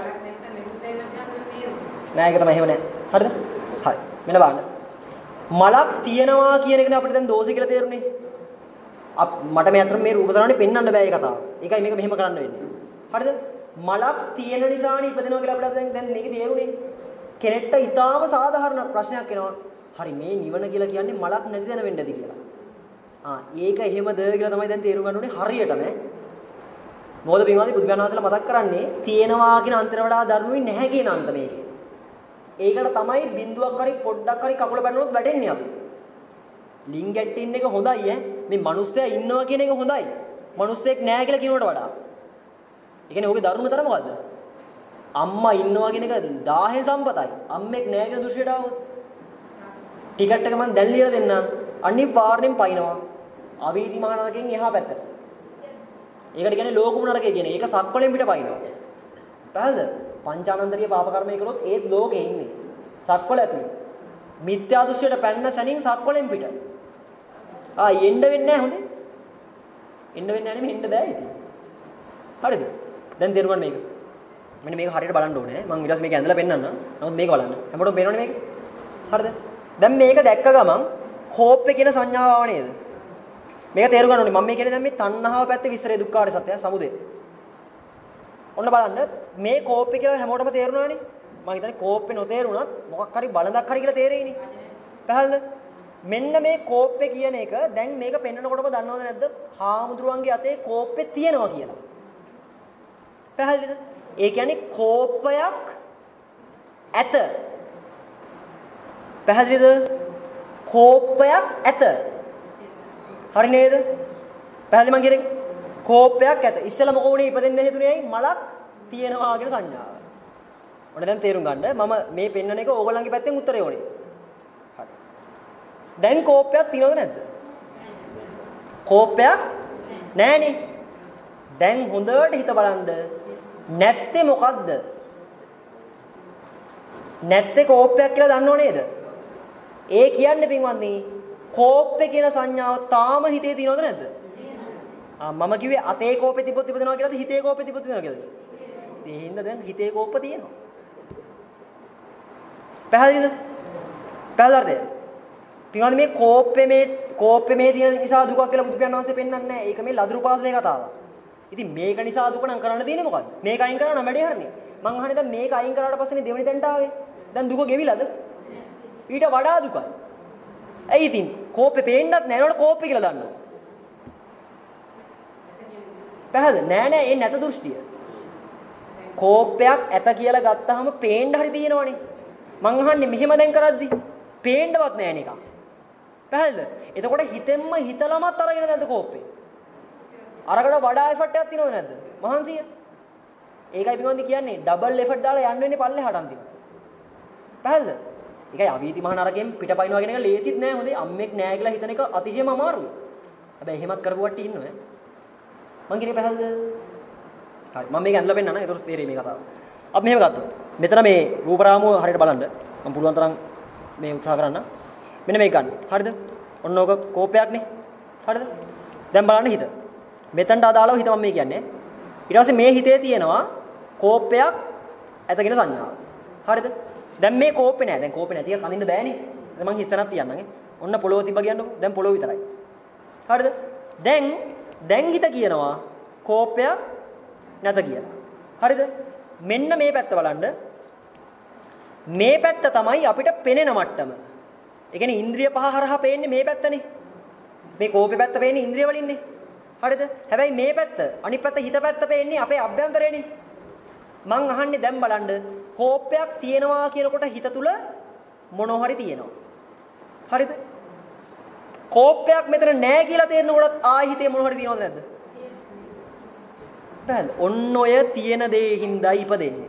නෑ ඒක තමයි එහෙම නෑ. හරිද? හරි. මෙන්න බලන්න. මලක් තියෙනවා කියන එකනේ අපිට දැන් දෝෂය කියලා තේරුනේ. මට මේ අතර මේ රූප සරණේ පෙන්වන්න බෑ මේ කතාව. ඒකයි මේක මෙහෙම කරන්න වෙන්නේ. හරිද? මලක් තියෙන නිසානේ ඉපදෙනවා කියලා අපිට දැන් දැන් මේක තේරුනේ. කෙනෙක්ට ඊටාම සාධාරණ ප්‍රශ්නයක් එනවා. හරි මේ නිවන කියලා කියන්නේ මලක් නැති තැන වෙන්න ඇති කියලා. ආ ඒක එහෙමද කියලා තමයි දැන් තේරුම් ගන්න ඕනේ හරියටම. මොකද පින්වාදී බුදුන් වහන්සේලා මතක් කරන්නේ තියෙනවා කියන අන්තර වඩා ධර්මුයි නැහැ කියන අන්ත මේකේ. ඒකට තමයි බිඳුවක් හරි පොඩ්ඩක් හරි කකුල බැලුවොත් වැටෙන්නේ අපි. ලින්ගැට්ටින් එක හොඳයි ඈ. මේ මිනිස්සයා ඉන්නවා කියන එක හොඳයි. මිනිස්සෙක් නැහැ කියලා කියනකට වඩා. ඒ කියන්නේ ඔහුගේ ධර්මතර මොකද්ද? අම්මා ඉන්නවා කියන එක දහයෙන් සම්පතයි. අම්මෙක් නැහැ කියන දෘශ්‍යයට આવොත් ටිකට් එක මම දැන් ලියලා දෙන්නම්. අනිවාර්යෙන් පයින්නවා. අවීදි මහ නරකයෙන් එහා පැත්තට. ඒකට කියන්නේ ලෝකුම නරකය කියන්නේ. ඒක සක්වලෙන් පිට පයින්නවා. පැහැදිලිද? පංචානන්දරීය පාප කර්මය කළොත් ඒත් ලෝකේ ඉන්නේ. සක්වල ඇතුලේ. මිත්‍යා දෘශ්‍යයට පැන්න සැනින් සක්වලෙන් පිට. ආ එන්න වෙන්නේ නැහැ හොඳේ. එන්න වෙන්නේ නැහැ නෙමෙයි එන්න බෑ ඉතින්. හරිද? දැන් තේරුම් මේක. මෙන්න මේක හරියට බලන්න ඕනේ. මම ඊට පස්සේ මේක ඇඳලා පෙන්නන්න. නමුත් මේක බලන්න. හැමෝටම පේනවනේ මේක. හරිද? දැන් මේක දැක්ක ගමන් කෝප්පේ කියන සංඥාව ආව නේද? මේක තේරුම් ගන්න ඕනේ. මම මේ කියන්නේ දැන් මේ තණ්හාව පැත්තේ විස්තරේ දුක්ඛාර සත්‍යය සමුදය. ඔන්න බලන්න මේ කෝප්පේ කියලා හැමෝටම තේරුණානේ. මම හිතන්නේ කෝප්පේ නොතේරුණත් මොකක් හරි බලඳක් හරි කියලා තේරෙයිනේ. පැහැදිලිද? මෙන්න මේ කෝප්පේ කියන එක දැන් මේක පෙන්වනකොටම දන්නවද නැද්ද? හාමුදුරුවන්ගේ අතේ කෝප්පේ තියෙනවා කියලා. පැහැදිලිද? ඒ කියන්නේ කෝපයක් ඇත. පැහැදිලිද? කෝපයක් ඇත. හරි නේද? පැහැදිලි මං කියන්නේ කෝපයක් ඇත. ඉස්සෙල්ලා මොකෝ උනේ ඉපදෙන්න හේතුනේ ඇයි? මලක් තියෙනවා කියන සංඥාව. ඔන්න දැන් තේරුම් ගන්න මම මේ පෙන්වන එක ඕගොල්ලන්ගේ පැත්තෙන් උත්තරේ ඕනේ. හරි. දැන් කෝපයක් තියෙනවද නැද්ද? කෝපයක් නැහනේ. දැන් හොඳට හිත බලන්න. නැත්තේ මොකද්ද? නැත්තේ කෝපයක් කියලා දන්නව නේද? ඒ කියන්නේ පින්වත්නි කෝපේ කියන සංඥාව තාම හිතේ තියෙනවද නැද්ද? ආ මම කිව්වේ අතේ කෝපේ තිබොත් ඉපදෙනවා කියලාද හිතේ කෝපේ තිබොත් ඉපදෙනවා කියලාද? ඒ හින්දා දැන් හිතේ කෝප තියෙනවා. පැහැදිලිද? පැහැදිලිද? පින්වත්නි මේ කෝපේ මේ කෝපේ මේ තියෙන නිසා දුකක් කියලා බුදු පියාණන් වහන්සේ පෙන්වන්නේ නැහැ. ඒක මේ ලදරු පාසලේ කතාවක්. ඉතින් මේක නිසා දුක නම් කරන්න තියෙන්නේ මොකද්ද? මේක අයින් කරා නම් වැඩේ හරිනේ. මං අහන්නේ දැන් මේක අයින් කරාට පස්සේනේ දෙවෙනි තැනට ආවේ. දැන් දුක ගෙවිලාද? ඊට වඩා දුකයි. ඇයි ඉතින් කෝපේ පේන්නත් නැහැ නේද කෝපේ කියලා දන්නවා. පැහැදිලි නෑ නෑ ඒ නැත දෘෂ්ටිය. කෝපයක් ඇත කියලා ගත්තාම පේන්න හරි තියෙනවනේ. මං අහන්නේ මෙහෙම දැන් කරද්දි පේන්නවත් නෑ නේක. පැහැදිලිද? එතකොට හිතෙන්ම හිතලමත් අරගෙන නැද්ද කෝපේ? අරකට වඩා එෆර්ට් එකක් තියෙනවද නැද්ද? මහන්සිය. ඒකයි පිටුන්දි කියන්නේ ඩබල් එෆර්ට් දාලා යන්න වෙන්නේ පල්ලෙහාට අන්තිම. පැහැදිලිද? ඒකයි අවීති මහා නරකයෙන් පිටපයින්නවා කියන එක ලේසිත් නෑ හොඳේ. අම්මෙක් නෑ කියලා හිතන එක අතිශයම අමාරුයි. හැබැයි එහෙමත් කරපු කට්ටිය ඉන්නවා. මං කියන්නේ පැහැදිලිද? හරි මම මේක ඇඳලා පෙන්නන්න. ඒතකොට තේරෙයි මේ කතාව. අපි මෙහෙම ගත්තොත්. මෙතන මේ රූපරාමුව හරියට බලන්න. මම පුළුවන් තරම් මේ උත්සාහ කරන්න. මෙන්න මේක ගන්න. හරිද? ඔන්න ඕක කෝපයක්නේ. හරිද? දැන් බලන්න හිත. මෙතනට අදාළව හිත මම මේ කියන්නේ. ඊට පස්සේ මේ හිතේ තියෙනවා කෝපයක් ඇතගෙන සංඥාව. හරිද? දැන් මේ කෝපේ නෑ. දැන් කෝපේ නැති එක කඳින්න බෑනේ. දැන් මං හිතනක් තියන්නම් ඈ. ඔන්න පොළොව තිබ්බ කියන්නකො. දැන් පොළොව විතරයි. හරිද? දැන් දැන් හිත කියනවා කෝපයක් නැත කියලා. හරිද? මෙන්න මේ පැත්ත බලන්න. මේ පැත්ත තමයි අපිට පෙනෙන මට්ටම. ඒ කියන්නේ ඉන්ද්‍රිය පහ හරහා පේන්නේ මේ පැත්තනේ. මේ කෝපේ පැත්ත පේන්නේ ඉන්ද්‍රිය වලින්නේ. හරිද? හැබැයි මේ පැත්ත අනිත් පැත්ත හිත පැත්ත පේන්නේ අපේ අභ්‍යන්තරේනේ. මං අහන්නේ දැන් බලන්න කෝපයක් තියෙනවා කියනකොට හිත තුල මොනවා හරි තියෙනවා. හරිද? කෝපයක් මෙතන නැහැ කියලා තේරෙනකොටත් ආයි හිතේ මොනවා හරි තියෙනවද නැද්ද? පැහැදිලි. ඔන්න ඔය තියෙන දේ හින්දා ඉපදෙන්නේ.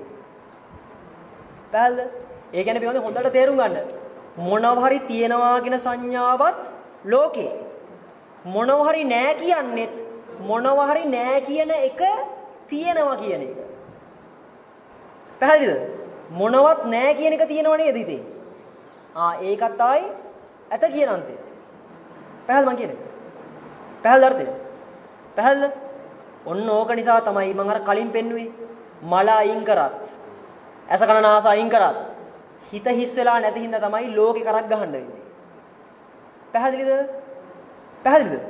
පැහැදිලිද? ඒ කියන්නේ පිළිගන්නේ හොඳට තේරුම් ගන්න. මොනවා හරි තියෙනවා කියන සංඥාවත් ලෝකේ. මොනවා හරි නැහැ කියන්නේත් මොනවා හරි නැහැ කියන එක තියෙනවා කියන එක. පැහැදිලිද? මොනවත් නැහැ කියන එක තියෙනව නේද ඉතින්? ආ ඒකත් ආයි ඇත කියන අන්තය. පැහැදිලි මං කියන්නේ. පැහැදිලි අර්ථය. පැහැදිලිද? ඔන්න ඕක නිසා තමයි මම අර කලින් පෙන්නුවේ මල අයින් කරත් ඇස කන නාස අයින් කරත් හිත හිස් වෙලා නැති හින්දා තමයි ලෝකේ කරක් ගහන්න වෙන්නේ. පැහැදිලිද? පැහැදිලිද?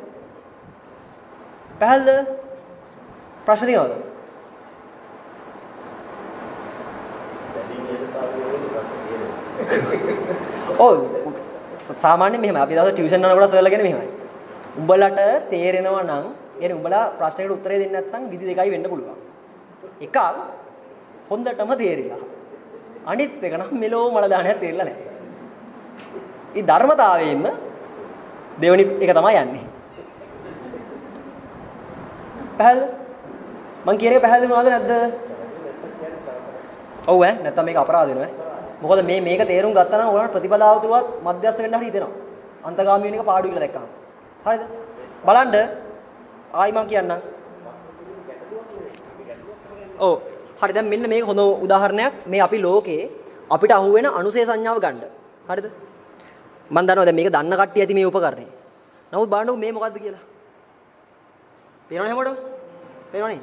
පැහැදිලිද? ප්‍රශ්න තියෙනවද? ඔව් සාමාන්‍යයෙන් මෙහෙමයි. අපි දවස් ටියුෂන් යනකොට සර්ලා කියන්නේ මෙහෙමයි. උඹලට තේරෙනවා නම් يعني උඹලා ප්‍රශ්නෙකට උත්තරේ දෙන්නේ නැත්නම් විදි දෙකයි වෙන්න පුළුවන්. එකක් හොඳටම තේරිලා. අනිත් එක නම් මෙලෝ මල දානයක් තේරිලා නැහැ. මේ ධර්මතාවයෙන්ම දෙවෙනි එක තමයි යන්නේ. පැහැදිලිද? මං කියන එක පැහැදිලි වුණාද නැද්ද? ඔව් ඈ නැත්තම් මේක අපරාධ වෙනවා ඈ. මොකද මේ මේක තේරුම් ගත්තා නම් ඔයාලට ප්‍රතිපදාව තුලවත් මධ්‍යස්ථ වෙන්න හරි හිතෙනවා. අන්තගාමී වෙන එක පාඩු කියලා දැක්කම. හරිද? බලන්න ආයි මං කියන්නම්. ඔව්. හරි දැන් මෙන්න මේක හොඳ උදාහරණයක්. මේ අපි ලෝකේ අපිට අහුවෙන අනුසේ සංඥාව ගන්න. හරිද? මම දන්නවා දැන් මේක දන්න කට්ටිය ඇති මේ උපකරණේ. නමුත් බලන්නකො මේ මොකද්ද කියලා. පේනවනේ හැමෝටම? පේනවනේ?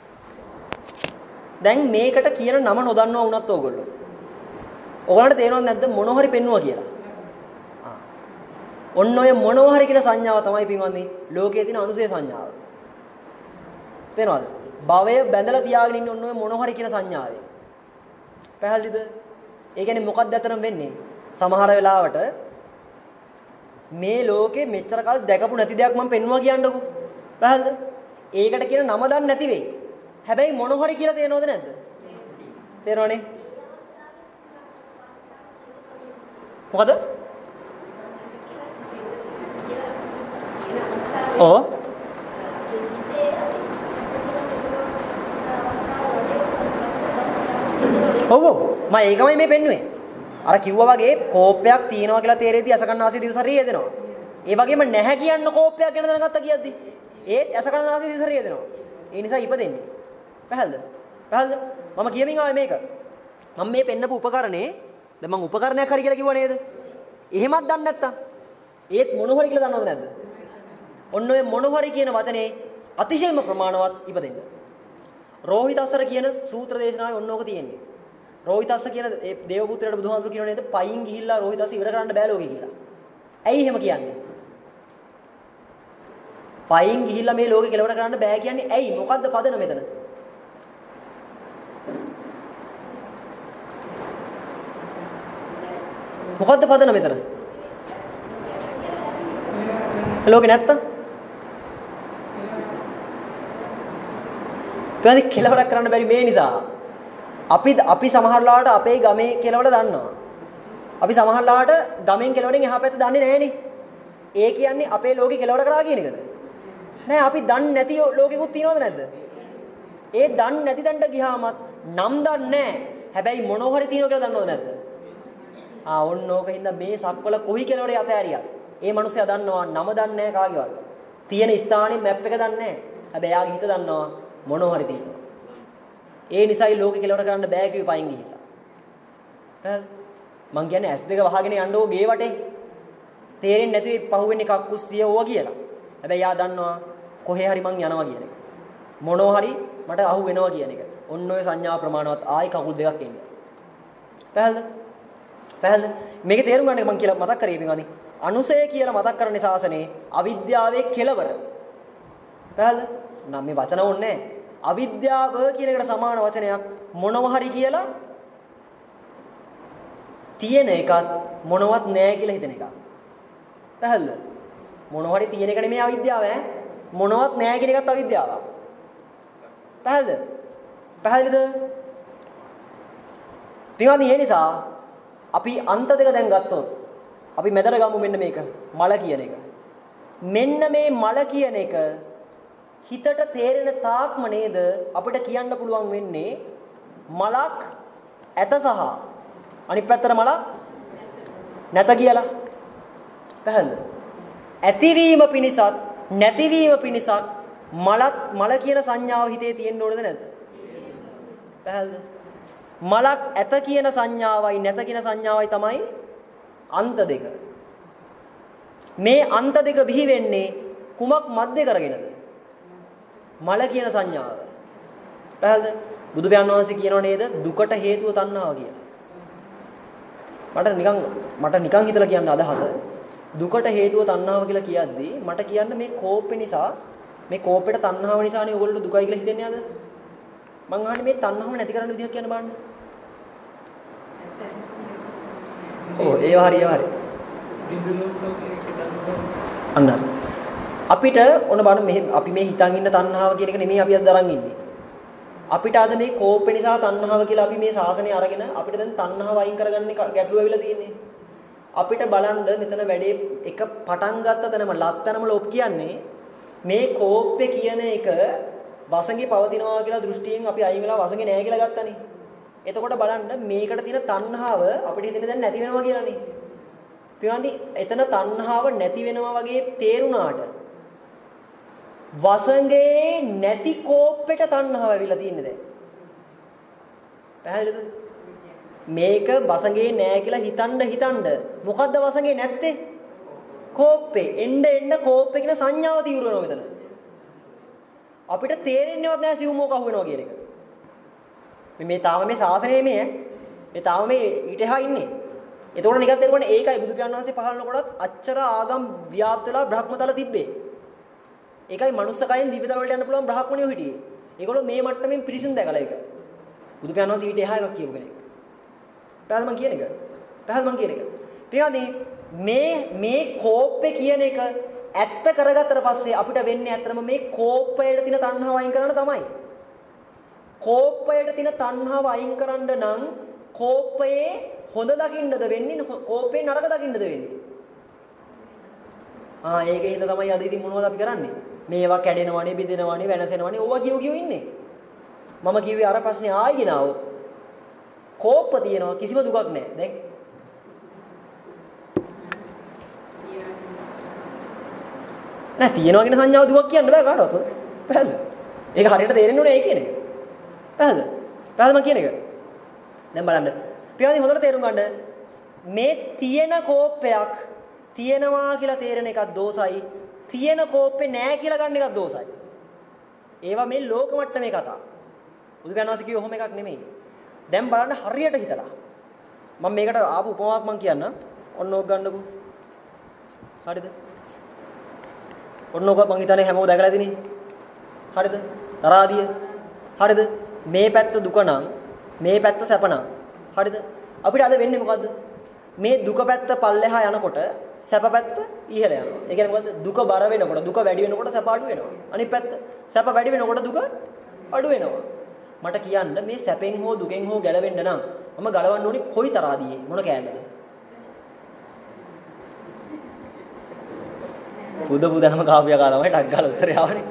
දැන් මේකට කියන නම නොදන්නවා වුණත් ඕගොල්ලෝ. ඔයගොල්ලන්ට තේරෙනවද නැද්ද මොනවා හරි පෙන්නුවා කියලා? ආ. ඔන්න ඔය මොනවා හරි කියන සංඥාව තමයි පින්වත්නි ලෝකයේ තියෙන අනුසේ සංඥාව. තේරෙනවද? භවය බැඳලා තියාගෙන ඉන්න ඔන්න ඔය මොනවා හරි කියන සංඥාවේ. පැහැදිලිද? ඒ කියන්නේ මොකක්ද අතරම වෙන්නේ? සමහර වෙලාවට මේ ලෝකේ මෙච්චර කල් දැකපු නැති දෙයක් මම පෙන්වුවා කියන්නකෝ. පැහැදිලිද? ඒකට කියන නම දන්නේ නැති වෙයි. හැබැයි මොන හරි කියලා තේරෙනවද නැද්ද? තේරෙනවනේ. මොකද? ඔව්. ඔව් මම ඒකමයි මේ පෙන්නුවේ. අර කිව්වා වගේ කෝපයක් තියෙනවා කියලා තේරෙද්දී අසකන්නාසී දිවසරිය යදෙනවා. ඒ වගේම නැහැ කියන්න කෝපයක් ගැන දැනගත්තා කියද්දි ඒත් අසකන්නාසී දිවසරිය යදෙනවා. ඒ නිසා ඉපදෙන්නේ. පැහැදිලිද? පැහැදිලිද? මම කියමින් ආවේ මේක. මම මේ පෙන්නපු උපකරණේ දැන් මම උපකරණයක් හරි කියලා කිව්වා නේද? එහෙමත් දන්නේ නැත්තම් ඒත් මොන හරි කියලා දන්නවද නැද්ද? ඔන්න ඔය මොන හරි කියන වචනේ අතිශයම ප්‍රමාණවත් ඉපදෙන්න. රෝහිතස්සර කියන සූත්‍ර දේශනාවේ ඔන්න ඕක තියෙන්නේ. රෝහිතස්ස කියන ඒ දේවපුත්‍රයාට බුදුහාමුදුරු කියනවා නේද? පයින් ගිහිල්ලා රෝහිතස්ස ඉවර කරන්න බෑ ලෝකේ කියලා. ඇයි එහෙම කියන්නේ? පයින් ගිහිල්ලා මේ ලෝකේ කෙලවර කරන්න බෑ කියන්නේ ඇයි? මොකද්ද පදන මෙතන? මොකද්ද පදන මෙතන? ලෝකේ නැත්තම්? පැහැදි කෙලවර කරන්න බැරි මේ නිසා. අපි අපි සමහරලාට අපේ ගමේ කෙලවර දන්නවා. අපි සමහරලාට ගමෙන් කෙලවරෙන් එහා පැත්ත දන්නේ නැහෙනේ. ඒ කියන්නේ අපේ ලෝකේ කෙලවර කරා කියන එකද? නෑ අපි දන්නේ නැති ලෝකෙකුත් තියනවද නැද්ද? ඒ දන්නේ නැති තැනට ගියාමත් නම් දන්නේ නැහැ. හැබැයි මොනව හරි තියනවා කියලා දන්නවද නැද්ද? ආ ඔන්න ඕකින්ද මේ සක්වල කොහි කෙලවරේ අතෑරියා. ඒ මිනිස්සයා දන්නවා නම දන්නේ නැහැ කාගේවත්. තියෙන ස්ථානේ මැප් එක දන්නේ නැහැ. හැබැයි යාගේ හිත දන්නවා මොනව හරි තියෙනවා. ඒ නිසායි ලෝකෙ කෙලවර කරන්න බෑ කිව්වේ පයින් ගිහිල්ලා. හරි මං කියන්නේ ඇස් දෙක වහගෙන යන්න ඕ ගේ වටේ. තේරෙන්නේ නැති පහුවෙන්නේ කක්කුස් තිය ඕවා කියලා. හැබැයි යා දන්නවා කොහේ හරි මං යනවා කියන එක. මොනෝ හරි මට අහු වෙනවා කියන එක. ඔන්න ඔය සංඥා ප්‍රමාණවත් ආයි කකුල් දෙකක් එන්නේ. පැහැදිලිද? පැහැදිලිද? මේක තේරුම් ගන්න එක මං කියලා මතක් කරේ පින්වත්නි. අනුසය කියලා මතක් කරන්නේ ශාසනයේ අවිද්‍යාවේ කෙලවර. පැහැදිලිද? නම් මේ වචන ඕනේ නැහැ. අවිද්‍යාව කියන එකට සමාන වචනයක් මොනව හරි කියලා තියෙන එකත් මොනවත් නැහැ කියලා හිතන එකක්. පැහැදිලිද? මොනව හරි තියෙන එක නෙමෙයි අවිද්‍යාව ඈ. මොනවත් නැහැ කියන එකත් අවිද්‍යාවක්. පැහැදිලිද? පැහැදිලිද? පින්වත්නි ඒ නිසා අපි අන්ත දෙක දැන් ගත්තොත් අපි මෙතන ගමු මෙන්න මේක මල කියන එක. මෙන්න මේ මල කියන එක හිතට තේරෙන තාක්ම නේද අපිට කියන්න පුළුවන් වෙන්නේ මලක් ඇත සහ අනිත් පැත්තට මලක් නැත කියලා. පැහැදිලිද? ඇතිවීම පිණිසත් නැතිවීම පිණිසත් මලක් මල කියන සංඥාව හිතේ තියෙන්න ඕනද නැද්ද? පැහැදිලිද? මලක් ඇත කියන සංඥාවයි නැත කියන සංඥාවයි තමයි අන්ත දෙක. මේ අන්ත දෙක බිහි වෙන්නේ කුමක් මැද්ද කරගෙනද? මල කියන සංඥාව. පැහැදිලිද? බුදු පියාණන් වහන්සේ කියනව නේද දුකට හේතුව තණ්හාව කියලා. මට නිකන් මට නිකන් හිතලා කියන්න අදහස දුකට හේතුව තණ්හාව කියලා කියද්දී මට කියන්න මේ කෝපේ නිසා මේ කෝපෙට තණ්හාව නිසානේ ඔයගොල්ලෝ දුකයි කියලා හිතන්නේ ආද? මං අහන්නේ මේ තණ්හාව නැති කරන්න විදිහක් කියන්න බලන්න. ඔව් ඒව හරි ඒව හරි. අන්න අපිට ඔන්න බලන්න මෙහෙ අපි මේ හිතන් ඉන්න තණ්හාව කියන එක නෙමෙයි අපි අද දරන් ඉන්නේ. අපිට අද මේ කෝපය නිසා තණ්හාව කියලා අපි මේ ශාසනය අරගෙන අපිට දැන් තණ්හාව අයින් කරගන්න ගැටලුව ඇවිල්ලා තියෙන්නේ. අපිට බලන්න මෙතන වැඩේ එක පටන් ගත්ත තැනම ලත්තනම ලොප් කියන්නේ මේ කෝපය කියන එක වසඟේ පවතිනවා කියලා දෘෂ්ටියෙන් අපි අයින් වෙලා වසඟේ නැහැ කියලා ගත්තනේ. එතකොට බලන්න මේකට තියෙන තණ්හාව අපිට හිතෙන්නේ දැන් නැති වෙනවා කියලානේ. පියවන්දි එතන තණ්හාව නැති වෙනවා වගේ තේරුණාට වසඟේ නැති කෝපෙට තණ්හාව ඇවිල්ලා තියෙන්නේ දැන්. පැහැදිලිද? මේක වසඟේ නෑ කියලා හිතන්න හිතන්න මොකද්ද වසඟේ නැත්තේ? කෝපේ. එන්න එන්න කෝපේ කියන සංඥාව තීව්‍ර වෙනවා මෙතන. අපිට තේරෙන්නේවත් නෑ සිව්මෝක අහු වෙනවා කියන එක. මේ මේ තාම මේ ශාසනයේ මේ මේ තාම මේ ඊට එහා ඉන්නේ. එතකොට නිකන් තේරුණා ඒකයි බුදු පියාණන් වහන්සේ පහළන කොටත් අච්චර ආගම් ව්‍යාප්ත වෙලා බ්‍රහ්මතල තිබ්බේ. ඒකයි මනුස්ස කයෙන් දිව්‍යතල වලට යන්න පුළුවන් බ්‍රහ්මණයෝ හිටියේ. ඒගොල්ලෝ මේ මට්ටමින් පිරිසිදු දැකලා ඒක. බුදු පියාණන් වහන්සේ ඊට එහා එකක් කියපු කෙනෙක්. පැහැදිලි මං කියන එක. පැහැදිලි මං කියන එක. පියාණන් මේ මේ කෝපේ කියන එක ඇත්ත කරගත්තට පස්සේ අපිට වෙන්නේ ඇත්තටම මේ කෝපයට තියෙන තණ්හාව අයින් කරන්න තමයි. කෝපයට තියෙන තණ්හාව අයින් කරන්න නම් කෝපයේ හොඳ දකින්නද වෙන්නේ කෝපේ නරක දකින්නද වෙන්නේ? ආ ඒකේ හින්දා තමයි අද ඉතින් මොනවද අපි කරන්නේ? මේවා කැඩෙනවනේ, බෙදෙනවනේ, වෙනසෙනවනේ ඕවා කියෝ කියෝ ඉන්නේ. මම කිව්වේ අර ප්‍රශ්නේ ආයි ගෙනාවොත්. කෝප තියෙනවා කිසිම දුකක් නැහැ. දැන් නෑ තියෙනවා කියන සංඥාව දුකක් කියන්න බෑ කාටවත්. පැහැදිලිද? ඒක හරියට තේරෙන්න ඕනේ ඒ කියන එක. පැහැදිලිද? පැහැදිලිද මම කියන එක? දැන් බලන්න. පියාදී හොඳට තේරුම් ගන්න. මේ තියෙන කෝපයක් තියෙනවා කියලා තේරෙන එකක් දෝසයි. තියෙන කෝපේ නෑ කියලා ගන්න එකක් දෝසයි. ඒවා මේ ලෝක මට්ටමේ කතා. බුදු පියාණන්සේ කිව්ව ඔහොම එකක් නෙමෙයි. දැන් බලන්න හරියට හිතලා. මම මේකට ආපු උපමාවක් මම කියන්න. ඔන්න ඕක ගන්නකෝ. හරිද? ඔන්න ඕක මං හිතන්නේ හැමෝම දැකලා ඇතිනේ. හරිද? තරාදිය. හරිද? මේ පැත්ත දුක නම් මේ පැත්ත සැප නම්. හරිද? අපිට අද වෙන්නේ මොකද්ද? මේ දුක පැත්ත පල්ලෙහා යනකොට සැප පැත්ත ඉහළ යනවා. ඒ කියන්නේ මොකද්ද? දුක බර වෙනකොට දුක වැඩි වෙනකොට සැප අඩු වෙනවා. අනිත් පැත්ත සැප වැඩි වෙනකොට දුක අඩු වෙනවා. මට කියන්න මේ සැපෙන් හෝ දුකෙන් හෝ ගැලවෙන්න නම් මම ගලවන්න ඕනේ කොයි තරාදියේ මොන කෑල්ලද? පුද පුදනම කාපියා කාලා තමයි ටක් ගාලා උත්තරය ආවනේ.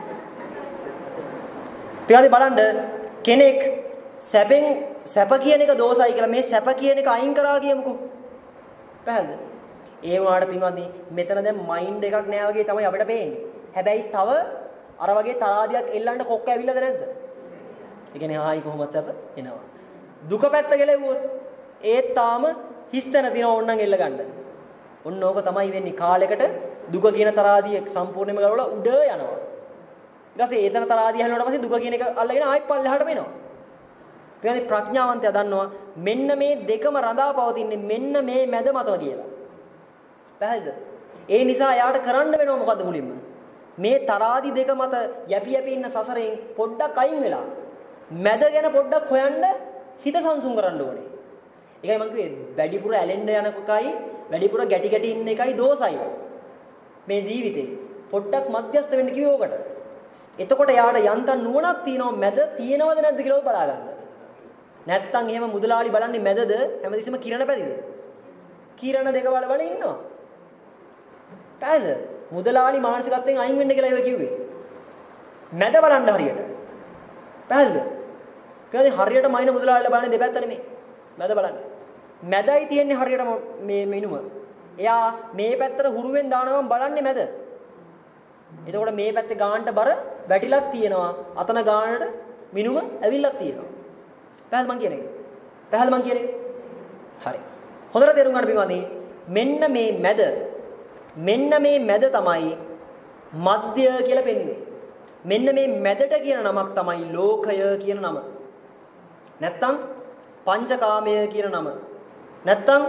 පියාදී බලන්න කෙනෙක් සැපෙන් සැප කියන එක දෝසයි කියලා මේ සැප කියන එක අයින් කරා කියමුකෝ. පැහැදිලිද? ඒ වුණාට පින්වත්නි මෙතන දැන් මයින්ඩ් එකක් නෑ වගේ තමයි අපිට පේන්නේ. හැබැයි තව අර වගේ තරාදියක් එල්ලන්න කොක්ක ඇවිල්ලාද නැද්ද? ඒ කියන්නේ ආයි කොහොමද සැප එනවා. දුක පැත්ත ගැලෙව්වොත් ඒත් තාම හිස්තැන තියෙනවා ඕන්නම් එල්ල ගන්න. ඔන්න ඕක තමයි වෙන්නේ කාලයකට දුක කියන තරාදිය සම්පූර්ණයෙන්ම ගලවලා උඩ යනවා. ඊට පස්සේ ඒතන තරාදිය හැලුණාට පස්සේ දුක කියන එක අල්ලගෙන ආයෙත් පල්ලෙහාට වෙනවා. පියාදී ප්‍රඥාවන්තයා දන්නවා මෙන්න මේ දෙකම රඳා පවතින්නේ මෙන්න මේ මැද මතව කියලා. පැහැදිලිද? ඒ නිසා යාට කරන්න වෙනව මොකද්ද මුලින්ම? මේ තරාදි දෙක මත යැපි යැපි ඉන්න සසරෙන් පොඩ්ඩක් අයින් වෙලා මැද ගැන පොඩ්ඩක් හොයන්න හිත සංසුන් කරන්න ඕනේ. ඒකයි මම කිව්වේ වැඩිපුර ඇලෙන්න යන එකයි වැඩිපුර ගැටි ගැටි ඉන්න එකයි දෝසයි. මේ ජීවිතේ පොඩ්ඩක් මධ්‍යස්ත වෙන්න කිව්වේ ඕකට. එතකොට යාට යන්තම් නුවණක් තියෙනවා මැද තියෙනවද නැද්ද කියලා බලා ගන්න. නැත්තම් එහෙම මුදලාලි බලන්නේ මැදද හැමදෙස්සම කිරණ පැදිද? කිරණ දෙක වල වල ඉන්නවා. පැහැදිලිද? මුදලාලි මානසිකත්වයෙන් අයින් වෙන්න කියලා ඒව කිව්වේ. මැද බලන්න හරියට. පැහැදිලිද? කියන්නේ හරියට මයින් මුදලාලිලා බලන්නේ දෙපැත්ත නෙමෙයි. මැද බලන්න. මැදයි තියෙන්නේ හරියට මේ මිනුම. එයා මේ පැත්තට හුරුවෙන් දානවා බලන්නේ මැද. එතකොට මේ පැත්තේ ගානට බර වැටිලක් තියෙනවා. අතන ගානට මිනුම ඇවිල්ලක් තියෙනවා. පැහැදිලි මං කියන්නේ. පැහැදිලි මං කියන්නේ. හරි. හොඳට තේරුම් ගන්න පිටුවනේ මෙන්න මේ මැද මෙන්න මේ මැද තමයි මධ්‍ය කියලා පෙන්වන්නේ. මෙන්න මේ මැදට කියන නමක් තමයි ලෝකය කියන නම. නැත්තම් පංචකාමය කියන නම. නැත්තම්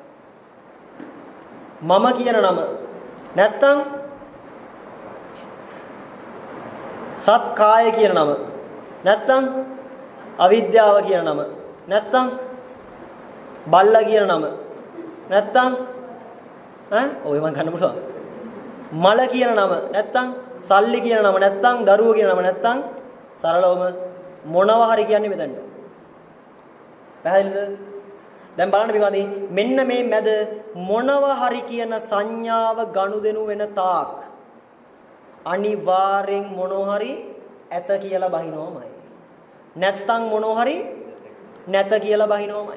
මම කියන නම. නැත්තම් සත්කාය කියන නම. නැත්තම් අවිද්‍යාව කියන නම. නැත්තම් බල්ලා කියන නම. නැත්තම් ඈ ඔය මම ගන්න පුළුවන්. මල කියන නම නැත්තම් සල්ලි කියන නම නැත්තම් දරුවෝ කියන නම නැත්තම් සරලවම මොනවා හරි කියන්නේ මෙතනට. පැහැදිලිද? දැන් බලන්න පිටුවන්දි මෙන්න මේ මැද මොනවා හරි කියන සංඥාව ගනුදෙනු වෙන තාක් අනිවාර්යෙන් මොනවා හරි ඇත කියලා බහිනවමයි. නැත්තම් මොනවා හරි නැත කියලා බහිනවමයි.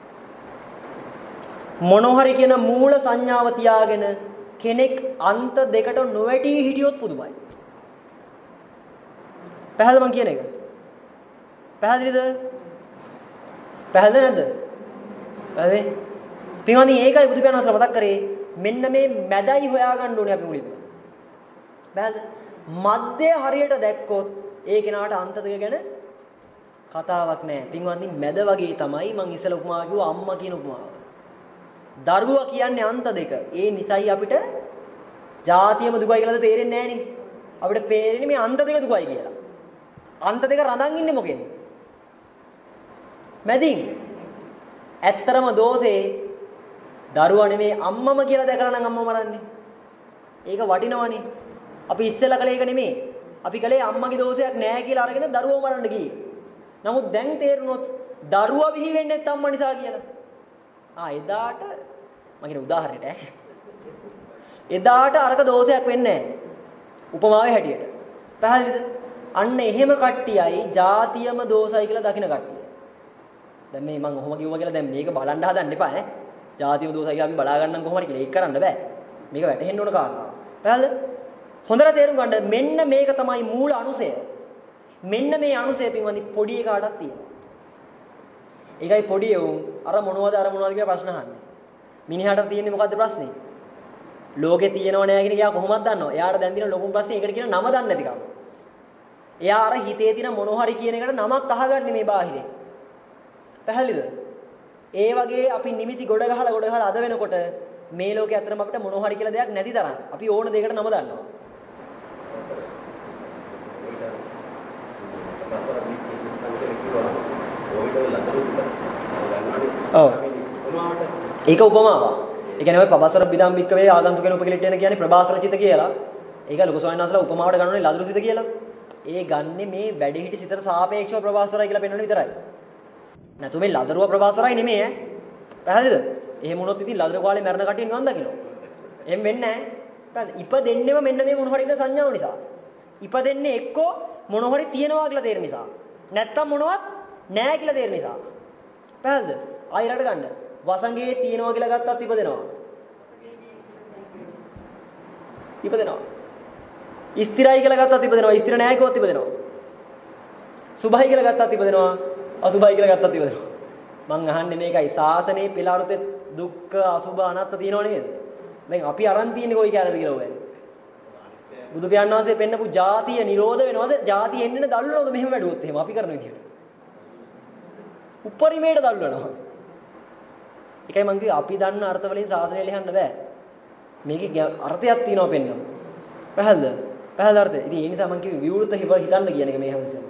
මොනවා හරි කියන මූල සංඥාව තියාගෙන කෙනෙක් අන්ත දෙකට නොවැටි හිටියොත් පුදුමයි. පැහැදිලිද මං කියන එක? පැහැදිලිද? පැහැදිලි නැද්ද? පැහැදිලි. පින්වත්නි ඒකයි බුදු පියාණන් වහන්සේ මතක් කරේ මෙන්න මේ මැදයි හොයාගන්න ඕනේ අපි මුලින්ම. පැහැදිලිද? මැදේ හරියට දැක්කොත් ඒ කෙනාට අන්ත දෙක ගැන කතාවක් නැහැ. පින්වත්නි මැද වගේ තමයි මං ඉස්සෙල්ලා උපමාව කිව්වා අම්මා කියන උපමාව. දරුවා කියන්නේ අන්ත දෙක. ඒ නිසයි අපිට ජාතියම දුකයි කියලාද තේරෙන්නේ නැහනේ. අපිට පේන්නේ මේ අන්ත දෙක දුකයි කියලා. අන්ත දෙක රඳන් ඉන්නේ මොකෙන්ද? මැදින්. ඇත්තරම දෝෂේ දරුවා නෙමේ අම්මම කියලා දැකලා නම් අම්මම මරන්නේ. ඒක වටිනවනේ. අපි ඉස්සෙල්ලා කළේ ඒක නෙමේ. අපි කළේ අම්මගේ දෝෂයක් නැහැ කියලා අරගෙන දරුවව මරන්න ගියේ. නමුත් දැන් තේරුණොත් දරුවා බිහි වෙන්නේ නැත් අම්මා නිසා කියලා. ආ එදාට මම කියන උදාහරණයට ඈ. එදාට අරක දෝෂයක් වෙන්නේ නැහැ. උපමාවේ හැටියට. පැහැදිලිද? අන්න එහෙම කට්ටියයි ජාතියම දෝෂයි කියලා දකින කට්ටිය. දැන් මේ මම ඔහොම කිව්වා කියලා දැන් මේක බලන්න හදන්න එපා ඈ. ජාතියම දෝෂයි කියලා අපි බලා ගන්නම් කොහොමද කියලා ඒක කරන්න බෑ. මේක වැටහෙන්න ඕන කාරණා. පැහැදිලිද? හොඳට තේරුම් ගන්න මෙන්න මේක තමයි මූල අනුසය. මෙන්න මේ අනුසය පින්වන්දි පොඩි එකාටත් තියෙනවා. ඒකයි පොඩි එවුන් අර මොනවද අර මොනවද කියලා ප්‍රශ්න අහන්නේ. මිනිහාට තියෙන්නේ මොකද්ද ප්‍රශ්නේ? ලෝකේ තියෙනව නෑ කියන එක එයා කොහොමද දන්නව? එයාට දැන් තියෙන ලොකුම ප්‍රශ්නේ ඒකට කියන නම දන්නේ නැතිකම. එයා අර හිතේ තියෙන මොන හරි කියන එකට නමක් අහගන්නේ මේ බාහිරේ. පැහැදිලිද? ඒ වගේ අපි නිමිති ගොඩ ගහලා ගොඩ ගහලා අද වෙනකොට මේ ලෝකේ අතරම අපිට මොන හරි කියලා දෙයක් නැති තරම් අපි ඕන දෙයකට නම දන්නවා. ඔව්. ඒක උපමාවක්. ඒ කියන්නේ ඔය පබසර බිදම් බික්කවේ ආගන්තුකෙන උපකලිට එන කියන්නේ ප්‍රභාසර චිත කියලා. ඒක ලොකු ස්වාමීන් වහන්සේලා උපමාවට ගන්නෝනේ ලදරු සිත කියලා. ඒ ගන්නේ මේ වැඩිහිටි සිතට සාපේක්ෂව ප්‍රභාසරයි කියලා පෙන්වන්න විතරයි. නැතු මේ ලදරුව ප්‍රභාසරයි නෙමෙයි ඈ. පැහැදිලිද? එහෙම වුණොත් ඉතින් ලදරු කාලේ මරණ කටින් නිවන් දකිනවා. එහෙම වෙන්නේ නැහැ. පැහැදිලි. ඉපදෙන්නෙම මෙන්න මේ මොන හරි ඉන්න සංඥාව නිසා. ඉපදෙන්නේ එක්කෝ මොන හරි තියනවා කියලා තේරෙන නිසා. නැත්තම් මොනවත් නැහැ කියලා තේරෙන නිසා. පැහැදිලිද? ආයෙ රට ගන්න. වසංගයේ තියනවා කියලා ගත්තත් ඉපදෙනවා. ඉපදෙනවා. ස්ථිරයි කියලා ගත්තත් ඉපදෙනවා. ස්ථිර නැහැ කිව්වොත් ඉපදෙනවා. සුභයි කියලා ගත්තත් ඉපදෙනවා. අසුභයි කියලා ගත්තත් ඉපදෙනවා. මං අහන්නේ මේකයි සාසනේ පිලාරුතේ දුක්ඛ අසුභ අනාත්ම තියෙනව නේද? දැන් අපි අරන් තියෙන්නේ කොයි කැලේද කියලා ඔයගොල්ලෝ. බුදු පියාණන් වහන්සේ පෙන්නපු ජාතිය නිරෝධ වෙනවද? ජාතිය එන්නේ දල්වනවද මෙහෙම වැඩුවොත් එහෙම අපි කරන විදියට. උපරිමයට දල්වනවා. ඒකයි මං කිව්වේ අපි දන්න අර්ථ වලින් සාසනය ලියන්න බෑ. මේකේ අර්ථයක් තියෙනවා පෙන්නම. පැහැදිලිද? පැහැදිලි අර්ථය. ඉතින් ඒ නිසා මං කිව්වේ විවෘත හිතන්න කියන එක මේ හැමසෙම.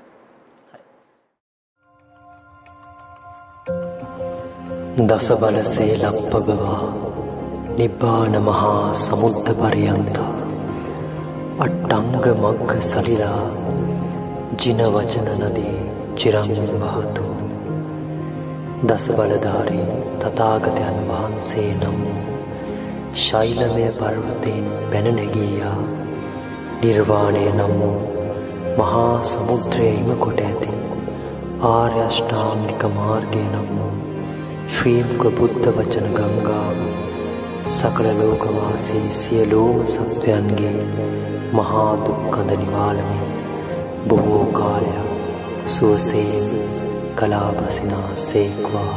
දස බලසේ ලප්පබවා නිබ්බාන මහා සමුද්ද පරියන්ත අට්ටංග මග්ග සලිලා ජින වචන නදී චිරං වහතු දස බලධාරී තථාගතයන් වහන්සේ නම් ශෛලමය පර්වතයෙන් පැන නැගීයා නිර්වාණය නම් වූ මහා සමුද්‍රයේම කොට ඇති ආර්ය අෂ්ටාංගික මාර්ගය නම් වූ ශ්‍රී මුක බුද්ධ වචන ගංගාව සකල ලෝකවාසී සියලුම සත්වයන්ගේ මහා දුක්ඛඳ නිවාලමින් බොහෝ කාලයක් සුවසේ කලාපසිනා සේක්වා.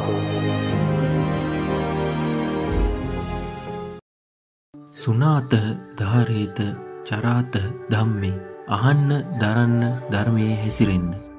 සුනාත ධාරේත චරාත ධම්මේ අහන්න දරන්න ධර්මයේ හැසිරෙන්න